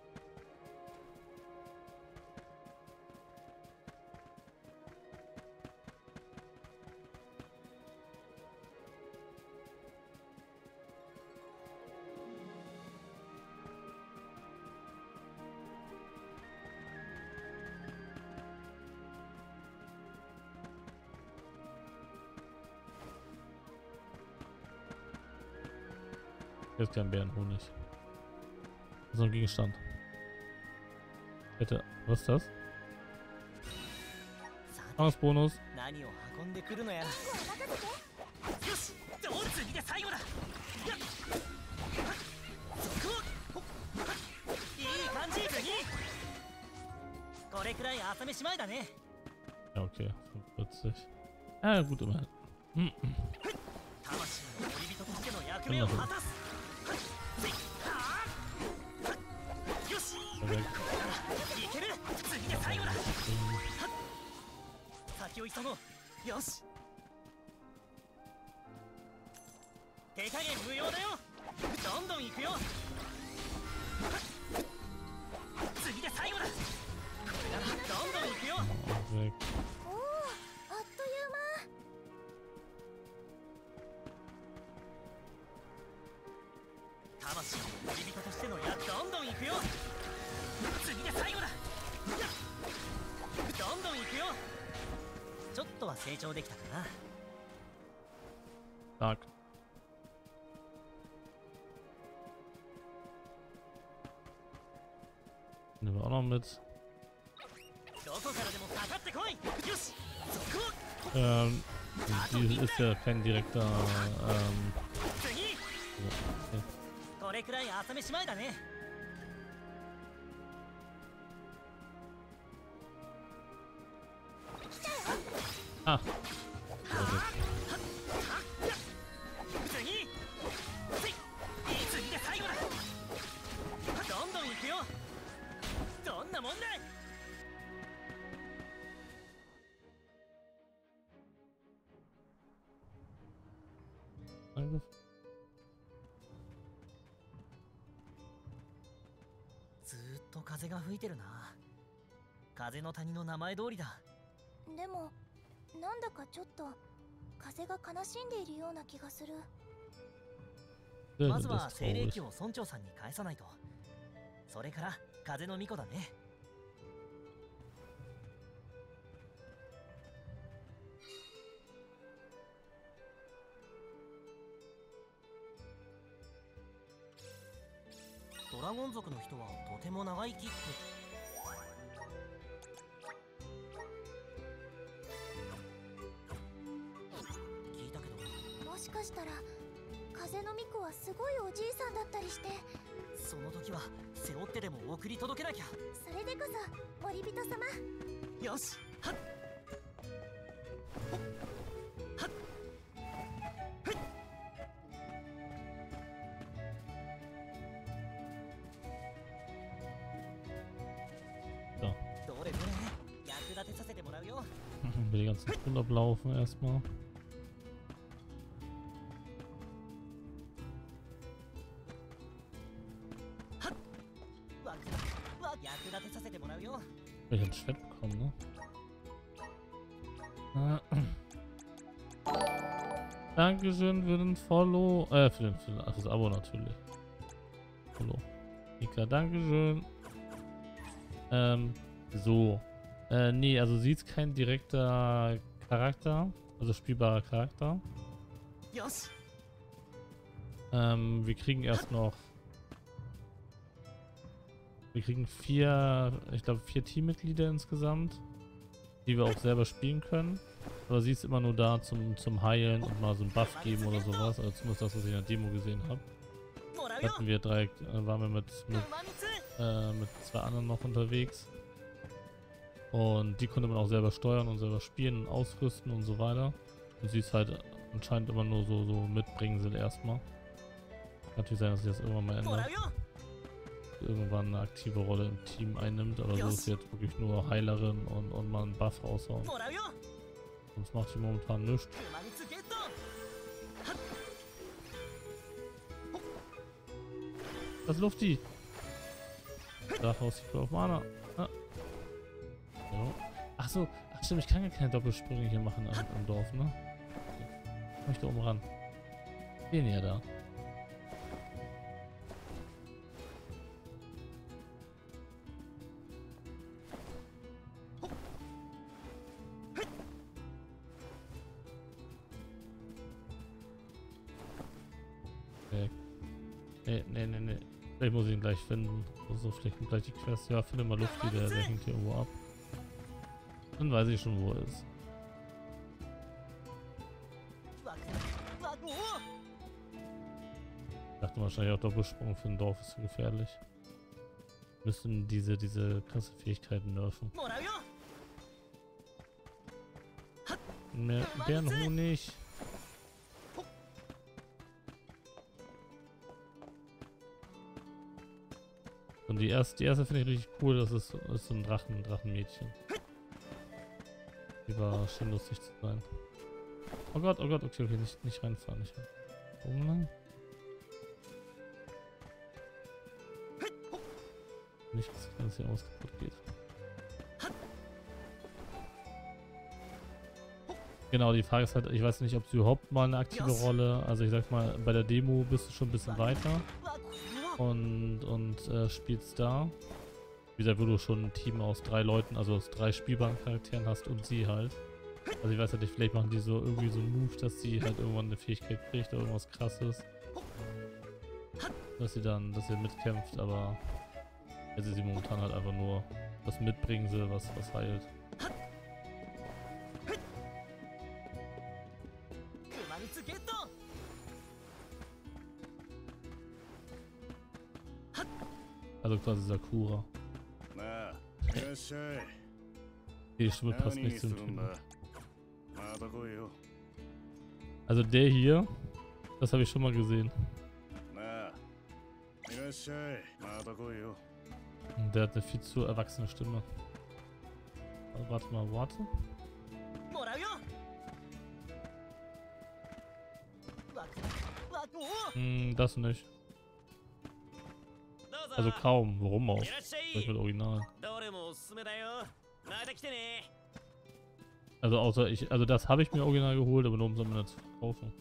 Jetzt kein Bärenhonig. So ein Gegenstand. Bitte. Was ist das? Bonus. Ja, okay. fünfundvierzig. Ah, gut, immerhin. Hm. Weg. おお、あっという間。 魂の恋人としての矢どんどん行くよ。次で最後だ。どんどん行くよ。ちょっとは成長できたかな。 Stark. Nehmen wir auch noch mit. Ähm, die ist ja kein direkter, ähm... Okay. Ah. Angriff. ずーっと風が吹いてるな。風の谷の名前通りだ。 でもなんだかちょっと風が悲しんでいるような気がする。 まずは精霊機を村長さんに返さないと。それから風の巫女だね。ドラゴン族の人はとても長生きって。聞いたけど。 もしかしたら風の巫女はすごいおじいさんだったりして。 その時は背負ってでも送り届けなきゃ。 それでこそ森人様。 よし、はっはっはい。どれどれ役立てさせてもらうよ。 Wir die ganzen Grund ablaufen erstmal. Ich hab ein Schwert bekommen, ne? Dankeschön für den Follow. Äh, für, den, für, den, für das Abo natürlich. Follow. Mika, Dankeschön. Ähm, so. Äh, nee, also sie ist kein direkter Charakter. Also spielbarer Charakter. Ähm, wir kriegen erst noch. Wir kriegen vier, ich glaube vier Teammitglieder insgesamt, die wir auch selber spielen können. Aber sie ist immer nur da zum, zum Heilen und mal so einen Buff geben oder sowas. Also zumindest das, was ich in der Demo gesehen habe. Hatten wir drei, äh, waren wir mit, mit, äh, mit zwei anderen noch unterwegs. Und die konnte man auch selber steuern und selber spielen und ausrüsten und so weiter. Und sie ist halt anscheinend immer nur so, so Mitbringsel erstmal. Kann natürlich sein, dass sich das irgendwann mal ändert. Irgendwann eine aktive Rolle im Team einnimmt, aber so ist sie jetzt wirklich nur Heilerin und, und mal einen Buff raushauen. Sonst macht sie momentan nichts. Das ist Lufti! Daraus sieht man auf Mana. Ah. So. Ach so, ach stimmt, ich kann ja keine Doppelsprünge hier machen am, am Dorf, ne? Ich möchte oben ran. Den hier da. Nee, nee, nee, nee. Vielleicht muss ich ihn gleich finden. Also vielleicht kommt gleich die Quest. Ja, finde mal Lufti, der, der hängt hier irgendwo ab. Dann weiß ich schon, wo er ist. Ich dachte wahrscheinlich auch Doppelsprung für ein Dorf ist zu gefährlich. Müssen diese, diese krasse Fähigkeiten nerven. Mehr Bärenhonig. Und die erste, die erste finde ich richtig cool, das ist, ist so ein Drachen, ein Drachenmädchen. Die war schön lustig zu sein. Oh Gott, oh Gott, okay, okay, nicht, nicht reinfahren, nicht rein. Oben lang. Nicht, dass hier alles kaputt geht. Genau, die Frage ist halt, ich weiß nicht, ob sie überhaupt mal eine aktive Rolle, also ich sag mal, bei der Demo bist du schon ein bisschen weiter und, und äh, spielst da. Wie gesagt, wo du schon ein Team aus drei Leuten, also aus drei spielbaren Charakteren hast und sie halt. Also ich weiß halt nicht, vielleicht machen die so irgendwie so einen Move, dass sie halt irgendwann eine Fähigkeit kriegt oder irgendwas krasses. Dass sie dann, dass sie mitkämpft, aber jetzt ist sie momentan halt einfach nur das Mitbringsel, was, was heilt. Also quasi Sakura. Die Stimme passt nicht zum Typen. Also der hier, das habe ich schon mal gesehen. Der hat eine viel zu erwachsene Stimme. Aber warte mal, warte. Hm, das nicht. Also kaum, warum auch? Ich will Original. Also außer ich, also das habe ich mir original geholt, aber nur um es am Ende zu verkaufen.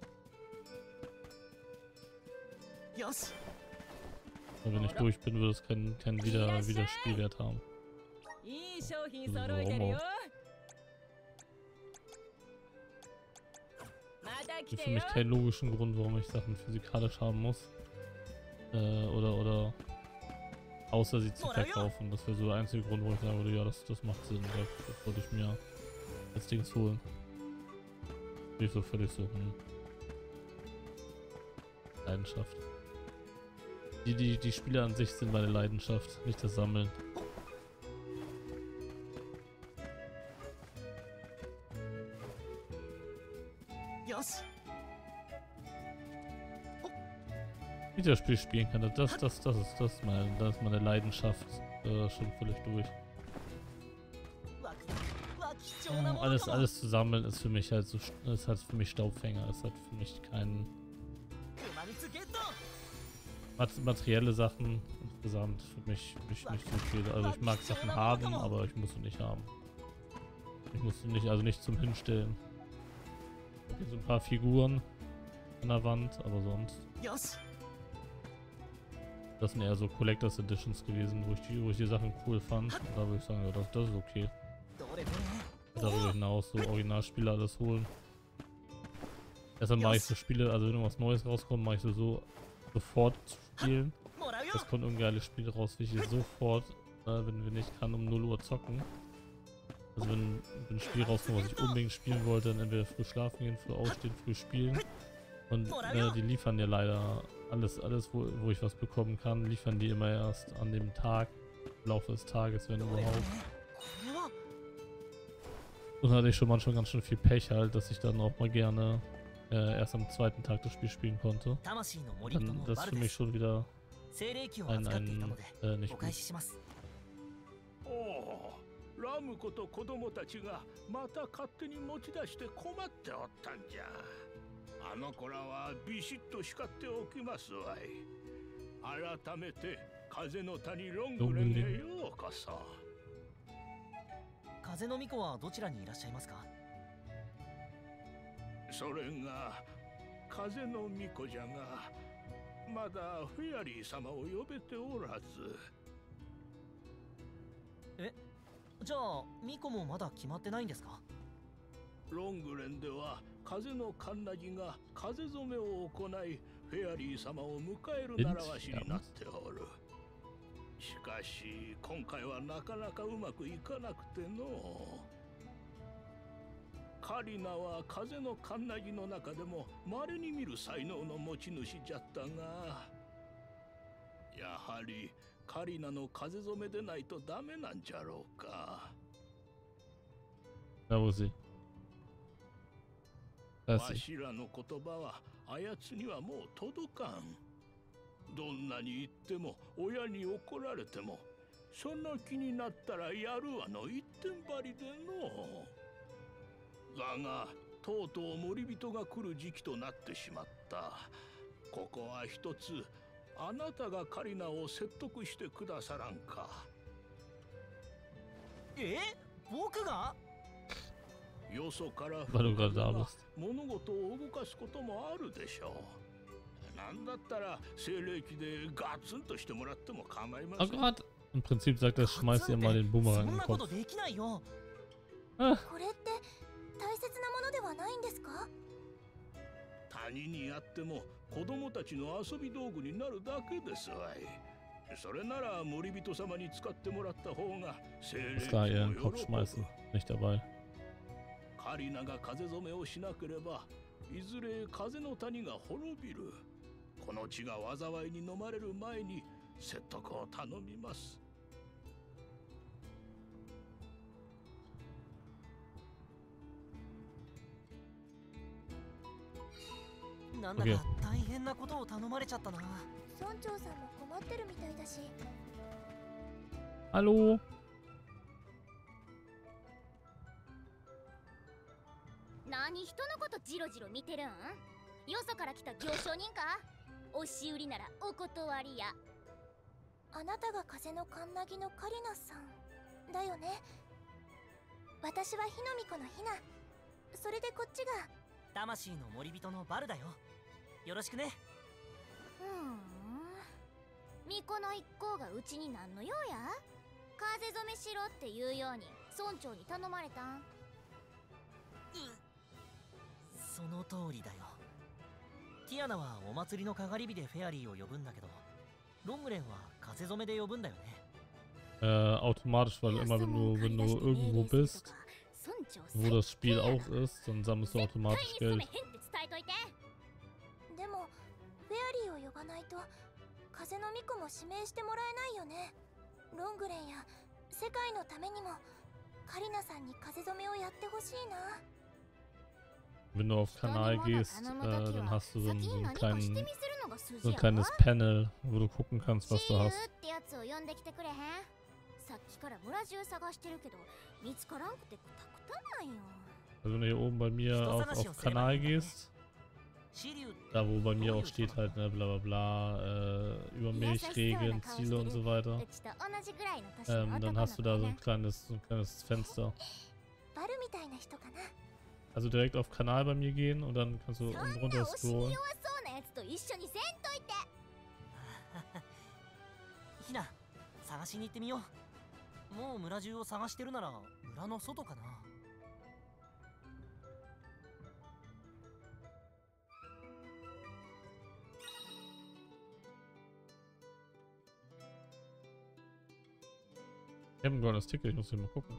Und wenn ich durch bin, würde es keinen kein wieder, wieder Spielwert haben. Also warum auch? Es gibt für mich keinen logischen Grund, warum ich Sachen physikalisch haben muss. Äh, oder, oder außer sie zu verkaufen. Das wäre so der einzige Grund, wo ich sagen würde, ja, das, das macht Sinn. Das, das wollte ich mir als Dings holen. Nicht so völlig so, hm. Leidenschaft. Die, die, die Spiele an sich sind meine Leidenschaft, nicht das Sammeln. Wie ich das Spiel spielen kann, das, das, das ist, das ist meine, das ist meine Leidenschaft äh, schon völlig durch. Um alles, alles zu sammeln ist für mich halt so, ist halt für mich Staubfänger, ist halt für mich kein materielle Sachen insgesamt für mich nicht, nicht so viel. Also ich mag Sachen haben, aber ich muss sie nicht haben. Ich muss sie nicht, also nicht zum Hinstellen. Ich habe hier so ein paar Figuren an der Wand, aber sonst. Das sind eher so Collectors Editions gewesen, wo ich die, wo ich die Sachen cool fand. Und da würde ich sagen, ja, das, das ist okay. Darüber hinaus so Originalspiele alles holen. Deshalb mache ich so Spiele, also wenn irgendwas Neues rauskommt, mache ich so, so sofort zu spielen. Es kommt ein geiles Spiel raus, will ich hier sofort, äh, wenn, wenn ich kann, um null Uhr zocken. Also wenn, wenn ein Spiel rauskommt, was ich unbedingt spielen wollte, dann entweder früh schlafen gehen, früh aufstehen, früh spielen. Und äh, die liefern ja leider alles, alles wo, wo ich was bekommen kann, liefern die immer erst an dem Tag, im Laufe des Tages, wenn überhaupt. Und hatte ich schon manchmal ganz schön viel Pech halt, dass ich dann auch mal gerne äh, erst am zweiten Tag das Spiel spielen konnte. Dann das ist für mich schon wieder ein, ein äh, nicht gut. ラムコと子供たちがまた勝手に持ち出して困っておったんじゃ。あの子らはビシッと叱っておきますわい。改めて風の谷ロングレンへようこそ。 風の巫女はどちらにいらっしゃいますか？ それが風の巫女じゃが、まだフェアリー様を呼べておらず。 え、じゃあ巫女もまだ決まってないんですか？ ロングレンでは風のカンナギが風染めを行い、フェアリー様を迎える習わしになっておる。しかし今回はなかなかうまくいかなくての。カリナは風のカンナギの中でも稀に見る才能の持ち主じゃったが、やはりカリナの風染めでないとダメなんじゃろうか。わしらの言葉はあやつにはもう届かん。どんなに言っても親に怒られても、その気になったらやるわの一点張りでの。だがとうとう森人が来る時期となってしまった。ここは一つあなたがカリナを説得してくださらんか。 え？僕が？ weil du gerade da bist. 物事を動かすこともあるでしょう。なんだったら精霊機でガツンとしてもらっても構いません。 Oh Gott. Im Prinzip sagt er, schmeißt ihr mal den Boomerang in den Kopf. これって大切なものではないんですか？ 他人にやっても子供たちの遊び道具になるだけですわい。それなら森人様に使ってもらった方が精霊機 Klar, ihr も den Kopf 喜 schmeißen. ぶ。 Nicht dabei. カリナが風染めをしなければいずれ風の谷が滅びる。この地が災いに飲まれる前に説得を頼みます。 なんだか大変なことを頼まれちゃったな。 村長さんも困ってるみたいだし。 Hallo. 何人のことジロジロ見てるん？よそから来た行商人か？押し売りならお断りや。 あなたが風のカンナギのカリナさんだよね。私は火の巫女のヒナ。それでこっちが魂の森人のバルだよ。よろしくね。 ふん。巫女の一行がうちになんの用や？風染めしろって言うように村長に頼まれたん。 その通りだよ。ティアナはお祭りのかがり火でフェアリーを呼ぶんだけど、ロングレンは風染めで呼ぶんだよね。 Äh, automatisch, weil immer wenn du, wenn du irgendwo bist, wo das Spiel auch ist, dann sammelst du automatisch Geld. でもフェアリーを呼ばないと風の巫女も指名してもらえないよね。ロングレンや世界のためにもカリナさんに風染めをやってほしいな。 Wenn du auf Kanal gehst, äh, dann hast du so ein, so, einen kleinen, so ein kleines Panel, wo du gucken kannst, was du hast. Also wenn du hier oben bei mir auf, auf Kanal gehst, da wo bei mir auch steht halt, ne, bla bla bla, äh, über Milchregeln, Ziele und so weiter, ähm, dann hast du da so ein kleines, so ein kleines Fenster. Also direkt auf Kanal bei mir gehen und dann kannst du unten runter scrollen. Hina, 探しに行ってみよう。もう村中を探してるなら村の外かな。 Ich habe ein goldenes Ticket, ich muss hier mal gucken.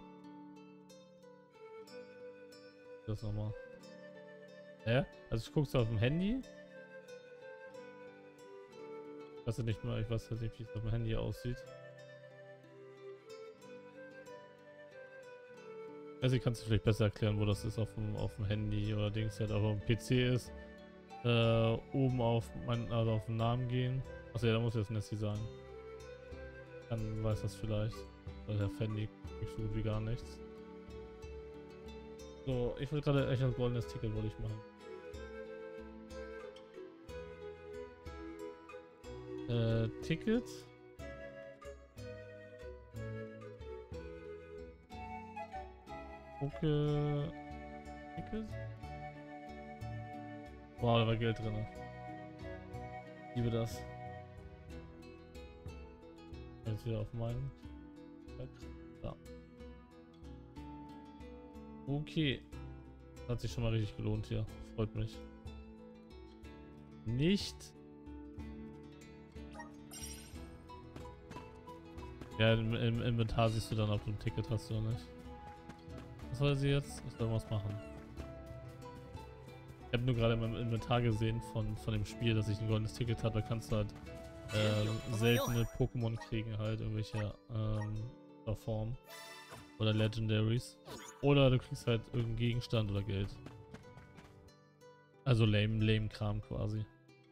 Das nochmal. Hä? Also ich guck's auf dem Handy. Ich weiß ja nicht mehr, ich weiß ja nicht, wie es auf dem Handy aussieht. Also ich kann es vielleicht besser erklären, wo das ist auf dem, auf dem Handy oder Dings halt, aber auf dem P C ist. Äh, oben auf mein, also auf den Namen gehen. Achso, ja, da muss ich jetzt Nessie sagen. Dann weiß das vielleicht. Weil der Handy kriegt so gut wie gar nichts. So, ich will gerade echt ein goldenes Ticket wollte ich machen. Äh, Ticket. Gucke. Ticket. Wow, da war Geld drin. Liebe das. Jetzt wieder auf meinen. Da. Okay. Hat sich schon mal richtig gelohnt hier. Freut mich. Nicht. Ja, im, im Inventar siehst du dann, ob du ein Ticket hast oder nicht. Was soll sie jetzt? Ich soll was machen. Ich habe nur gerade in meinem Inventar gesehen von, von dem Spiel, dass ich ein goldenes Ticket habe. Da kannst du halt äh, seltene Pokémon kriegen, halt irgendwelche ähm, Form oder Legendaries. Oder du kriegst halt irgendeinen Gegenstand oder Geld. Also lame, lame Kram quasi.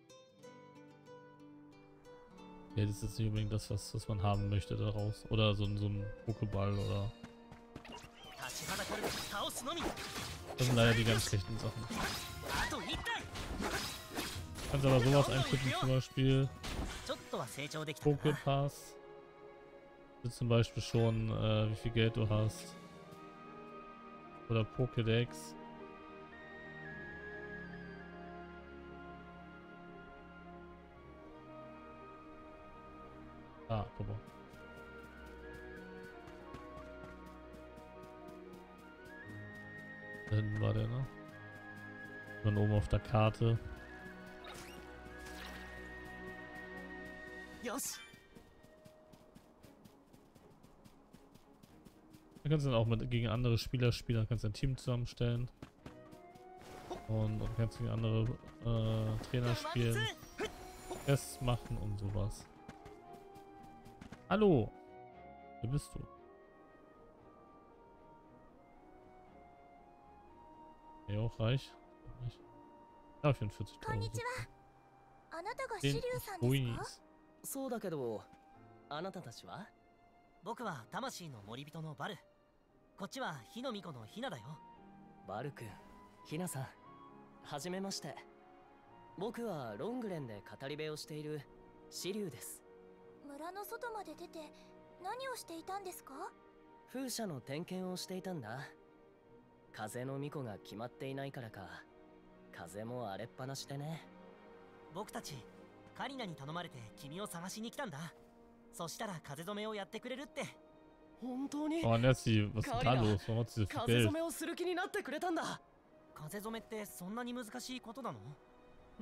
Ja, das ist jetzt nicht unbedingt das, was, was man haben möchte daraus. Oder so, so ein Pokéball oder... Das sind leider die ganz schlechten Sachen. Du kannst aber sowas eintippen, zum Beispiel Poképass. Du zum Beispiel schon, äh, wie viel Geld du hast. Oder Pokédex. Ah, guck mal. Da hinten war der, ne? Dann oben auf der Karte. Yes. Da kannst du dann auch mit gegen andere Spieler spielen, dann kannst du ein Team zusammenstellen. Und dann kannst du gegen andere äh, Trainer spielen. Tests machen und sowas. Hallo! Wer bist du? Ja, auch reich. Ja, vierundvierzigtausend. あなたがシリュウさんですか？ そうだけど、あなたたちは？僕は魂の森人のバル。こっちは火の巫女のヒナだよ。バル君、ヒナさん、はじめまして。僕はロングレンで語り部をしているシリュウです。 村の外まで出て何をしていたんですか？ 風車の点検をしていたんだ。風の巫女が決まっていないからか、風も荒れっぱなしでね。僕たちカリナに頼まれて君を探しに来たんだ。そしたら風染めをやってくれるって。本当に？ Oh, Nessie, was ist denn da los? Warum hat sie so viel 風 Geld? 染めをする気になってくれたんだ。風染めってそんなに難しいことなの？うん、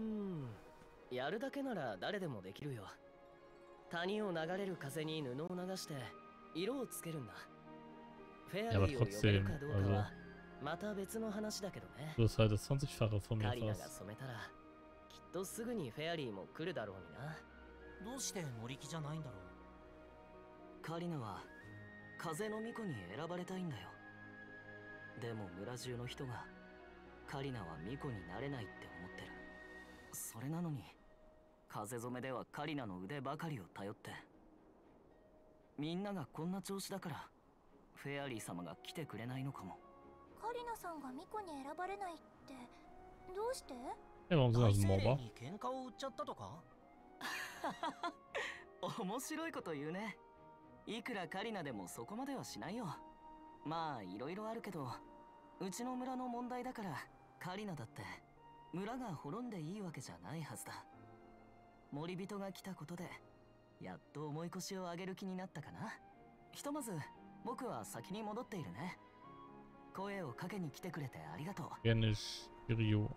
やるだけなら誰でもできるよ。谷を流れる風に布を流して色をつけるんだ。フェアリーを呼べるかどうかはまた別の話だけどね。 Du hast halt das zwanzigfache von mir カリナが fast. 染めたらきっとすぐにフェアリーも来るだろうにな。どうして森木じゃないんだろう。カリナは風の巫女に選ばれたいんだよ。でも村中の人がカリナは巫女になれないって思ってる。それなのに風染めではカリナの腕ばかりを頼って、みんながこんな調子だからフェアリー様が来てくれないのかも。 カリナさんが巫女に選ばれないってどうして？ Ja, warum sind das Mobber? 喧嘩を売っちゃったとか？面白いこと言うね。いくらカリナでもそこまではしないよ。まあいろいろあるけど、うちの村の問題だからカリナだって村が滅んでいいわけじゃないはずだ。森人が来たことでやっと重い腰を上げる気になったかな。ひとまず僕は先に戻っているね。声をかけに来てくれてありがとう。 Genisch, Rio.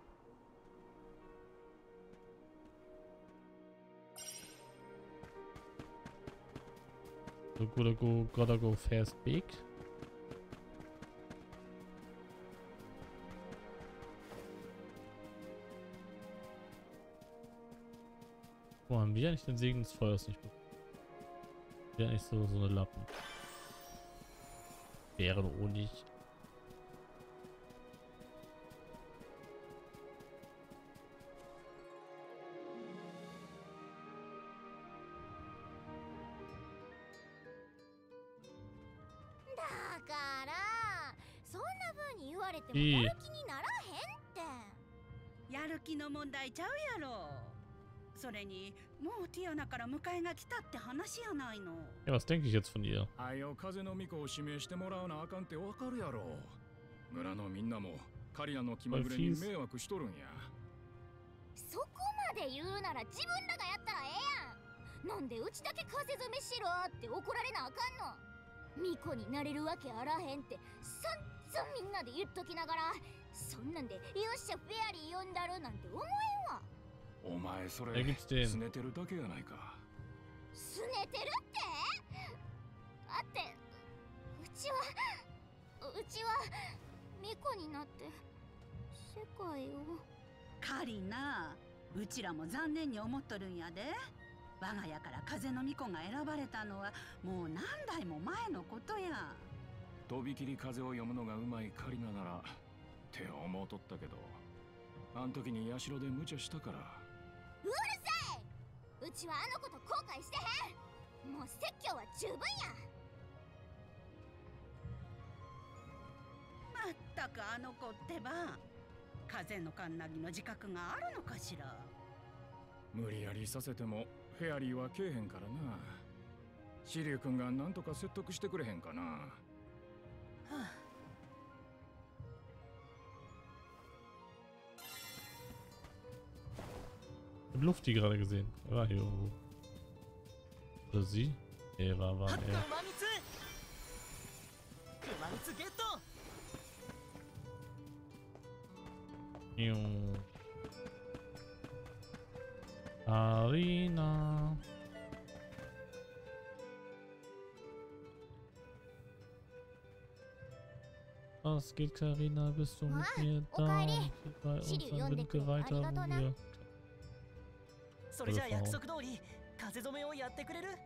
So, gotta go, gotta go fast big. Wo haben wir eigentlich den Segen des Feuers nicht bekommen? Wir eigentlich so, so eine Lappen. Beeren Honig. I. やる気の問題ちゃうやろ。それにもうティアナから迎えが来たって話やないの。 Ja, was denke ich jetzt von ihr? あよ風の巫女を指名してもらわなあかんってわかるやろ。村のみんなもカリナの気まぐれに迷惑しとるんや。 そこまで言うなら自分らがやったらええやん。なんでうちだけ風染めしろって怒られなあかんの。巫女になれるわけあらへんって散々みんなで言っときながら、そんなんでよっしゃフェアリー呼んだるなんて思えんわ。 お前それ Da gibt's den. すねてるだけやないか。 すねてるってあって、うちはうちは巫女になって世界を。 カリナ、うちらも残念に思っとるんやで。我が家から風の巫女が選ばれたのはもう何代も前のことや。 とびきり風を読むのがうまいカリナならって思うとったけど、あん時に社で無茶したから。 うるさい。うちはあのこと後悔してへん。もう説教は十分や。 まったくあの子ってば、風のカンナギの自覚があるのかしら。 無理やりさせてもフェアリーはけえへんからな。シリュウ君がなんとか説得してくれへんかな。はあ、 hab Lufti gerade gesehen. Er war hier irgendwo. Oder sie? Nee, war, war er. Arena. Was geht, Karina? Bist du mit mir da? Bei uns ein Windke weiter, wo wir... それじゃあ約束通り風染めをやってくれる？ え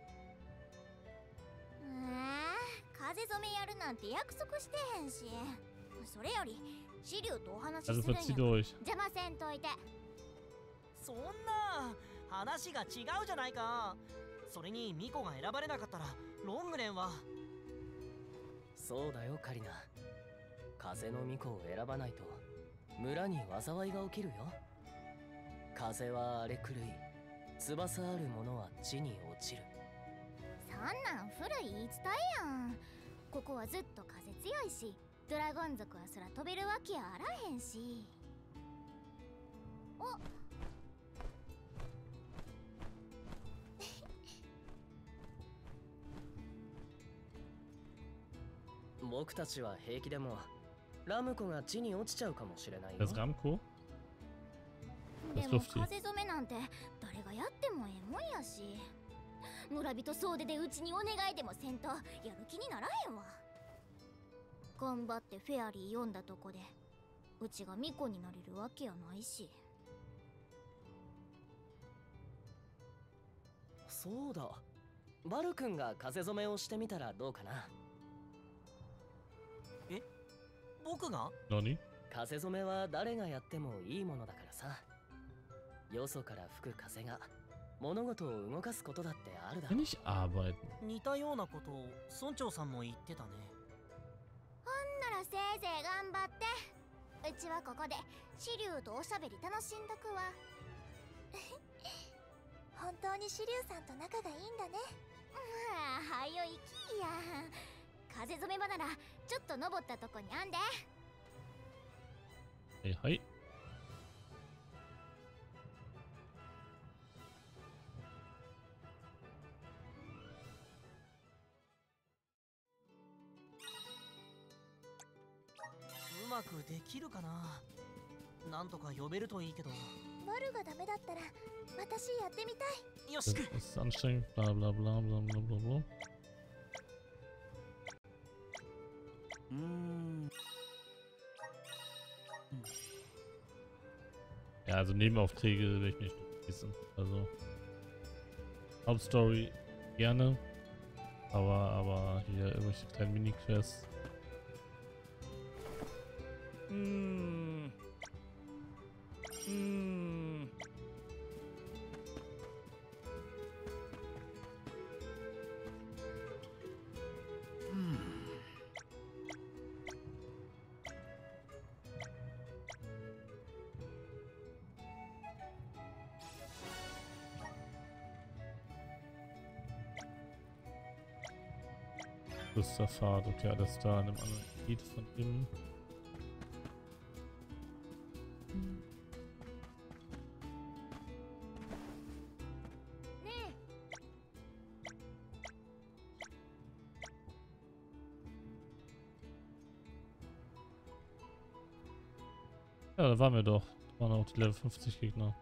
ー、風染めやるなんて約束してへんし。それよりシリュウとお話しするんや。邪魔せんといて。 そんな話が違うじゃないか。それにミコが選ばれなかったらロングレンは。 そうだよカリナ。風の巫女を選ばないと村に災いが起きるよ。風は荒れ狂い、翼あるものは地に落ちる。 そんなん古い言い伝えやん。ここはずっと風強いし、ドラゴン族は空飛べるわけやあらへんし。お僕たちは平気でもラムコが地に落ちちゃうかもしれないよ。 Das Ramco? でも風染めなんて誰がやってもええもんやし、村人総出でうちにお願いでもせんとやる気にならへんわ。頑張ってフェアリー読んだとこでうちが巫女になれるわけやないし。 そうだ、バル君が風染めをしてみたらどうかな。 え、僕が？ 何？ 風染めは誰がやってもいいものだからさ。よそから吹く風が物事を動かすことだってあるだろう。 Nicht arbeiten。 似たようなことを村長さんも言ってたね。 ほんならせいぜい頑張って。うちはここでシリュウとおしゃべり楽しんどくわ。本当にシリュウさんと仲がいいんだね。まあ、はよ行きや。風染め場ならちょっと登ったとこにあんで。 はいはい。 うまくできるかな。なんとか呼べるといいけど。 バルがダメだったら私やってみたい。 よし。 Das ist anstrengend, bla bla bla bla bla bla bla. Mm. Ja, also Nebenaufträge will ich nicht wissen. Also Hauptstory gerne, aber aber hier irgendwelche kleinen Mini-Quests. Mm. Mm. Fahrt, okay, alles da in einem anderen Gebiet von ihm. Ja, da waren wir doch. Da waren auch die Level fünfzig Gegner.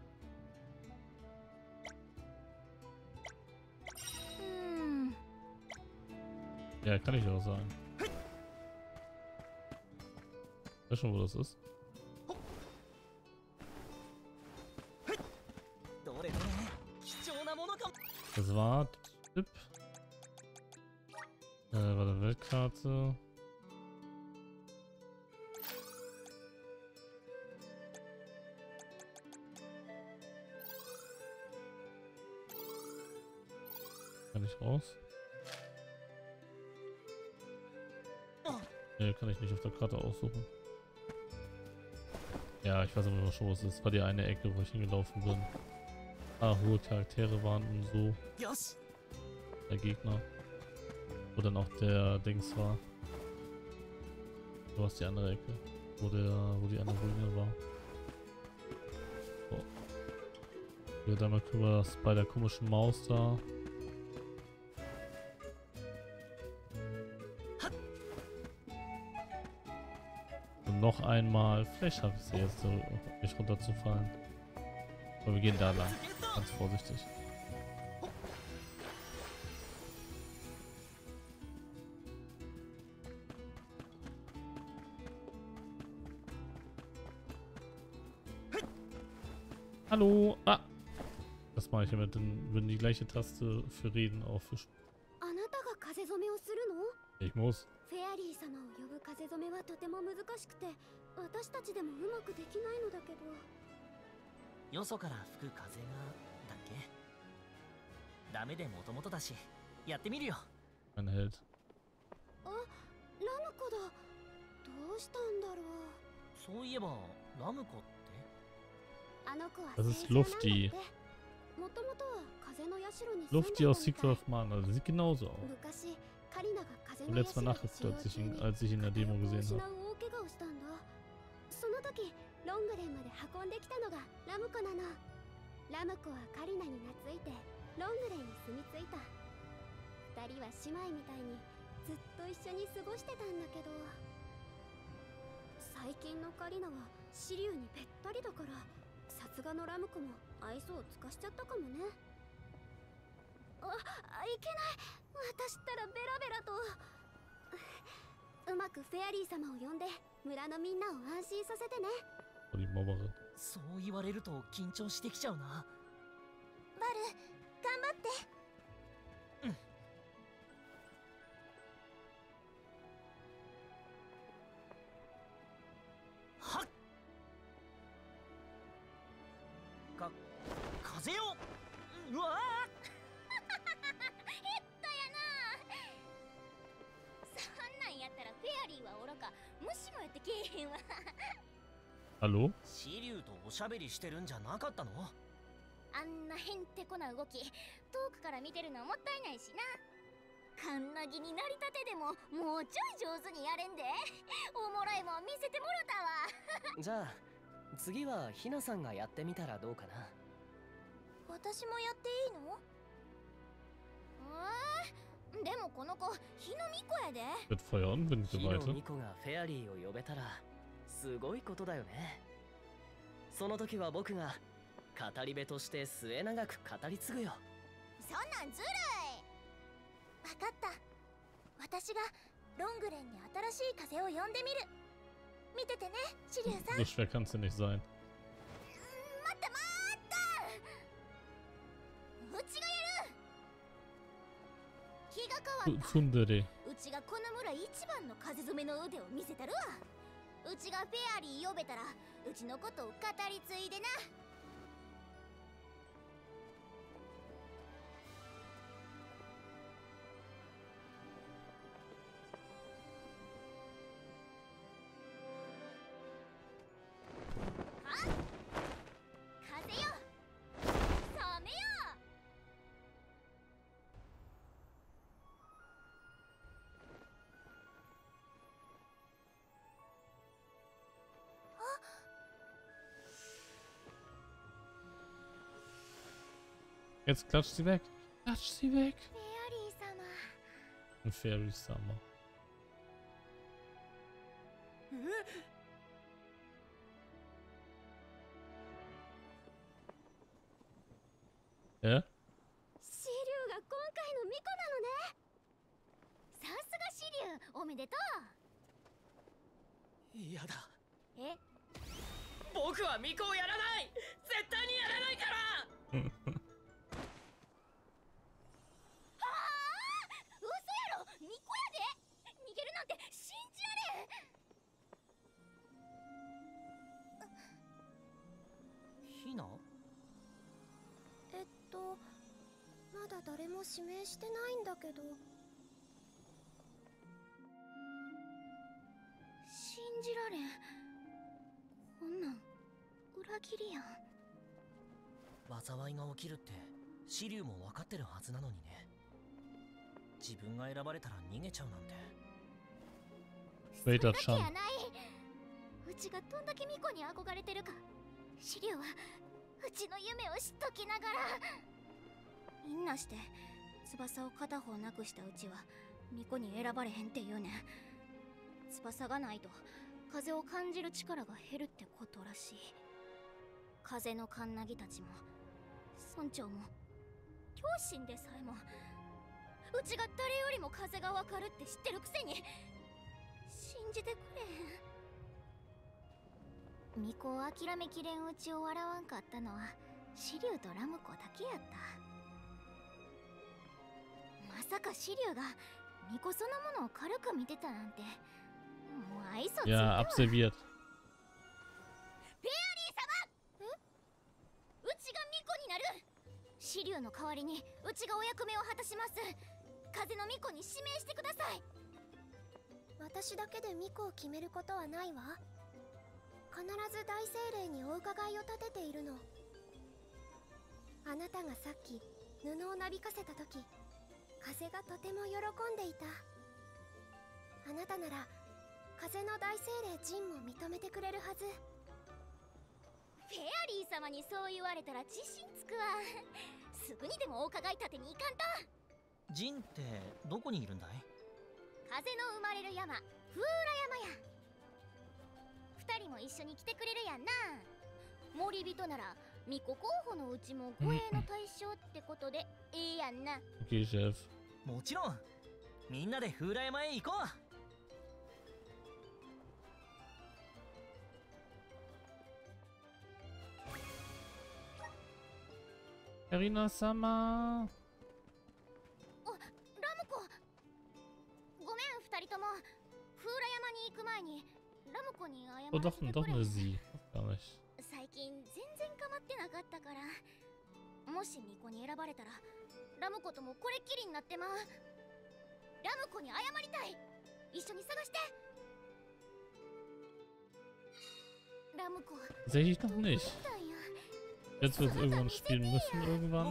Ja, kann ich auch sagen. Ich weiß schon, wo das ist. Das war Tipp. Äh, war der Weltkarte. Kann ich raus? Ne, kann ich nicht auf der Karte aussuchen. Ja, ich weiß aber schon, was es ist. War die eine Ecke, wo ich hingelaufen bin. Ah, hohe Charaktere waren und so. Der Gegner. Wo dann auch der Dings war. So was die andere Ecke. Wo der, wo die andere Ruine war. So. Wird einmal kümmern bei der komischen Maus da. Und noch einmal. Vielleicht schaffe ich es jetzt, so nicht runterzufallen. Aber wir gehen da lang. Ganz vorsichtig. Hallo! Ah! Das mache ich ja mit den, wenn die gleiche Taste für Reden auch für. あなたが風染めをするの？ Ich muss. フェアリー様を呼ぶ風染めはとても難しくて、私たちでもうまくできないのだけど。 よそから吹く風がだっけ？ダメでもともとだし、やってみるよ。 Mein Held. あ、ラムコだ。どうしたんだろう。 そういえばラムコって？ あの子は Das ist Lufti. もともとは風の社に Lufti aus Secret of Mana. Das sieht genauso aus. 昔カリナが風 Und の letztes Mal 社に nachgeguckt, als ich ihn, als ich ihn in der Demo gesehen 失う habe. 大怪我をしたんだ。その時ロングレンまで運んできたのがラムコなの。ラムコはカリナに懐いてロングレンに住み着いた。二人は姉妹みたいにずっと一緒に過ごしてたんだけど、最近のカリナはシリュウにべったりだから、さすがのラムコも愛想を尽かしちゃったかもね。あ、いけない。私ったらベラベラと。うまくフェアリー様を呼んで村のみんなを安心させてね。 そう言われると緊張してきちゃうな。 バル、頑張って。 うん。はっ。か、風よ。うわあ。 ヘッドやな。そんなんやったらフェアリーはおろか、虫もやってけえへんわ。 Hallo? シリュウとおしゃべりしてるんじゃなかったの？ あんなへんてこな動き、遠くから見てるのもったいないしな。カンナギになりたてでももうちょい上手にやれんで。おもろいもん見せてもろたわ。 じゃあ次はひなさんがやってみたらどうかな。 私もやっていいの？えー、でもこの子日の巫女やで。 Mit Feuer und Wind 日の geleitet. 巫女がフェアリーを呼べたらすごいことだよね。その時は僕が語り部として末永く語り継ぐよ。 そんなんずるい。わかった。私がロングレンに新しい風を呼んでみる。見ててね、シリュウさん。 So schwer kann's ja nicht sein. 待った待った。うちがやる。気が変わった。 Tsundere. うちがこの村一番の風染めの腕を見せたるわ。うちがフェアリー呼べたらうちのことを語り継いでな。はっ、風よ、染めよ。 Jetzt klatscht sie weg. Klatscht sie weg. フェアリー様。 Ein Fairy Summer. Hä? シリュウが今回の巫女なのね。 さすがシリュウ、おめでとう。 やだ。 え？ 僕は巫女をやらない。絶対にやらないから。 はあ、嘘やろ、巫女やで。逃げるなんて信じられん。 ひな？ えっとまだ誰も指名してないんだけど。 信じられん。こんなん裏切りやん。 災いが起きるってシリュウも分かってるはずなのにね。自分が選ばれたら逃げちゃうなんて。 それだけやない。うちがどんだけ巫女に憧れてるかシリュウはうちの夢を知っときながら。みんなして翼を片方なくしたうちは巫女に選ばれへんって言うねん。翼がないと風を感じる力が減るってことらしい。風のカンナギたちも村長も両親でさえもうちが誰よりも風がわかるって知ってるくせに信じてくれへん。巫女を諦めきれんうちを笑わんかったのはシリュウとラムコだけやった。まさかシリュウが巫女そのものを軽く見てたなんて、もう愛想ついたわ。 Ja, abserviert. フェアリー様！え？うちが巫女になる。シリュウの代わりにうちがお役目を果たします。風の巫女に指名してください。 私だけで巫女を決めることはないわ。必ず大精霊にお伺いを立てているの。あなたがさっき布をなびかせた時、風がとても喜んでいた。あなたなら風の大精霊ジンも認めてくれるはず。 フェアリー様にそう言われたら自信つくわ。すぐにでもお伺い立てに行かんと。 ジンってどこにいるんだい？ 風の生まれる山、フーラ山や。二人も一緒に来てくれるやんな。森人なら巫女候補のうちも護衛の対象ってことでええやんな。 Okay, Chef. もちろん。みんなで風来山へ行こう。 Karina-sama. お、ラムコ。ごめん、二人とも。フーラ山に行く前にラムコに謝 Oh ら doch, せて doch くれ。 eine Sie. Gar nicht. 最近全然かまってなかったから、もし巫女に選ばれたらラムコともこれっきりになってまう。ラムコに謝りたい。一緒に探して。ラムコ。 Tatsächlich noch nicht. Jetzt wird es irgendwann spielen müssen, irgendwann.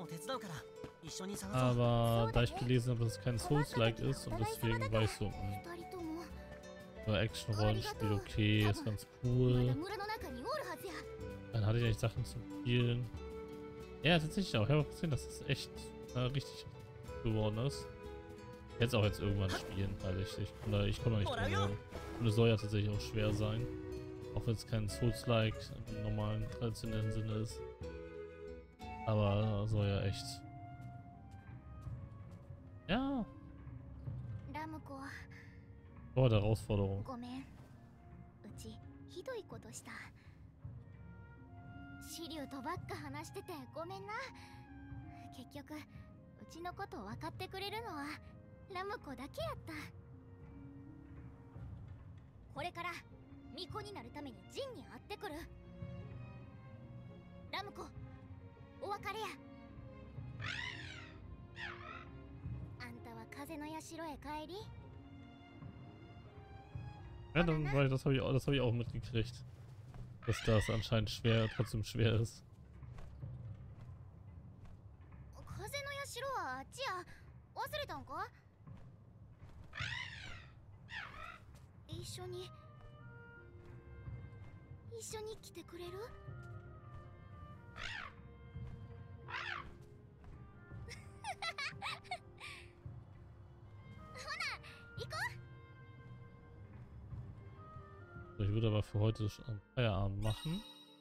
Aber da ich gelesen habe, dass es kein Souls-like ist und deswegen war ich so, mh, Action-Rollenspiel, okay, ist ganz cool. Dann hatte ich eigentlich Sachen zum Spielen. Ja, tatsächlich auch. Ich habe auch gesehen, dass es echt äh, richtig geworden ist. Ich hätte es auch jetzt irgendwann spielen, weil ich, ich, ich, ich komme noch nicht dran ran. Und es soll ja tatsächlich auch schwer sein. Auch wenn es kein Souls-like im normalen, traditionellen Sinne ist. Aber soll ja echt. Ja. Oh, der Herausforderung. シリュウとばっか話しててごめんな。結局うちのことを分かってくれるのはラムコだけやった。これから巫女になるためにジンに会ってくる。ラムコ、お別れや。あんたは風の社へ帰り。 Ja, dann, weil das habe ich, das hab ich auch mitgekriegt. Dass das anscheinend schwer, trotzdem schwer ist. 風の社はあっちや。忘れたんか？一緒に一緒に来てくれる？ほな、行こう。 Ich würde aber für heute schon Feierabend machen.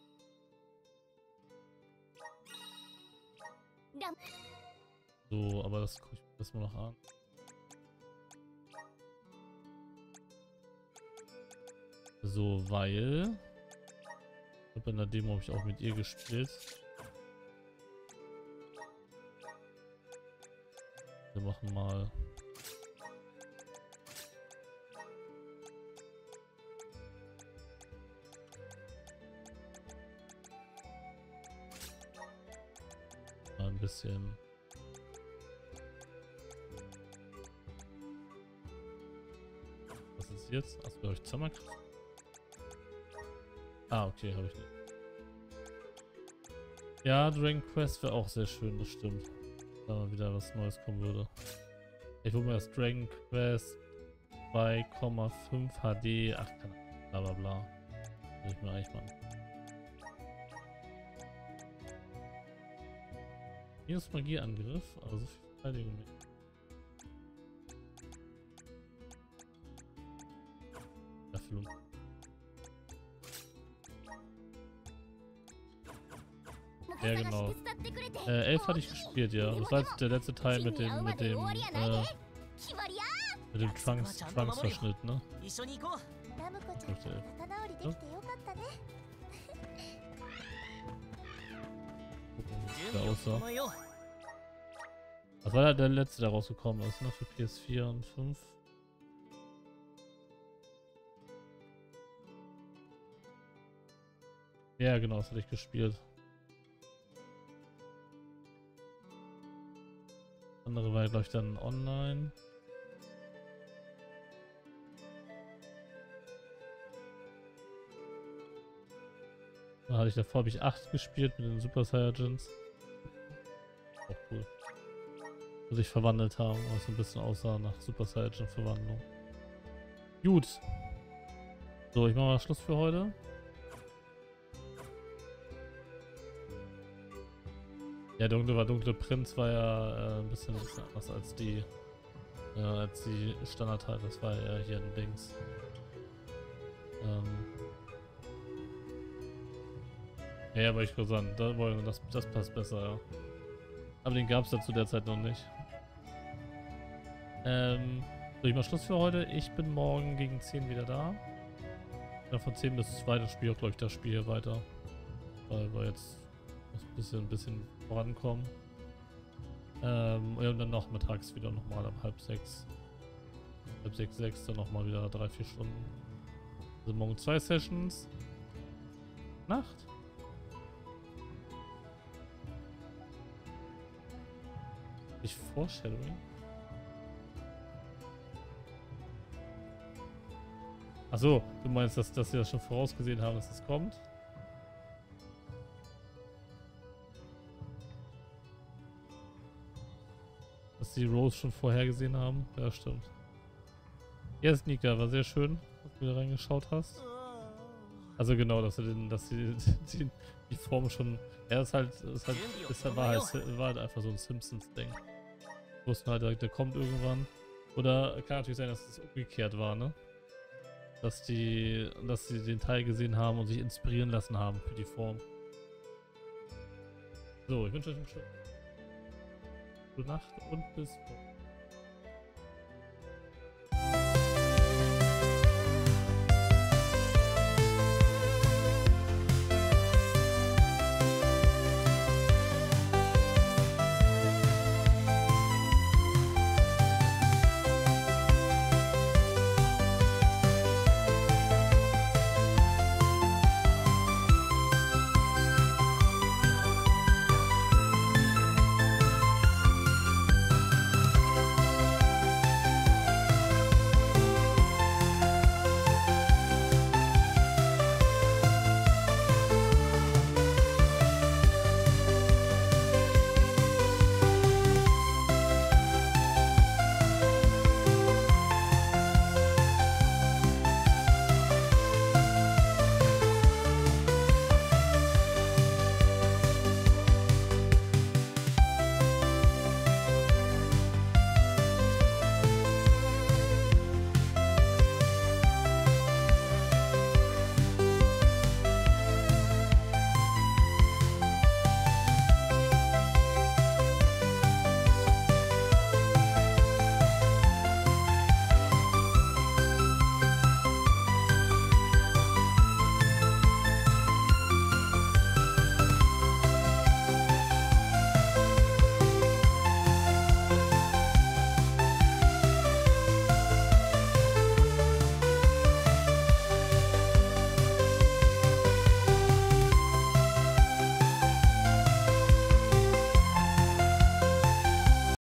So, aber das gucke ich mir das mal noch an. So, weil... Ich glaube, in der Demo habe ich auch mit ihr gespielt. Wir machen mal... ein bisschen. Was ist jetzt? Achso, habe ich Zimmerkraft? Ah, okay, habe ich nicht. Ja, Dragon Quest wäre auch sehr schön, das stimmt. Da mal wieder was Neues kommen würde. Ich wollte mir das Dragon Quest zwei Komma fünf H D. Ach, keine Ahnung, bla bla bla. Will ich mir eigentlich mal. Minus Magieangriff, also so viel Verteidigung mit. Erfüllung. Ja, genau. Äh, elf hatte ich gespielt, ja. Das war jetzt der letzte Teil mit dem, mit dem, äh, mit dem Trunks, Trunks-Verschnitt, ne? Der aussah. Was war da der letzte, der rausgekommen ist, ne? Für P S vier und fünf. Ja, genau, das hatte ich gespielt. Andere war, glaube ich, dann online. Da hatte ich davor habe ich acht gespielt mit den Super Saiyajins. Auch cool. Wo sich verwandelt haben, was so ein bisschen aussah nach Super Saiyajin Verwandlung. Gut. So, ich mache mal Schluss für heute. Ja, Dunkle war Dunkle Prinz war ja äh, ein bisschen, bisschen anders als die äh, als die Standardteile. Das war ja hier ein Dings. Ähm ja, aber ich würde sagen, da wollen das, das passt besser, ja. Aber den gab es da zu der Zeit noch nicht. Ähm, so, ich mach Schluss für heute. Ich bin morgen gegen zehn wieder da. Ja, von zehn bis zwei, das Spiel auch, glaube ich, das Spiel hier weiter. Weil wir jetzt ein bisschen, ein bisschen vorankommen. Ähm, und dann noch mittags wieder nochmal ab halb sechs. Halb sechs, sechs, dann nochmal wieder drei, vier Stunden. Also morgen zwei Sessions. Nacht. Ich Foreshadowing? Achso, du meinst, dass, dass sie das schon vorausgesehen haben, dass es kommt? Dass die Rose schon vorhergesehen haben? Ja, stimmt. Ja, Sneaker, war sehr schön, dass du wieder reingeschaut hast. Also genau, dass du den, dass sie die, die Form schon. Ja, das ist halt, das ist halt, ist halt, war halt, war halt einfach so ein Simpsons-Ding. Wir wussten halt direkt, der kommt irgendwann. Oder kann natürlich sein, dass es umgekehrt war, ne? Dass die, dass sie den Teil gesehen haben und sich inspirieren lassen haben für die Form. So, ich wünsche euch einen schönen gute Nacht und bis morgen.